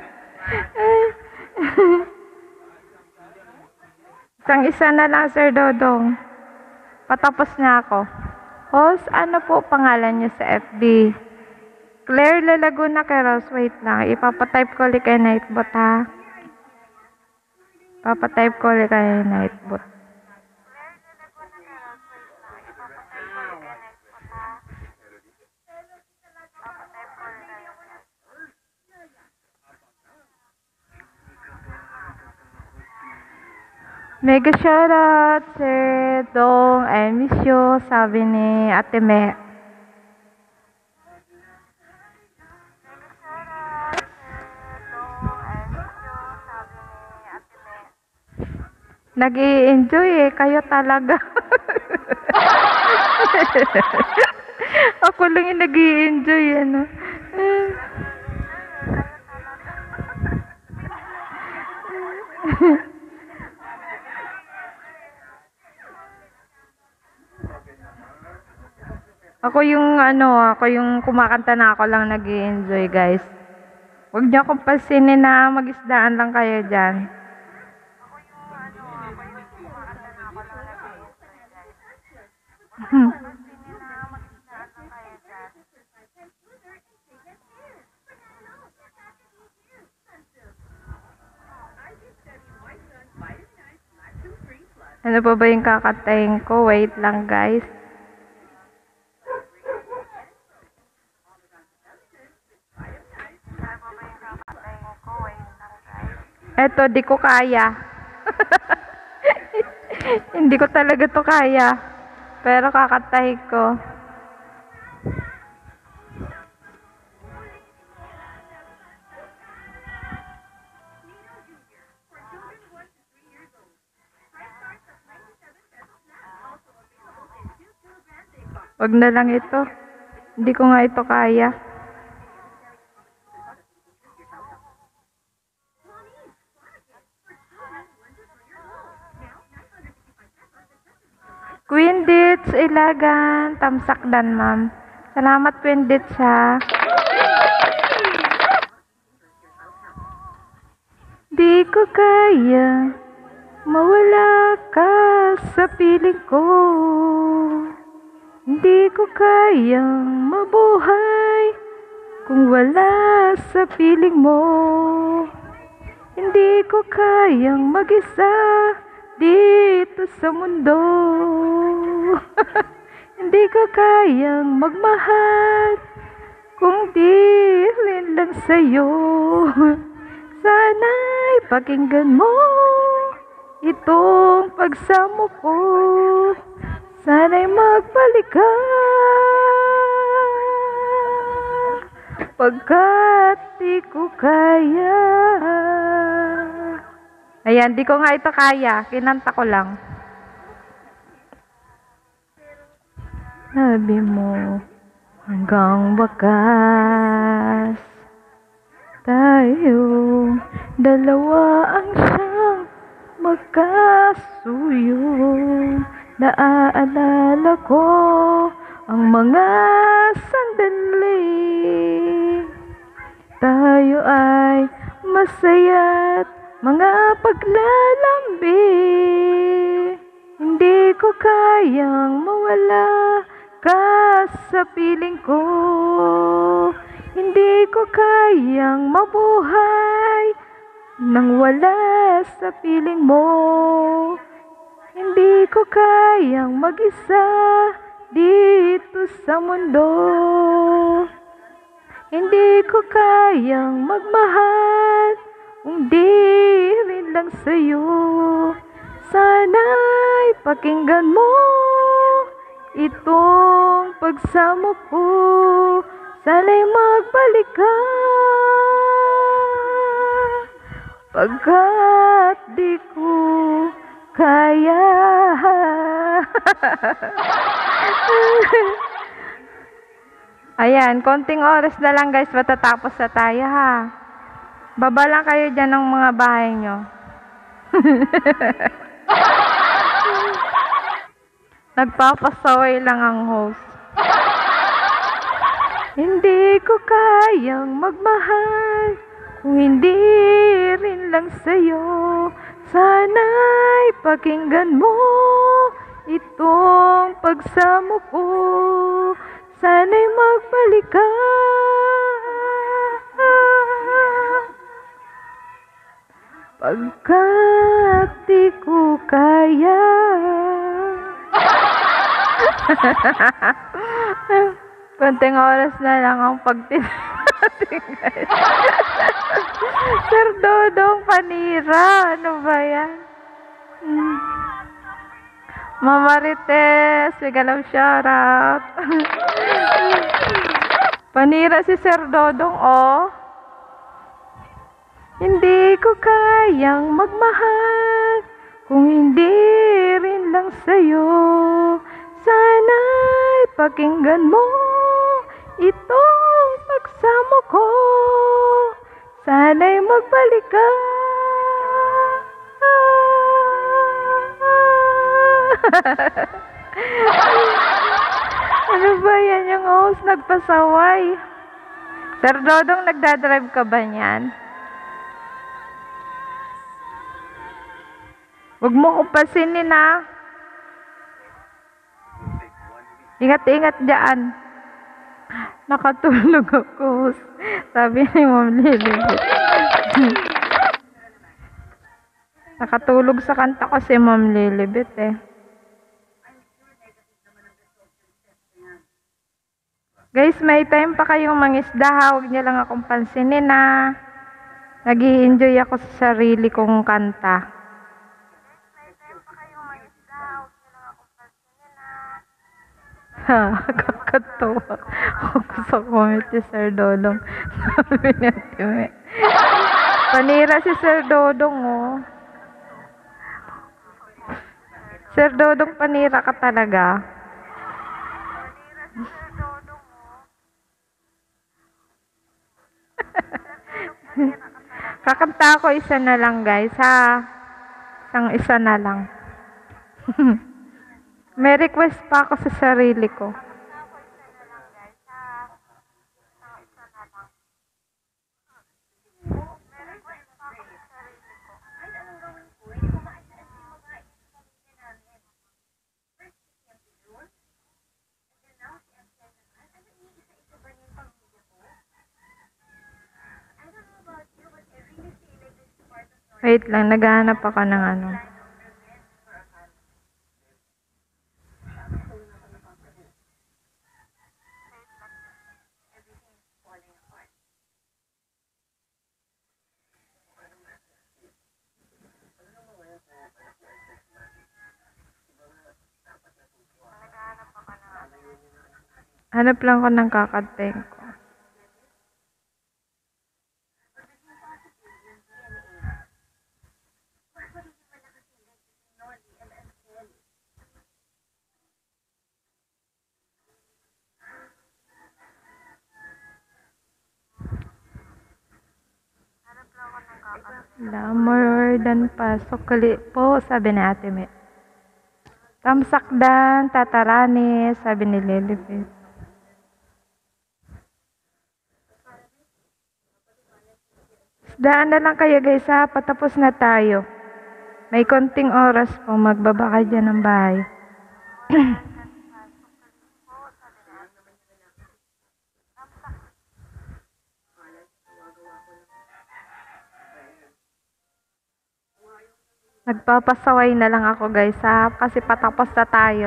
Isang isa na lang, Sir Dodong. Patapos na ako. Host, ano po pangalan niyo sa FB? Claire Lalaguna Keros. Wait lang. Ipapatype ko ulit kay Nightbot, ha? Ipapatype ko ulit kay Nightbot. Mega shoutout, Sir Dong. I miss you, sabi ni Ate Me. Nag-i-enjoy eh. Kayo talaga. Ako lang yung nag-i-enjoy, ano. Ako yung kumakanta na ako lang nag-i-enjoy, guys. Huwag niyo akong pasinin na mag-isdaan lang kayo dyan. Ano pa ba yung kakatayin ko? Wait lang, guys. Eto, di ko kaya. Hindi ko talaga to kaya. Pero kakatahin ko. Wag na lang ito. Hindi ko nga ito kaya. Queen Dits, Ilagan, Tamsakdan, ma'am. Salamat, Queen Dits, ha. Di ko kaya mawala ka sa piling ko. Hindi ko kayang mabuhay kung wala sa piling mo. Hindi ko kayang mag-isa dito sa mundo. Hindi ko kayang magmahal kung di rin lang sa'yo. Sana'y pakinggan mo itong pagsamo ko. Sana'y magbalik ka pagkat di ko kaya. Ayan, di ko nga ito kaya. Kinanta ko lang. Sabi mo, hanggang wakas, tayo dalawa ang siyang magkasuyo. Naaalala ko ang mga sandali. Tayo ay masaya't mga paglalambi. Hindi ko kayang mawala ka sa piling ko. Hindi ko kayang mabuhay nang wala sa piling mo. Hindi ko kayang mag-isa dito sa mundo. Hindi ko kayang magmahal kung di rin lang sa'yo. Sana'y pakinggan mo itong pagsamo ko. Sana'y magbalik ka pagkat di ko kaya. Ayan, konting oras na lang, guys, matatapos na tayo, ha. Baba lang kayo dyan ng mga bahay nyo. Nagpapasaway lang ang host. Hindi ko kayang magmahal kung hindi rin lang sa'yo. Sana'y pakinggan mo itong pagsamo ko. Sana'y magbalik ka. Pagkat di ko kaya. Konting oras na lang ang pagtinating, guys. Sir Dodong Panira, ano ba yan? Mama Rites, bigyan ng shoutout. Panira si Sir Dodong, oh. Hindi ko kayang magmahal kung hindi rin lang sa'yo. Sana'y pakinggan mo itong pagsamo ko. Sana'y magbalik ka. Ano ba yan? Yung host nagpasaway. Sir Dodong, nagdadrive ka ba niyan? Huwag mo ko pasinin, ha? Ingat-ingat dyan. Nakatulog ako. Sabi ni Ma'am Lilibet. Nakatulog sa kanta ko si Ma'am Lilibet, eh. Guys, may time pa kayong mangisda, ha? Huwag niyo lang akong pansinin, ha? Nag-i-enjoy ako sa sarili kong kanta. Kakatawa ako sa comment si Sir Dodong. Sabi niya, Time. Panira si Sir Dodong, oh. Sir Dodong, panira ka talaga. Kakanta ako isa na lang, guys, ha? Isa na lang. May request pa ako sa sarili ko. Wait lang, naghahanap ako ng ano. Hanap lang ko ng kakateng ko. More than pasok kali po, sabi ni Ate Me. Tamsakdan, tatarani, sabi ni Lilibet. Daan na lang kayo, guys, ha? Patapos na tayo. May konting oras po, magbabaka dyan ng bahay. Nagpapasaway na lang ako, guys, ha? Kasi patapos na tayo.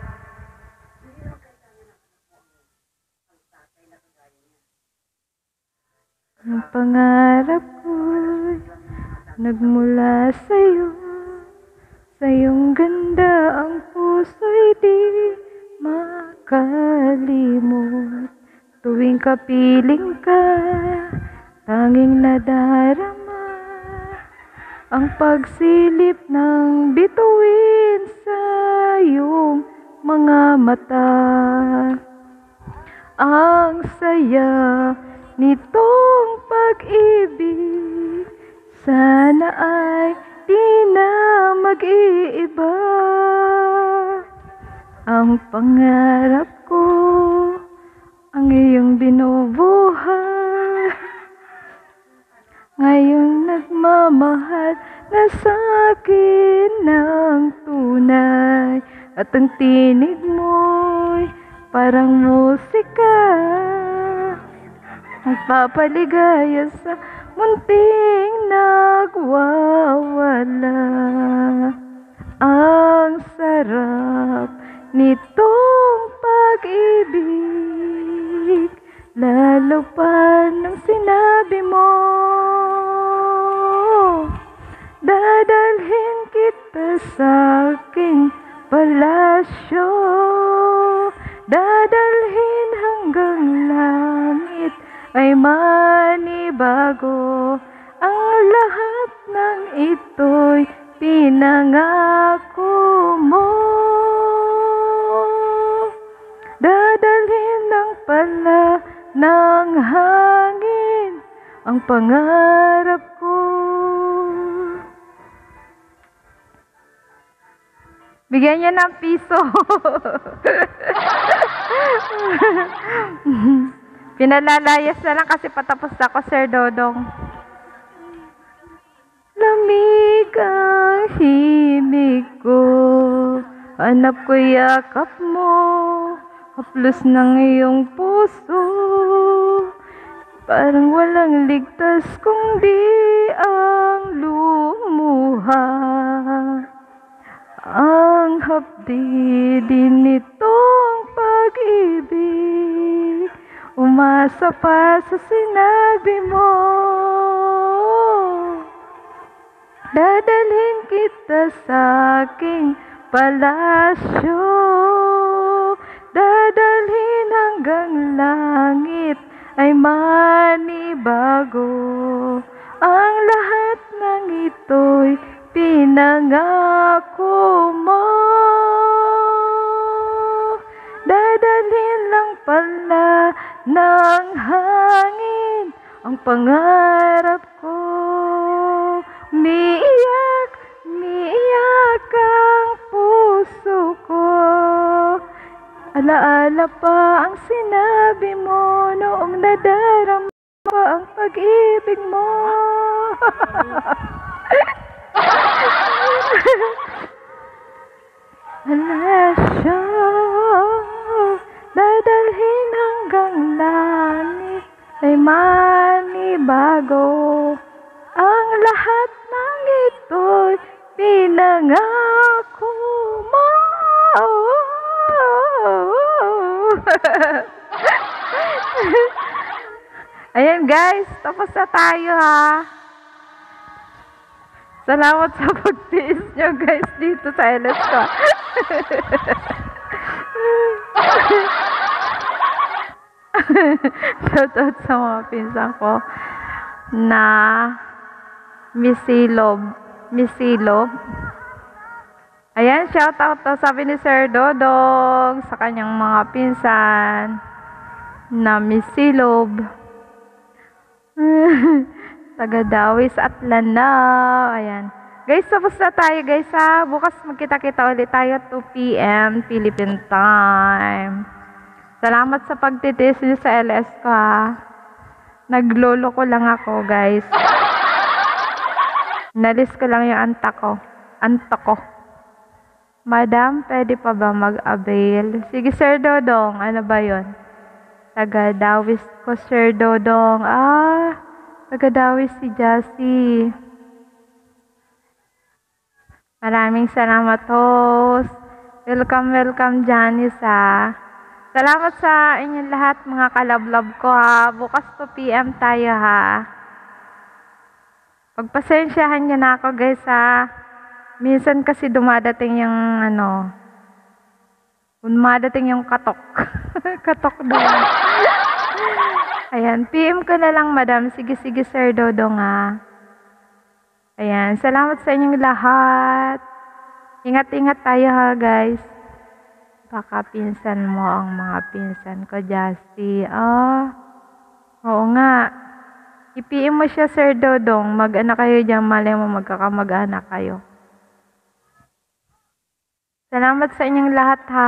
Ang pangarap ko'y nagmula sa'yo. Sa iyong ganda ang puso'y di makalimot. Tuwing kapiling ka, tanging nadarama ang pagsilip ng bituin sa iyong mga mata. Ang saya nitong pag-ibig, sana ay di na mag-iiba. Ang pangarap ko, ang iyong binubuhay, ngayon nagmamahal na sa At ang tinig mo'y parang musika, nagpapaligaya sa munting nagwawala. Ang sarap nitong pag-ibig, lalo pa nang sinabi mo, dadalhin kita sa aking palasyo, dadalhin hanggang langit ay manibago. Ang lahat ng ito'y pinangako mo, dadalhin lang pala ng hangin ang pangarap ko. Bigyan niya ng piso. Pinalalayas na lang kasi patapos ako, Sir Dodong. Lamig ang himig ko, hanap ko yakap mo, haplos ng iyong puso. Parang walang ligtas kung di ang lumuha. Ang hapdi din nitong pag-ibig, umasa pa sa sinabi mo, dadalhin kita sa aking palasyo, dadalhin hanggang langit ay manibago. Ang lahat ng ito'y pinangako mo, dadalhin lang pala ng hangin ang pangarap ko. Umiiyak, umiiyak ang puso ko, alaala pa ang sinabi mo noong nadarama pa ang pag-ibig mo. Palasyo, dadalhin hanggang langit ay manibago. Ang lahat ng ito'y pinangako mo. Ayan guys, tapos na tayo ha. Salamat sa pagtiis nyo guys dito sa LS ko. Shoutout sa mga pinsan ko na Misilob. Ayan, shoutout to sabi ni Sir Dodong sa kanyang mga pinsan na Misilob. Taga Dawis at Lanao. Ayan. Guys, tapos na tayo guys ha. Bukas magkita-kita ulit tayo 2 p.m. Philippine time. Salamat sa pagtitiis niyo sa LS ko ha. Naglolo ko lang ako guys. Nalis ko lang yung antok ko. Madam, pwede pa ba mag-avail? Sige Sir Dodong, ano ba yon? Taga Dawis ko Sir Dodong. Taga-Dawis si Jassy. Maraming salamat, host. Welcome, Janice, ha. Salamat sa inyong lahat, mga kalablab ko, ha. Bukas 2 p.m. tayo, ha. Pagpasensyahan nyo na ako, guys, ha. Minsan kasi dumadating yung, katok. Katok doon. Ayan, PM ko na lang, madam. Sige, Sir Dodong, ha. Ayan, salamat sa inyong lahat. Ingat-ingat tayo, ha, guys. Baka pinsan mo ang mga pinsan ko, Justy. Oo nga. I-PM mo siya, Sir Dodong. Mag-anak kayo dyan, malay mo magkakamag-anak kayo. Salamat sa inyong lahat, ha.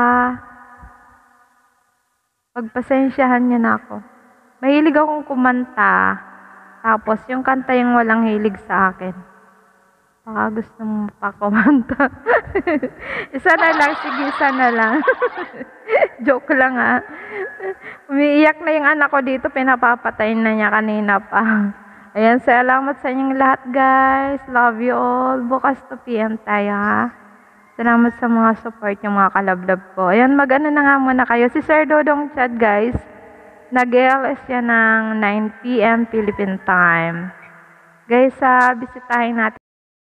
Pagpasensyahan niyo na ako. Mahilig akong kumanta, tapos yung kanta yung walang hilig sa akin. Baka gusto mo pa kumanta. Isa na lang, sige, isa na lang. Joke lang ah. Umiiyak na yung anak ko dito, pinapapatayin na niya kanina pa. Ayan, salamat sa inyong lahat guys. Love you all. Bukas 2 PM tayo ha. Salamat sa mga support yung mga kalablab ko. Ayan, mag-ano na nga muna kayo. Si Sir Dodong Chat guys. Nag-ALS yan ng 9 PM Philippine time. Guys, bisitahin natin.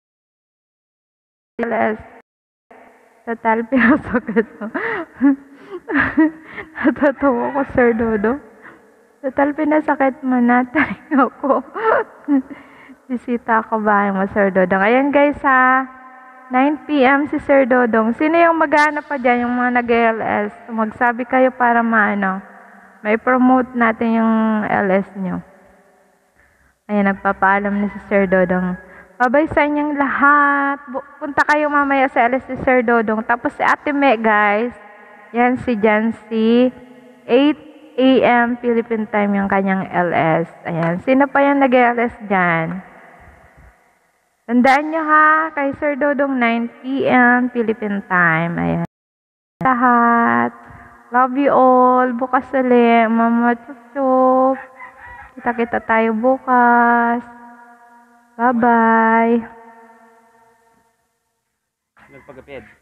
ALS. Total, pinasakit mo. Natatawa ko, Sir Dodo. Total, pinasakit mo na. Tayo ko. Bisita ako bahay mo, Sir Dodong. Ayan guys, 9 PM si Sir Dodong. Sino yung maghanap pa dyan, yung mga nag-LS? Magsabi kayo para may promote natin yung LS nyo. Ayan, nagpapaalam na si Sir Dodong. Babay sa inyong lahat. Punta kayo mamaya sa LS ni Sir Dodong. Tapos si Ate Me, guys. Yan si Jancy. 8 AM Philippine time yung kanyang LS. Ayan. Sino pa yung nag-LS dyan? Tandaan nyo ha, kay Sir Dodong 9 PM Philippine time. Ayan. Lahat. Love you all. Bukas ulit. Mama chup. Kita-kita tayo bukas. Bye-bye. Nagpagapid.